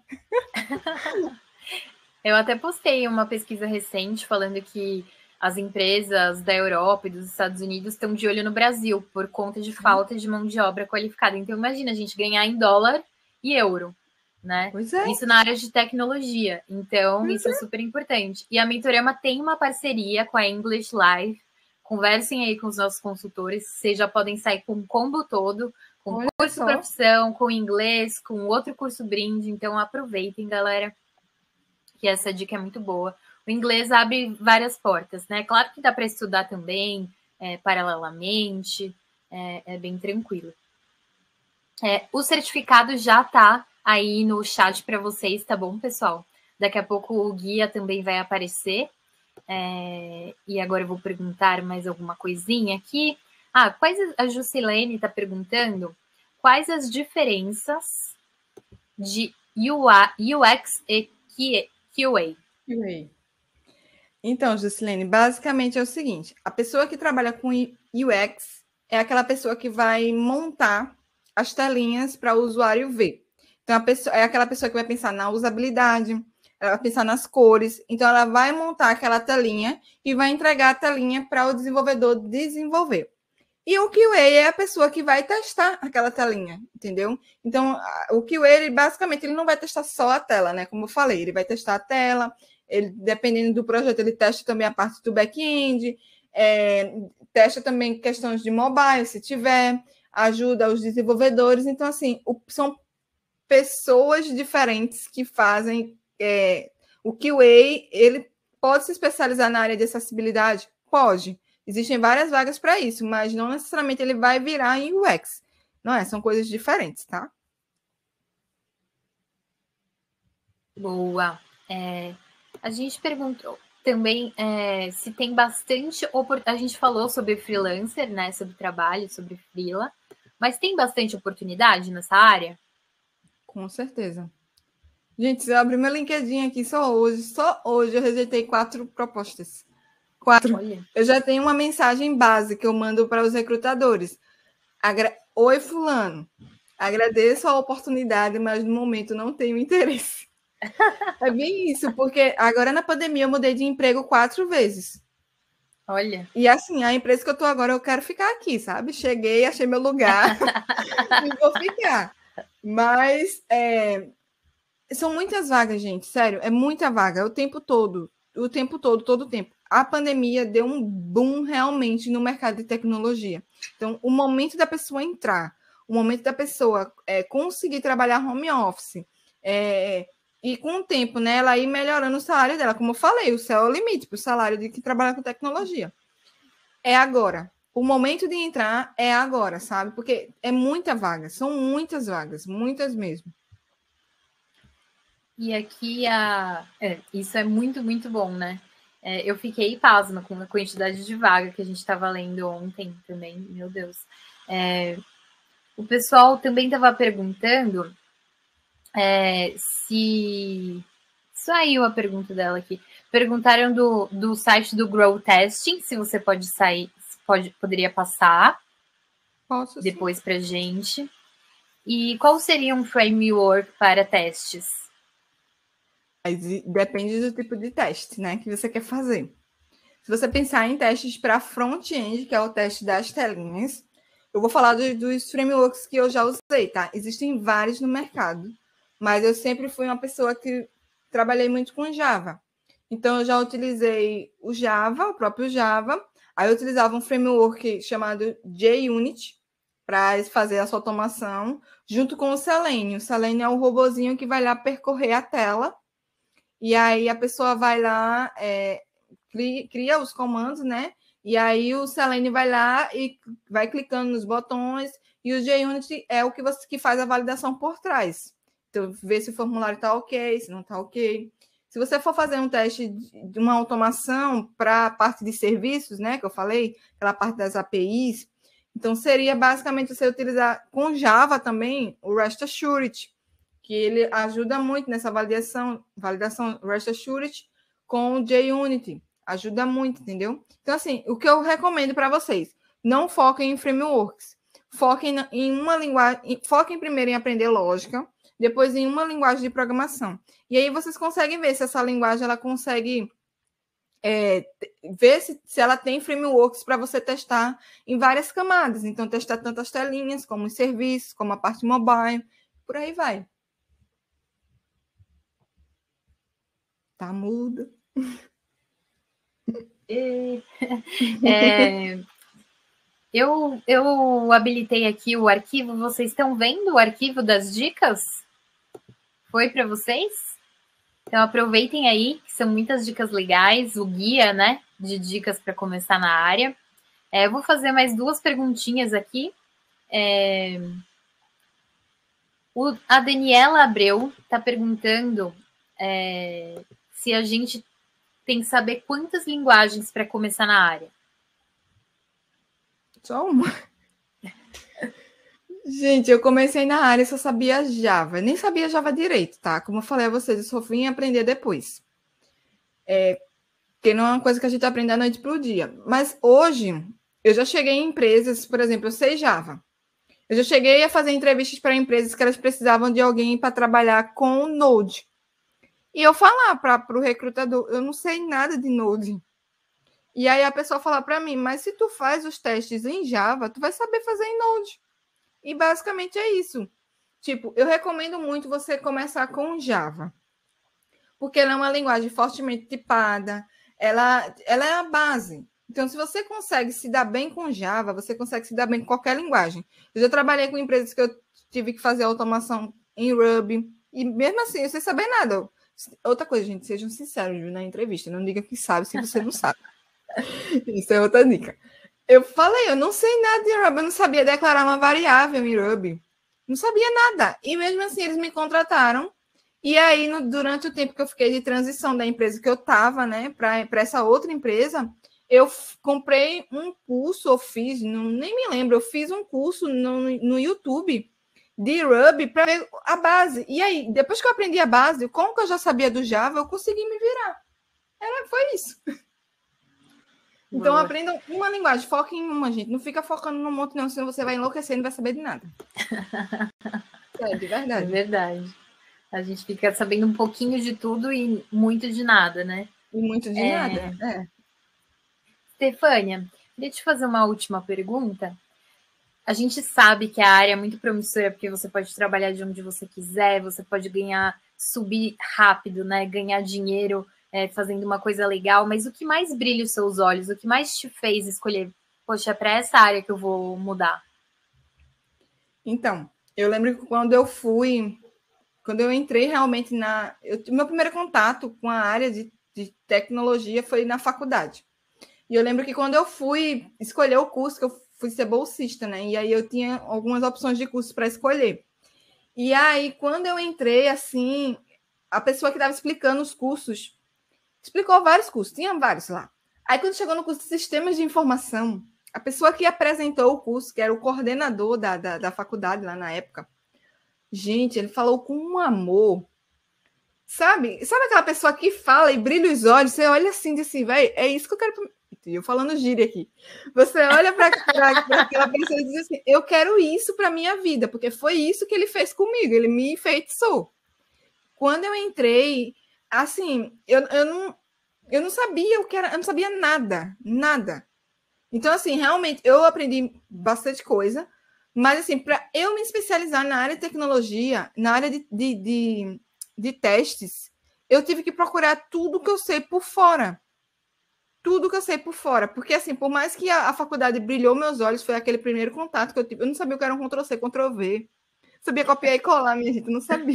Eu até postei uma pesquisa recente falando que as empresas da Europa e dos Estados Unidos estão de olho no Brasil por conta de falta de mão de obra qualificada. Então, imagina a gente ganhar em dólar e euro, né? Pois é. Isso na área de tecnologia. Então, pois isso é. é super importante. E a Mentorama tem uma parceria com a English Live. Conversem aí com os nossos consultores. Vocês já podem sair com o combo todo, com Olha curso só. profissão, com inglês, com outro curso brinde. Então, aproveitem, galera, que essa dica é muito boa. O inglês abre várias portas, né? Claro que dá para estudar também, é, paralelamente, é, é bem tranquilo. É, o certificado já está aí no chat para vocês, tá bom, pessoal? Daqui a pouco o guia também vai aparecer. É, e agora eu vou perguntar mais alguma coisinha aqui. Ah, quais a Juscelene está perguntando quais as diferenças de U X e Q A? Q A. Então, Juscelene, basicamente é o seguinte: a pessoa que trabalha com U X é aquela pessoa que vai montar as telinhas para o usuário ver. Então, a pessoa, é aquela pessoa que vai pensar na usabilidade, ela vai pensar nas cores. Então, ela vai montar aquela telinha e vai entregar a telinha para o desenvolvedor desenvolver. E o Q A é a pessoa que vai testar aquela telinha, entendeu? Então, o Q A, ele, basicamente, ele não vai testar só a tela, né? Como eu falei, ele vai testar a tela, ele, dependendo do projeto, ele testa também a parte do back-end, é, testa também questões de mobile, se tiver, ajuda os desenvolvedores. Então, assim, o, são pessoas diferentes que fazem é, o Q A. Ele pode se especializar na área de acessibilidade? Pode. Existem várias vagas para isso, mas não necessariamente ele vai virar em U X. Não é? São coisas diferentes, tá? Boa. É, a gente perguntou também é, se tem bastante oportunidade. A gente falou sobre freelancer, né? Sobre trabalho, sobre freela. Mas tem bastante oportunidade nessa área? Com certeza. Gente, se eu abrir meu LinkedIn aqui só hoje, só hoje eu rejeitei quatro propostas. Quatro. Olha. Eu já tenho uma mensagem base que eu mando para os recrutadores. Agra... Oi, fulano. Agradeço a oportunidade, mas no momento não tenho interesse. É bem isso, porque agora na pandemia eu mudei de emprego quatro vezes. Olha. E assim, a empresa que eu estou agora, eu quero ficar aqui, sabe? Cheguei, achei meu lugar e vou ficar. Mas é, são muitas vagas, gente, sério, é muita vaga, o tempo todo, o tempo todo, todo o tempo. A pandemia deu um boom realmente no mercado de tecnologia. Então, o momento da pessoa entrar, o momento da pessoa é, conseguir trabalhar home office, é, e com o tempo, né, ela ir melhorando o salário dela. Como eu falei, o céu é o limite para o salário de quem trabalha com tecnologia. É agora. O momento de entrar é agora, sabe? Porque é muita vaga, são muitas vagas, muitas mesmo. E aqui a. É, isso é muito, muito bom, né? É, eu fiquei pasma com a quantidade de vaga que a gente estava lendo ontem também, meu Deus. É, o pessoal também estava perguntando é, se. Saiu a pergunta dela aqui. Perguntaram do, do site do Grow Testing, se você pode sair, pode, poderia passar Posso, depois para gente. E qual seria um framework para testes? Depende do tipo de teste, né, que você quer fazer. Se você pensar em testes para front-end, que é o teste das telinhas, eu vou falar do, dos frameworks que eu já usei, tá? Existem vários no mercado, mas eu sempre fui uma pessoa que trabalhei muito com Java. Então, eu já utilizei o Java, o próprio Java. Aí, eu utilizava um framework chamado JUnit para fazer essa automação, junto com o Selenium. O Selenium é o robozinho que vai lá percorrer a tela. E aí, a pessoa vai lá, é, cria os comandos, né? E aí, o Selenium vai lá e vai clicando nos botões. E o JUnit é o que, você, que faz a validação por trás. Então, ver se o formulário está ok, se não está ok. Se você for fazer um teste de uma automação para a parte de serviços, né, que eu falei, aquela parte das A P Is, então seria basicamente você utilizar com Java também o REST Assured, que ele ajuda muito nessa validação, validação REST Assured com o JUnit. Ajuda muito, entendeu? Então, assim, o que eu recomendo para vocês, não foquem em frameworks, foquem em uma linguagem, foquem primeiro em aprender lógica, depois em uma linguagem de programação. E aí vocês conseguem ver se essa linguagem ela consegue é, ver se, se ela tem frameworks para você testar em várias camadas. Então, testar tanto as telinhas, como os serviços, como a parte mobile, por aí vai. Tá mudo. É, eu, eu habilitei aqui o arquivo. Vocês estão vendo o arquivo das dicas? Foi para vocês? Então aproveitem aí, que são muitas dicas legais, o guia, né, de dicas para começar na área. É, eu vou fazer mais duas perguntinhas aqui. É, o, a Daniela Abreu está perguntando é, se a gente tem que saber quantas linguagens para começar na área. Só uma. Gente, eu comecei na área e só sabia Java. Eu nem sabia Java direito, tá? Como eu falei a vocês, eu só vim aprender depois. É, porque não é uma coisa que a gente aprende da noite para o dia. Mas hoje, eu já cheguei em empresas, por exemplo, eu sei Java. Eu já cheguei a fazer entrevistas para empresas que elas precisavam de alguém para trabalhar com Node. E eu falar para o recrutador, eu não sei nada de Node. E aí a pessoa falar para mim, mas se tu faz os testes em Java, tu vai saber fazer em Node. E basicamente é isso. Tipo, eu recomendo muito você começar com Java. Porque ela é uma linguagem fortemente tipada, ela, ela é a base. Então, se você consegue se dar bem com Java, você consegue se dar bem com qualquer linguagem. Eu já trabalhei com empresas que eu tive que fazer automação em Ruby, e mesmo assim, eu sem saber nada. Outra coisa, gente, sejam sinceros na entrevista, não diga que sabe se você não sabe. Isso é outra dica. Eu falei, eu não sei nada de Ruby, eu não sabia declarar uma variável em Ruby. Não sabia nada. E mesmo assim, eles me contrataram. E aí, no, durante o tempo que eu fiquei de transição da empresa que eu estava, né, para essa outra empresa, eu comprei um curso, eu fiz, não, nem me lembro, eu fiz um curso no, no YouTube de Ruby para ver a base. E aí, depois que eu aprendi a base, como que eu já sabia do Java, eu consegui me virar. Era, foi isso. Então, Boa. Aprendam uma linguagem, foquem em uma, gente. Não fica focando no monte, não, senão você vai enlouquecer e não vai saber de nada. É, de verdade. É verdade. A gente fica sabendo um pouquinho de tudo e muito de nada, né? E muito de é... nada, é. Stefânia, queria te fazer uma última pergunta. a gente sabe que a área é muito promissora, porque você pode trabalhar de onde você quiser, você pode ganhar, subir rápido, né? Ganhar dinheiro é, fazendo uma coisa legal, mas o que mais brilha os seus olhos? O que mais te fez escolher, poxa, é para essa área que eu vou mudar? Então, eu lembro que quando eu fui, quando eu entrei realmente na. Eu, meu primeiro contato com a área de, de tecnologia foi na faculdade. E eu lembro que quando eu fui escolher o curso, que eu fui ser bolsista, né? E aí eu tinha algumas opções de curso para escolher. E aí, quando eu entrei, assim, a pessoa que estava explicando os cursos explicou vários cursos, tinha vários lá. Aí, quando chegou no curso de Sistemas de Informação, a pessoa que apresentou o curso, que era o coordenador da, da, da faculdade lá na época, gente, ele falou com um amor. Sabe? Sabe aquela pessoa que fala e brilha os olhos? Você olha assim, diz assim, velho, é isso que eu quero. E eu falando gíria aqui. Você olha para aquela pessoa e diz assim: eu quero isso para minha vida, porque foi isso que ele fez comigo, ele me enfeitiçou. Quando eu entrei, assim, eu, eu, não, eu não sabia o que era, eu não sabia nada, nada. Então, assim, realmente, eu aprendi bastante coisa, mas, assim, para eu me especializar na área de tecnologia, na área de, de, de, de testes, eu tive que procurar tudo que eu sei por fora. Tudo que eu sei por fora. Porque, assim, por mais que a, a faculdade brilhou meus olhos, foi aquele primeiro contato que eu tive. Eu não sabia o que era um Ctrl-C, Ctrl-V. Sabia copiar e colar, minha gente, não sabia.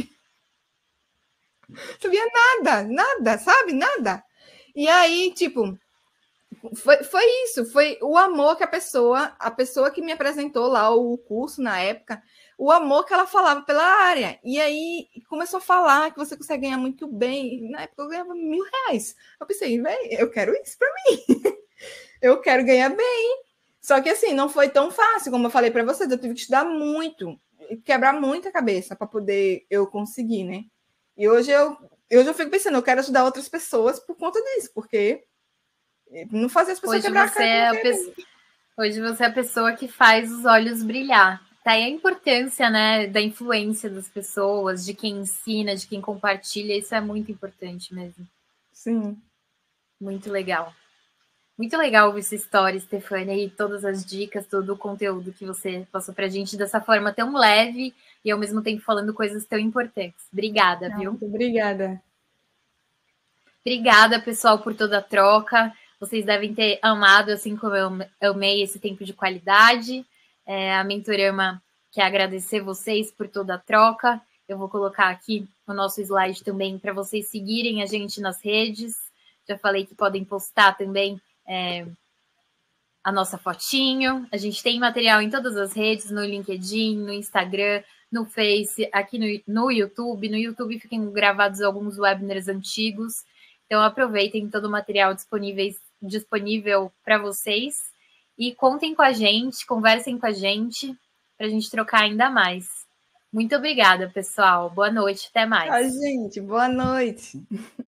Sabia nada, nada, sabe? Nada. E aí, tipo, foi, foi isso, foi o amor que a pessoa, a pessoa que me apresentou lá o curso na época, o amor que ela falava pela área. E aí começou a falar que você consegue ganhar muito bem. Na época eu ganhava mil reais. Eu pensei, velho, eu quero isso para mim. Eu quero ganhar bem. Só que assim, não foi tão fácil, como eu falei para vocês, eu tive que estudar muito, quebrar muita cabeça para poder eu conseguir, né? E hoje eu, hoje eu fico pensando, eu quero ajudar outras pessoas por conta disso, porque não fazer as pessoas Hoje quebrar você, a é a cara. pessoa, hoje você é a pessoa que faz os olhos brilhar. Tá aí a importância, né, da influência das pessoas, de quem ensina, de quem compartilha. Isso é muito importante mesmo. Sim. Muito legal. Muito legal ouvir essa história, Stefania, e todas as dicas, todo o conteúdo que você passou pra gente dessa forma tão leve e ao mesmo tempo falando coisas tão importantes. Obrigada, Não, viu? muito obrigada. Obrigada, pessoal, por toda a troca. Vocês devem ter amado, assim como eu amei esse tempo de qualidade. É, a Mentorama quer agradecer vocês por toda a troca. Eu vou colocar aqui o nosso slide também para vocês seguirem a gente nas redes. Já falei que podem postar também é, a nossa fotinho. A gente tem material em todas as redes, no LinkedIn, no Instagram, no Face, aqui no, no YouTube. No YouTube ficam gravados alguns webinars antigos. Então, aproveitem todo o material disponível, disponível para vocês e contem com a gente, conversem com a gente, para a gente trocar ainda mais. Muito obrigada, pessoal. Boa noite, até mais. Tchau, gente. Boa noite.